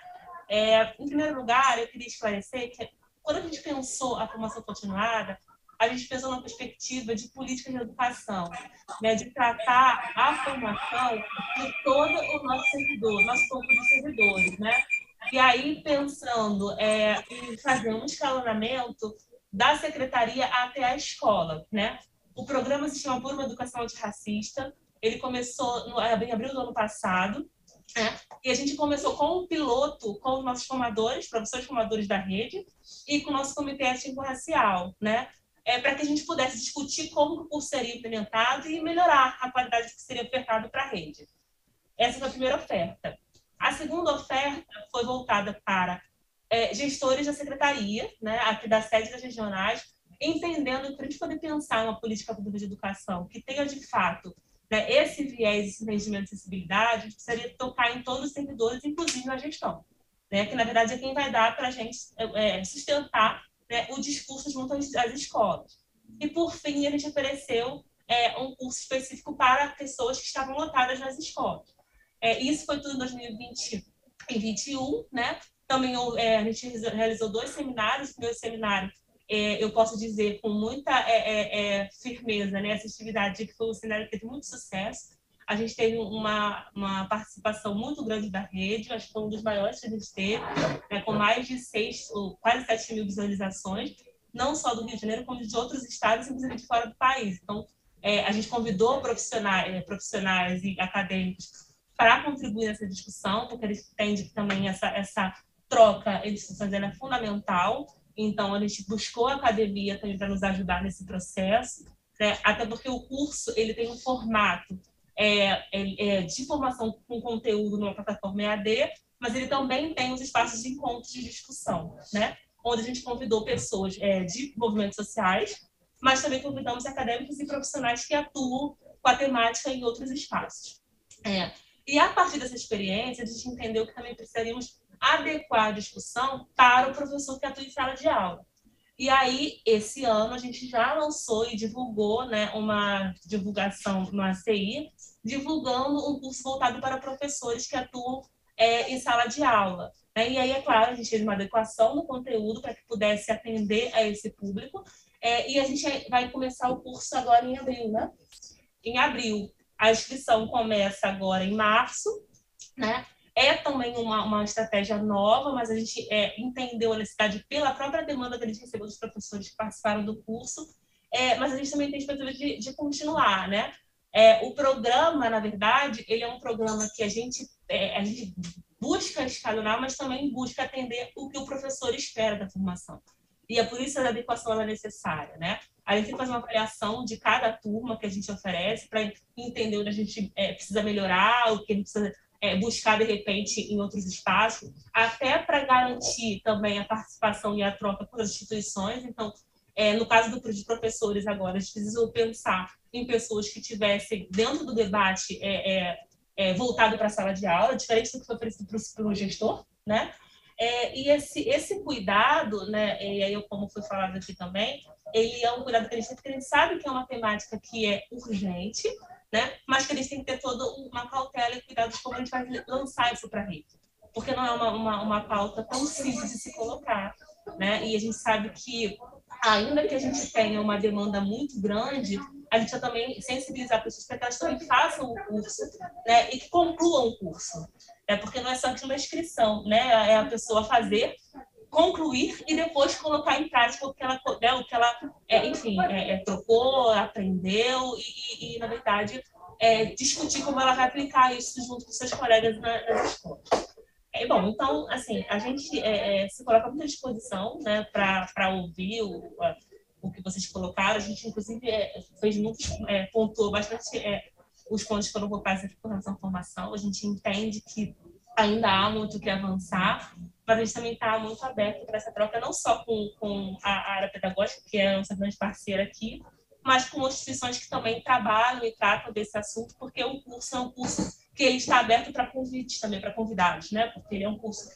É, em primeiro lugar, eu queria esclarecer que quando a gente pensou a formação continuada, a gente pensou numa perspectiva de política de educação, né, de tratar a formação de todo o nosso servidor, nosso corpo de servidores, né? E aí, pensando é, em fazer um escalonamento da secretaria até a escola, né? O programa se chama Por uma Educação Antirracista, ele começou no, em abril do ano passado, né? E a gente começou com um piloto com os nossos formadores, professores formadores da rede, e com o nosso comitê étnico-racial, né? É, para que a gente pudesse discutir como o curso seria implementado e melhorar a qualidade que seria ofertado para a rede. Essa foi a primeira oferta. A segunda oferta foi voltada para é, gestores da secretaria, né, aqui da sede das regionais, entendendo que para a gente poder pensar uma política pública de educação que tenha, de fato, né, esse viés, esse entendimento de acessibilidade, a gente precisaria tocar em todos os servidores, inclusive na gestão, né, que, na verdade, é quem vai dar para a gente é, sustentar, né, o discurso junto às, às escolas. E, por fim, a gente ofereceu é, um curso específico para pessoas que estavam lotadas nas escolas. É, isso foi tudo em dois mil e vinte e dois mil e vinte e um, né? Também é, a gente realizou dois seminários. O primeiro seminário, é, eu posso dizer com muita é, é, é, firmeza, né, essa atividade, que foi um seminário que teve muito sucesso. A gente teve uma, uma participação muito grande da rede, acho que foi um dos maiores que a gente teve, né, com mais de seis, ou quase sete mil visualizações, não só do Rio de Janeiro, como de outros estados, inclusive de fora do país. Então, é, a gente convidou profissionais, é, profissionais e acadêmicos para contribuir nessa discussão, porque eles entendem que também essa, essa troca entre instituições é fundamental. Então, a gente buscou a academia também para nos ajudar nesse processo, né? Até porque o curso ele tem um formato é, é, de formação com conteúdo numa plataforma E A D, mas ele também tem os espaços de encontro de discussão, né? Onde a gente convidou pessoas é, de movimentos sociais, mas também convidamos acadêmicos e profissionais que atuam com a temática em outros espaços. É. E, a partir dessa experiência, a gente entendeu que também precisaríamos adequar a discussão para o professor que atua em sala de aula. E aí, esse ano, a gente já lançou e divulgou, né, uma divulgação no A C I, divulgando um curso voltado para professores que atuam é, em sala de aula. Né? E aí, é claro, a gente fez uma adequação no conteúdo para que pudesse atender a esse público. É, e a gente vai começar o curso agora em abril, né? Em abril. A inscrição começa agora em março, né? É também uma, uma estratégia nova, mas a gente é, entendeu a necessidade pela própria demanda que a gente recebeu dos professores que participaram do curso, é, mas a gente também tem expectativa de, de continuar, né? É, o programa, na verdade, ele é um programa que a gente, é, a gente busca escalonar, mas também busca atender o que o professor espera da formação. E é por isso que a adequação é necessária, né? A gente tem que fazer uma avaliação de cada turma que a gente oferece para entender onde a gente é, precisa melhorar, o que a gente precisa é, buscar, de repente, em outros espaços, até para garantir também a participação e a troca com as instituições. Então, é, no caso do, de professores agora, a gente precisa pensar em pessoas que estivessem dentro do debate é, é, é, voltado para a sala de aula, diferente do que foi oferecido para o gestor, né? É, e esse, esse cuidado, né, e aí eu, como foi falado aqui também, ele é um cuidado que a gente tem, porque a gente sabe que é uma temática que é urgente, né, mas que a gente tem que ter toda uma cautela e cuidado de como a gente vai lançar isso para a rede. Porque não é uma, uma, uma pauta tão simples de se colocar, né, e a gente sabe que, ainda que a gente tenha uma demanda muito grande, a gente vai também sensibilizar pessoas para que elas também façam o curso, né, e que concluam o curso. É porque não é só uma inscrição, né? É a pessoa fazer, concluir e depois colocar em prática o que ela, né, o que ela é, enfim, é, é, trocou, aprendeu e, e, e na verdade, é, discutir como ela vai aplicar isso junto com seus colegas na, nas escolas. É, bom, então, assim, a gente é, é, se coloca muito à disposição, né, para ouvir o, a, o que vocês colocaram. A gente, inclusive, é, fez muito, é, pontuou bastante é, os pontos que foram colocados aqui com relação à formação. A gente entende que ainda há muito o que avançar, mas a gente também está muito aberto para essa troca, não só com, com a área pedagógica, que é a nossa grande parceira aqui, mas com outras instituições que também trabalham e tratam desse assunto, porque o curso é um curso que ele está aberto para convites também, para convidados, né? Porque ele é um curso que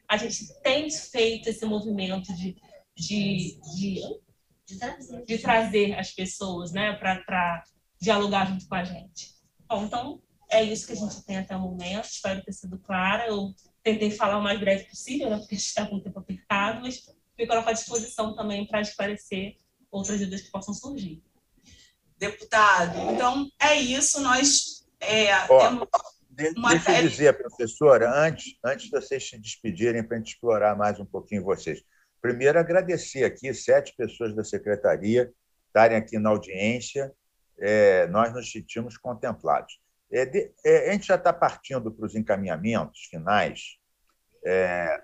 a gente tem feito esse movimento de, de, de, de, trazer. de trazer as pessoas, né, para dialogar junto com a gente. Bom, então, é isso que a gente tem até o momento. Espero ter sido clara. Eu tentei falar o mais breve possível, né, porque a gente está com o tempo apertado, mas fico à disposição também para esclarecer outras dúvidas que possam surgir. Deputado, então é isso. Nós é, Ó, temos uma deixa eu dizer, professora, antes, antes de vocês se despedirem, para a gente explorar mais um pouquinho vocês. Primeiro, agradecer aqui sete pessoas da secretaria estarem aqui na audiência. É, nós nos sentimos contemplados. É, de, é, a gente já está partindo para os encaminhamentos finais, é,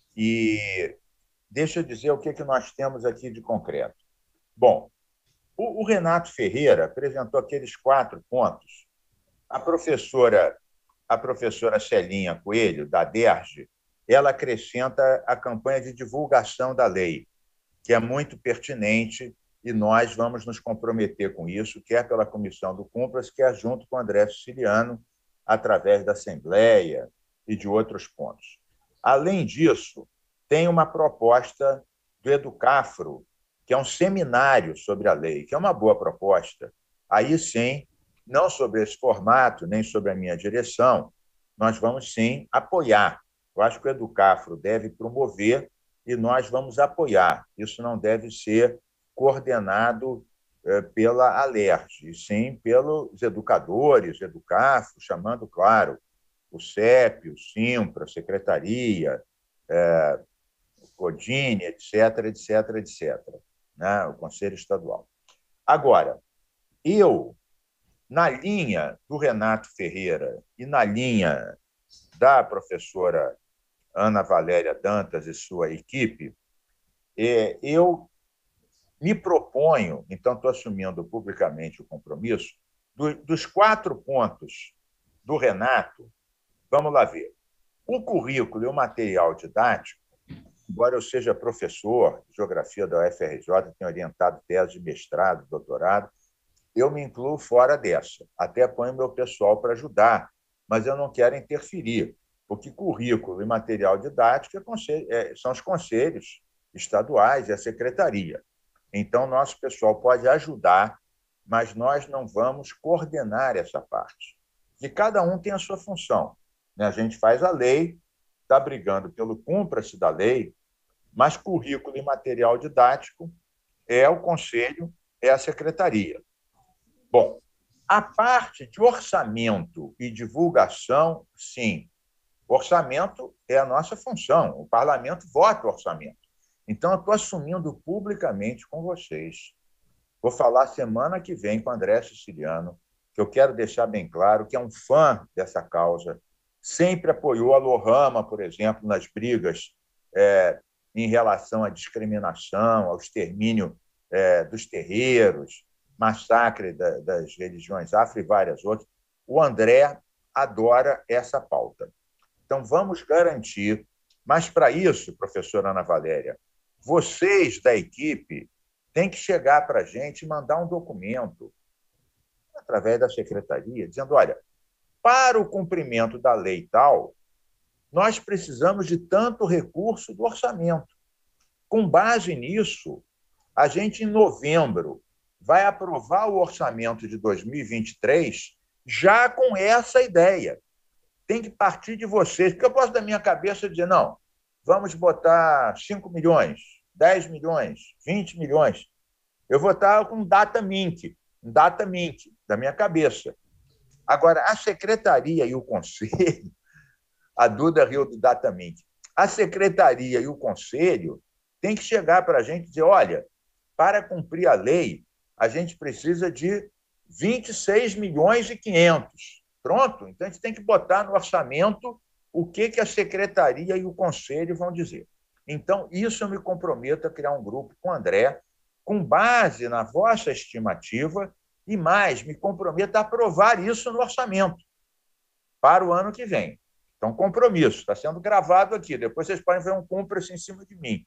e deixa eu dizer o que, que nós temos aqui de concreto. Bom, o, o Renato Ferreira apresentou aqueles quatro pontos. A professora, a professora Celinha Coelho, da DERJ, ela acrescenta a campanha de divulgação da lei, que é muito pertinente, e nós vamos nos comprometer com isso, quer pela comissão do Cumpras, quer junto com o André Siciliano, através da Assembleia e de outros pontos. Além disso, tem uma proposta do Educafro, que é um seminário sobre a lei, que é uma boa proposta. Aí, sim, não sobre esse formato, nem sobre a minha direção, nós vamos, sim, apoiar. Eu acho que o Educafro deve promover e nós vamos apoiar. Isso não deve ser coordenado pela Alerj, e sim pelos educadores, Educafro, chamando, claro, o C E P, o Simpra, a Secretaria, é, o Codine, etc, etc, etcétera, né? O Conselho Estadual. Agora, eu, na linha do Renato Ferreira e na linha da professora Ana Valéria Dantas e sua equipe, eu me proponho, então estou assumindo publicamente o compromisso, dos quatro pontos do Renato, vamos lá ver. O currículo e o material didático, embora eu seja professor de Geografia da U F R J, tenho orientado tese de mestrado, doutorado, eu me incluo fora dessa. Até ponho meu pessoal para ajudar, mas eu não quero interferir, porque currículo e material didático são os conselhos estaduais e a secretaria. Então, nosso pessoal pode ajudar, mas nós não vamos coordenar essa parte. E cada um tem a sua função. A gente faz a lei, está brigando pelo cumpra-se da lei, mas currículo e material didático é o conselho, é a secretaria. Bom, a parte de orçamento e divulgação, sim. Orçamento é a nossa função, o parlamento vota o orçamento. Então, eu estou assumindo publicamente com vocês. Vou falar semana que vem com o André Siciliano, que eu quero deixar bem claro que é um fã dessa causa, sempre apoiou a Lohama, por exemplo, nas brigas é, em relação à discriminação, ao extermínio é, dos terreiros, massacre da, das religiões afro e várias outras. O André adora essa pauta. Então, vamos garantir, mas para isso, professora Ana Valéria, vocês da equipe têm que chegar para a gente e mandar um documento através da secretaria, dizendo, olha, para o cumprimento da lei tal, nós precisamos de tanto recurso do orçamento. Com base nisso, a gente, em novembro, vai aprovar o orçamento de dois mil e vinte e três já com essa ideia. Tem que partir de vocês, porque eu posso, da minha cabeça, dizer, não, vamos botar cinco milhões, dez milhões, vinte milhões. Eu vou estar com um data mint, um data mint da minha cabeça. Agora, a secretaria e o conselho, a Duda riu do data mint, a secretaria e o conselho têm que chegar para a gente e dizer, olha, para cumprir a lei, a gente precisa de vinte e seis milhões e quinhentos. Pronto? Então, a gente tem que botar no orçamento o que, que a secretaria e o conselho vão dizer. Então, isso eu me comprometo a criar um grupo com o André, com base na vossa estimativa, e mais, me comprometo a aprovar isso no orçamento para o ano que vem. Então, compromisso, está sendo gravado aqui. Depois vocês podem ver um cumpra-se em cima de mim.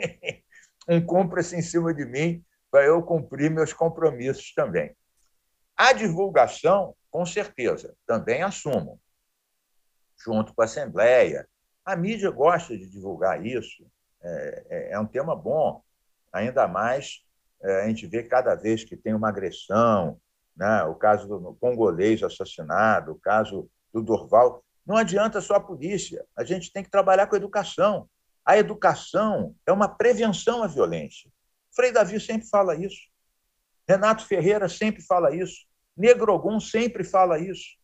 um cumpra-se em cima de mim para eu cumprir meus compromissos também. A divulgação, com certeza, também assumo, junto com a Assembleia, A mídia gosta de divulgar isso, é, é um tema bom, ainda mais é, a gente vê cada vez que tem uma agressão, né? O caso do congolês assassinado, o caso do Dorval. Não adianta só a polícia, a gente tem que trabalhar com a educação. A educação é uma prevenção à violência. Frei Davi sempre fala isso, Renato Ferreira sempre fala isso, Negro Ogum sempre fala isso.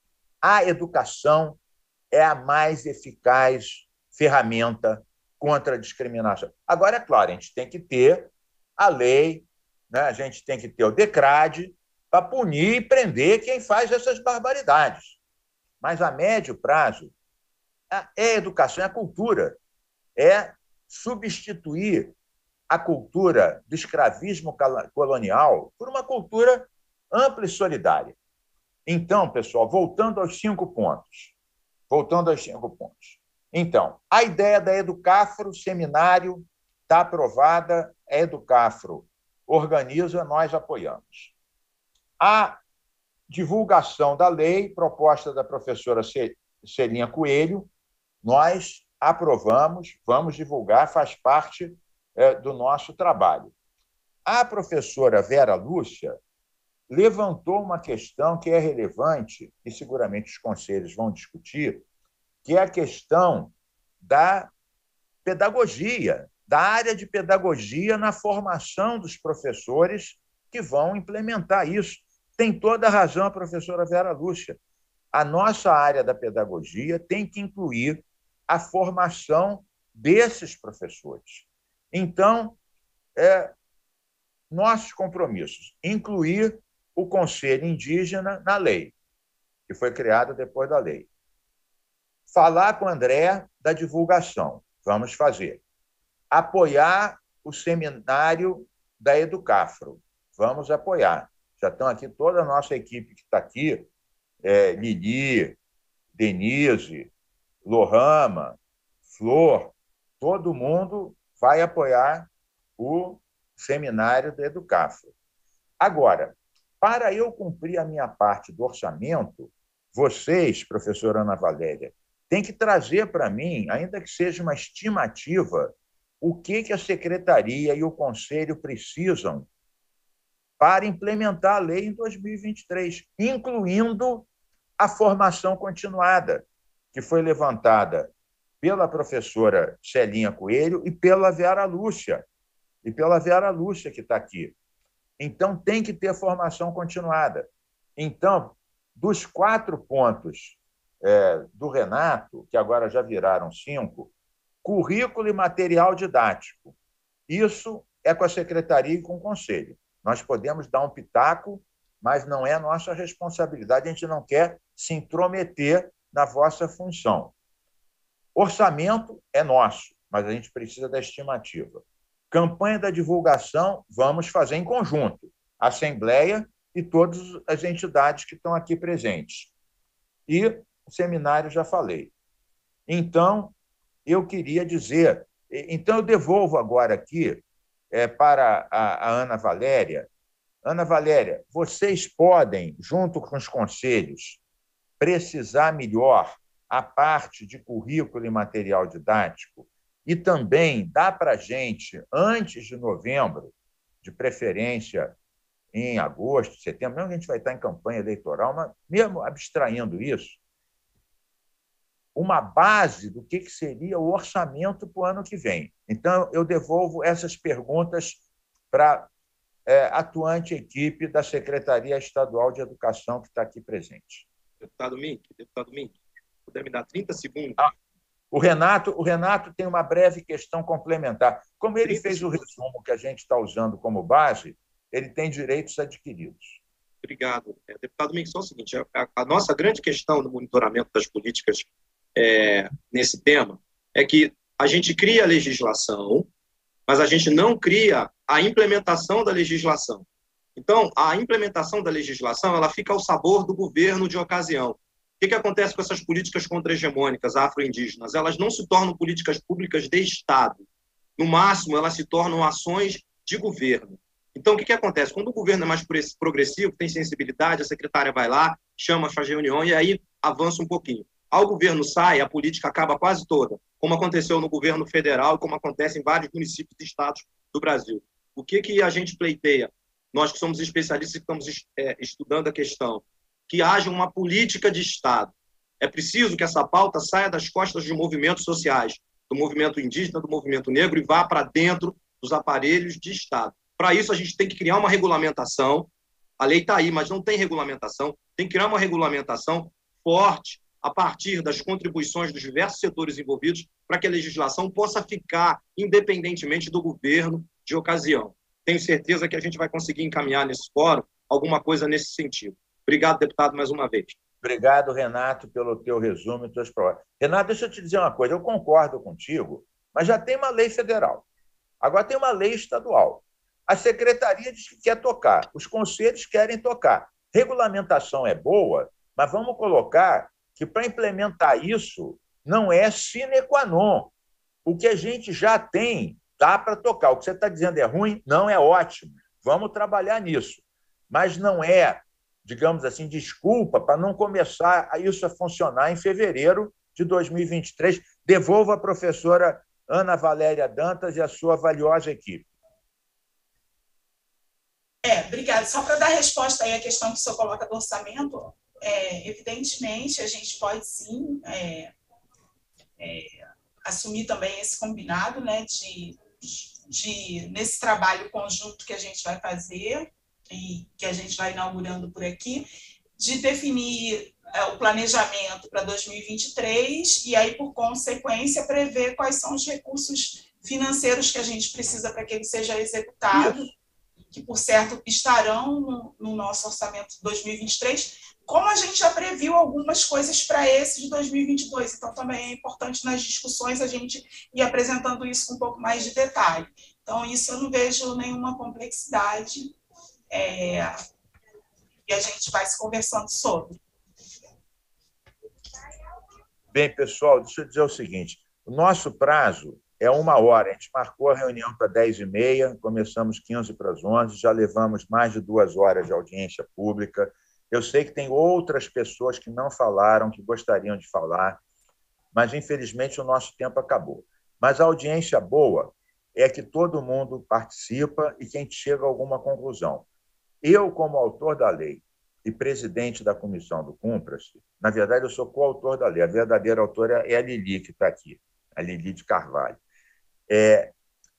A educação é a mais eficaz ferramenta contra a discriminação. Agora, é claro, a gente tem que ter a lei, né? A gente tem que ter o DECRAD para punir e prender quem faz essas barbaridades. Mas, a médio prazo, é a educação, é a cultura, é substituir a cultura do escravismo colonial por uma cultura ampla e solidária. Então, pessoal, voltando aos cinco pontos. Voltando aos cinco pontos. Então, a ideia da Educafro, seminário, está aprovada, a Educafro organiza, nós apoiamos. A divulgação da lei, proposta da professora Celinha Coelho, nós aprovamos, vamos divulgar, faz parte é, do nosso trabalho. A professora Vera Lúcia levantou uma questão que é relevante, e seguramente os conselhos vão discutir, que é a questão da pedagogia, da área de pedagogia na formação dos professores que vão implementar isso. Tem toda a razão a professora Vera Lúcia. A nossa área da pedagogia tem que incluir a formação desses professores. Então, é, nossos compromissos, incluir o Conselho Indígena na lei, que foi criado depois da lei. Falar com o André da divulgação, vamos fazer. Apoiar o seminário da Educafro, vamos apoiar. Já estão aqui toda a nossa equipe que está aqui, é, Lili, Denise, Lohama, Flor, todo mundo vai apoiar o seminário da Educafro. Agora, para eu cumprir a minha parte do orçamento, vocês, professora Ana Valéria, têm que trazer para mim, ainda que seja uma estimativa, o que, que a secretaria e o conselho precisam para implementar a lei em dois mil e vinte e três, incluindo a formação continuada, que foi levantada pela professora Celinha Coelho e pela Vera Lúcia, e pela Vera Lúcia que está aqui. Então, tem que ter formação continuada. Então, dos quatro pontos é, do Renato, que agora já viraram cinco, currículo e material didático. Isso é com a secretaria e com o conselho. Nós podemos dar um pitaco, mas não é nossa responsabilidade, a gente não quer se intrometer na vossa função. Orçamento é nosso, mas a gente precisa da estimativa. Campanha da divulgação, vamos fazer em conjunto. Assembleia e todas as entidades que estão aqui presentes. E o seminário, já falei. Então, eu queria dizer... Então, eu devolvo agora aqui é, para a, a Ana Valéria. Ana Valéria, vocês podem, junto com os conselhos, precisar melhor a parte de currículo e material didático e também dá para a gente, antes de novembro, de preferência em agosto, setembro, mesmo que a gente vai estar em campanha eleitoral, mas mesmo abstraindo isso, uma base do que seria o orçamento para o ano que vem. Então, eu devolvo essas perguntas para a é, atuante equipe da Secretaria Estadual de Educação que está aqui presente. Deputado Mink, deputado Mink, puder me dar trinta segundos? Ah. O Renato, o Renato tem uma breve questão complementar. Como ele fez o resumo que a gente está usando como base, ele tem direitos adquiridos. Obrigado. É, deputado Mink, só o seguinte, a, a nossa grande questão no monitoramento das políticas é, nesse tema é que a gente cria a legislação, mas a gente não cria a implementação da legislação. Então, a implementação da legislação ela fica ao sabor do governo de ocasião. O que, que acontece com essas políticas contra-hegemônicas afro-indígenas? Elas não se tornam políticas públicas de Estado. No máximo, elas se tornam ações de governo. Então, o que, que acontece? Quando o governo é mais progressivo, tem sensibilidade, a secretária vai lá, chama, faz reunião e aí avança um pouquinho. Ao governo sai, a política acaba quase toda, como aconteceu no governo federal e como acontece em vários municípios e estados do Brasil. O que, que a gente pleiteia? Nós que somos especialistas e estamos é, estudando a questão, que haja uma política de Estado. É preciso que essa pauta saia das costas de movimentos sociais, do movimento indígena, do movimento negro, e vá para dentro dos aparelhos de Estado. Para isso, a gente tem que criar uma regulamentação. A lei está aí, mas não tem regulamentação. Tem que criar uma regulamentação forte a partir das contribuições dos diversos setores envolvidos para que a legislação possa ficar independentemente do governo de ocasião. Tenho certeza que a gente vai conseguir encaminhar nesse fórum alguma coisa nesse sentido. Obrigado, deputado, mais uma vez. Obrigado, Renato, pelo teu resumo e tuas palavras. Renato, deixa eu te dizer uma coisa. Eu concordo contigo, mas já tem uma lei federal. Agora tem uma lei estadual. A secretaria diz que quer tocar. Os conselhos querem tocar. Regulamentação é boa, mas vamos colocar que, para implementar isso, não é sine qua non. O que a gente já tem dá para tocar. O que você está dizendo é ruim? Não, é ótimo. Vamos trabalhar nisso. Mas não é, digamos assim, desculpa para não começar a isso a funcionar em fevereiro de dois mil e vinte e três. Devolvo à professora Ana Valéria Dantas e a sua valiosa equipe. É, obrigada. Só para dar resposta aí à questão que o senhor coloca do orçamento, é, evidentemente, a gente pode sim é, é, assumir também esse combinado, né, de, de, nesse trabalho conjunto que a gente vai fazer e que a gente vai inaugurando por aqui, de definir é, o planejamento para dois mil e vinte e três e aí, por consequência, prever quais são os recursos financeiros que a gente precisa para que ele seja executado, que, por certo, estarão no, no nosso orçamento de dois mil e vinte e três, como a gente já previu algumas coisas para esse de dois mil e vinte e dois. Então, também é importante nas discussões a gente ir apresentando isso com um pouco mais de detalhe. Então, isso eu não vejo nenhuma complexidade é, e a gente vai se conversando sobre. Bem, pessoal, deixa eu dizer o seguinte. O nosso prazo é uma hora. A gente marcou a reunião para dez e meia, começamos quinze para as onze, já levamos mais de duas horas de audiência pública. Eu sei que tem outras pessoas que não falaram, que gostariam de falar, mas, infelizmente, o nosso tempo acabou. Mas a audiência boa é que todo mundo participa e que a gente chega a alguma conclusão. Eu, como autor da lei e presidente da comissão do Cumpra-se, na verdade, eu sou coautor da lei. A verdadeira autora é a Lili, que está aqui, a Lili de Carvalho. É,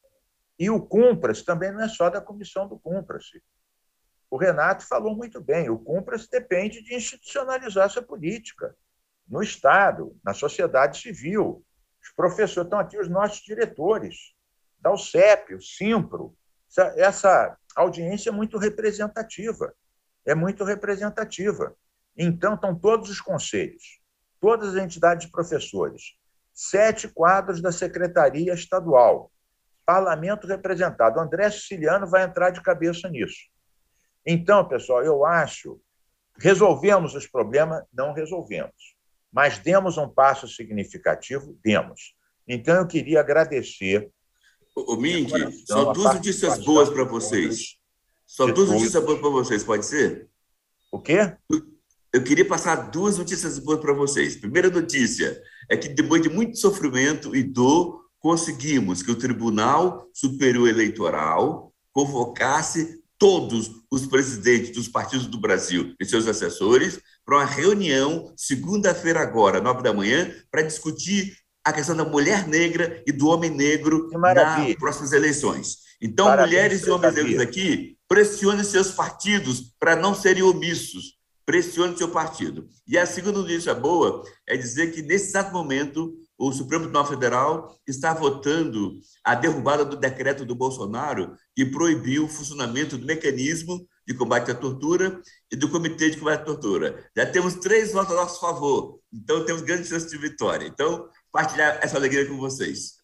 e o Cumpra-se também não é só da comissão do Cumpra-se. O Renato falou muito bem, o Cumpra-se depende de institucionalizar essa política no Estado, na sociedade civil. Os professores estão aqui, os nossos diretores, da U C E P, o Simpro. Essa, essa audiência é muito representativa, é muito representativa. Então, estão todos os conselhos, todas as entidades de professores, sete quadros da Secretaria Estadual, parlamento representado. O André Siciliano vai entrar de cabeça nisso. Então, pessoal, eu acho que resolvemos os problemas? Não resolvemos, mas demos um passo significativo? Demos. Então, eu queria agradecer... Ô, Mink, só duas notícias boas para vocês. Só duas notícias boas para vocês, pode ser? O quê? Eu queria passar duas notícias boas para vocês. Primeira notícia é que, depois de muito sofrimento e dor, conseguimos que o Tribunal Superior Eleitoral convocasse todos os presidentes dos partidos do Brasil e seus assessores para uma reunião, segunda-feira agora, nove da manhã, para discutir a questão da mulher negra e do homem negro nas próximas eleições. Então, Maravilha. mulheres e homens negros aqui, pressionem seus partidos para não serem omissos. Pressione seu partido. E a segunda notícia boa é dizer que, nesse exato momento, o Supremo Tribunal Federal está votando a derrubada do decreto do Bolsonaro que proibiu o funcionamento do mecanismo de combate à tortura e do Comitê de Combate à Tortura. Já temos três votos a nosso favor, então temos grande chance de vitória. Então, partilhar essa alegria com vocês.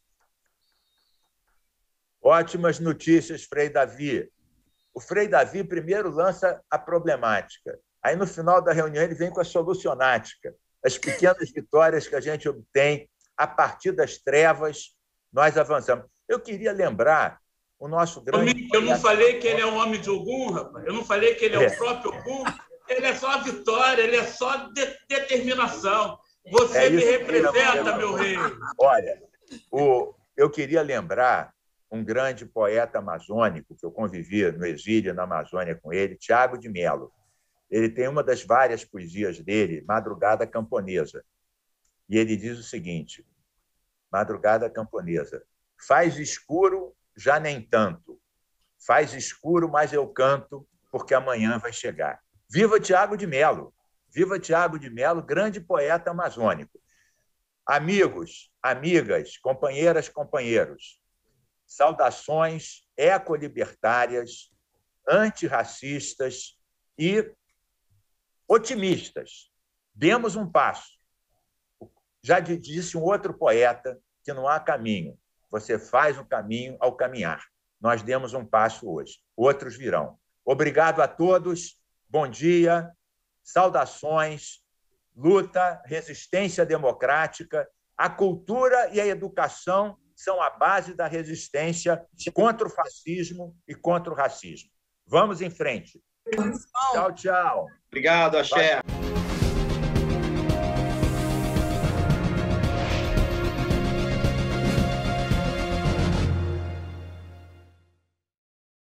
Ótimas notícias, Frei Davi. O Frei Davi primeiro lança a problemática. Aí, no final da reunião, ele vem com a solucionática. As pequenas vitórias que a gente obtém a partir das trevas, nós avançamos. Eu queria lembrar o nosso grande... Eu não falei que ele é um homem de Ogum, rapaz. Eu não falei que ele é, é. o próprio Ogum. Ele é só a vitória, ele é só de determinação. Você É me isso que representa, eu- meu rei. Olha, o, eu queria lembrar um grande poeta amazônico, que eu convivi no exílio na Amazônia com ele, Tiago de Mello. Ele tem uma das várias poesias dele, Madrugada Camponesa. E ele diz o seguinte: Madrugada Camponesa. Faz escuro, já nem tanto. Faz escuro, mas eu canto, porque amanhã vai chegar. Viva Tiago de Mello! Viva Tiago de Mello, grande poeta amazônico. Amigos, amigas, companheiras, companheiros, saudações ecolibertárias, antirracistas e otimistas. Demos um passo. Já disse um outro poeta que não há caminho. Você faz o caminho ao caminhar. Nós demos um passo hoje. Outros virão. Obrigado a todos. Bom dia. Saudações. Luta, resistência democrática. A cultura e a educação são a base da resistência contra o fascismo e contra o racismo. Vamos em frente. Tchau, tchau. Obrigado, Axé.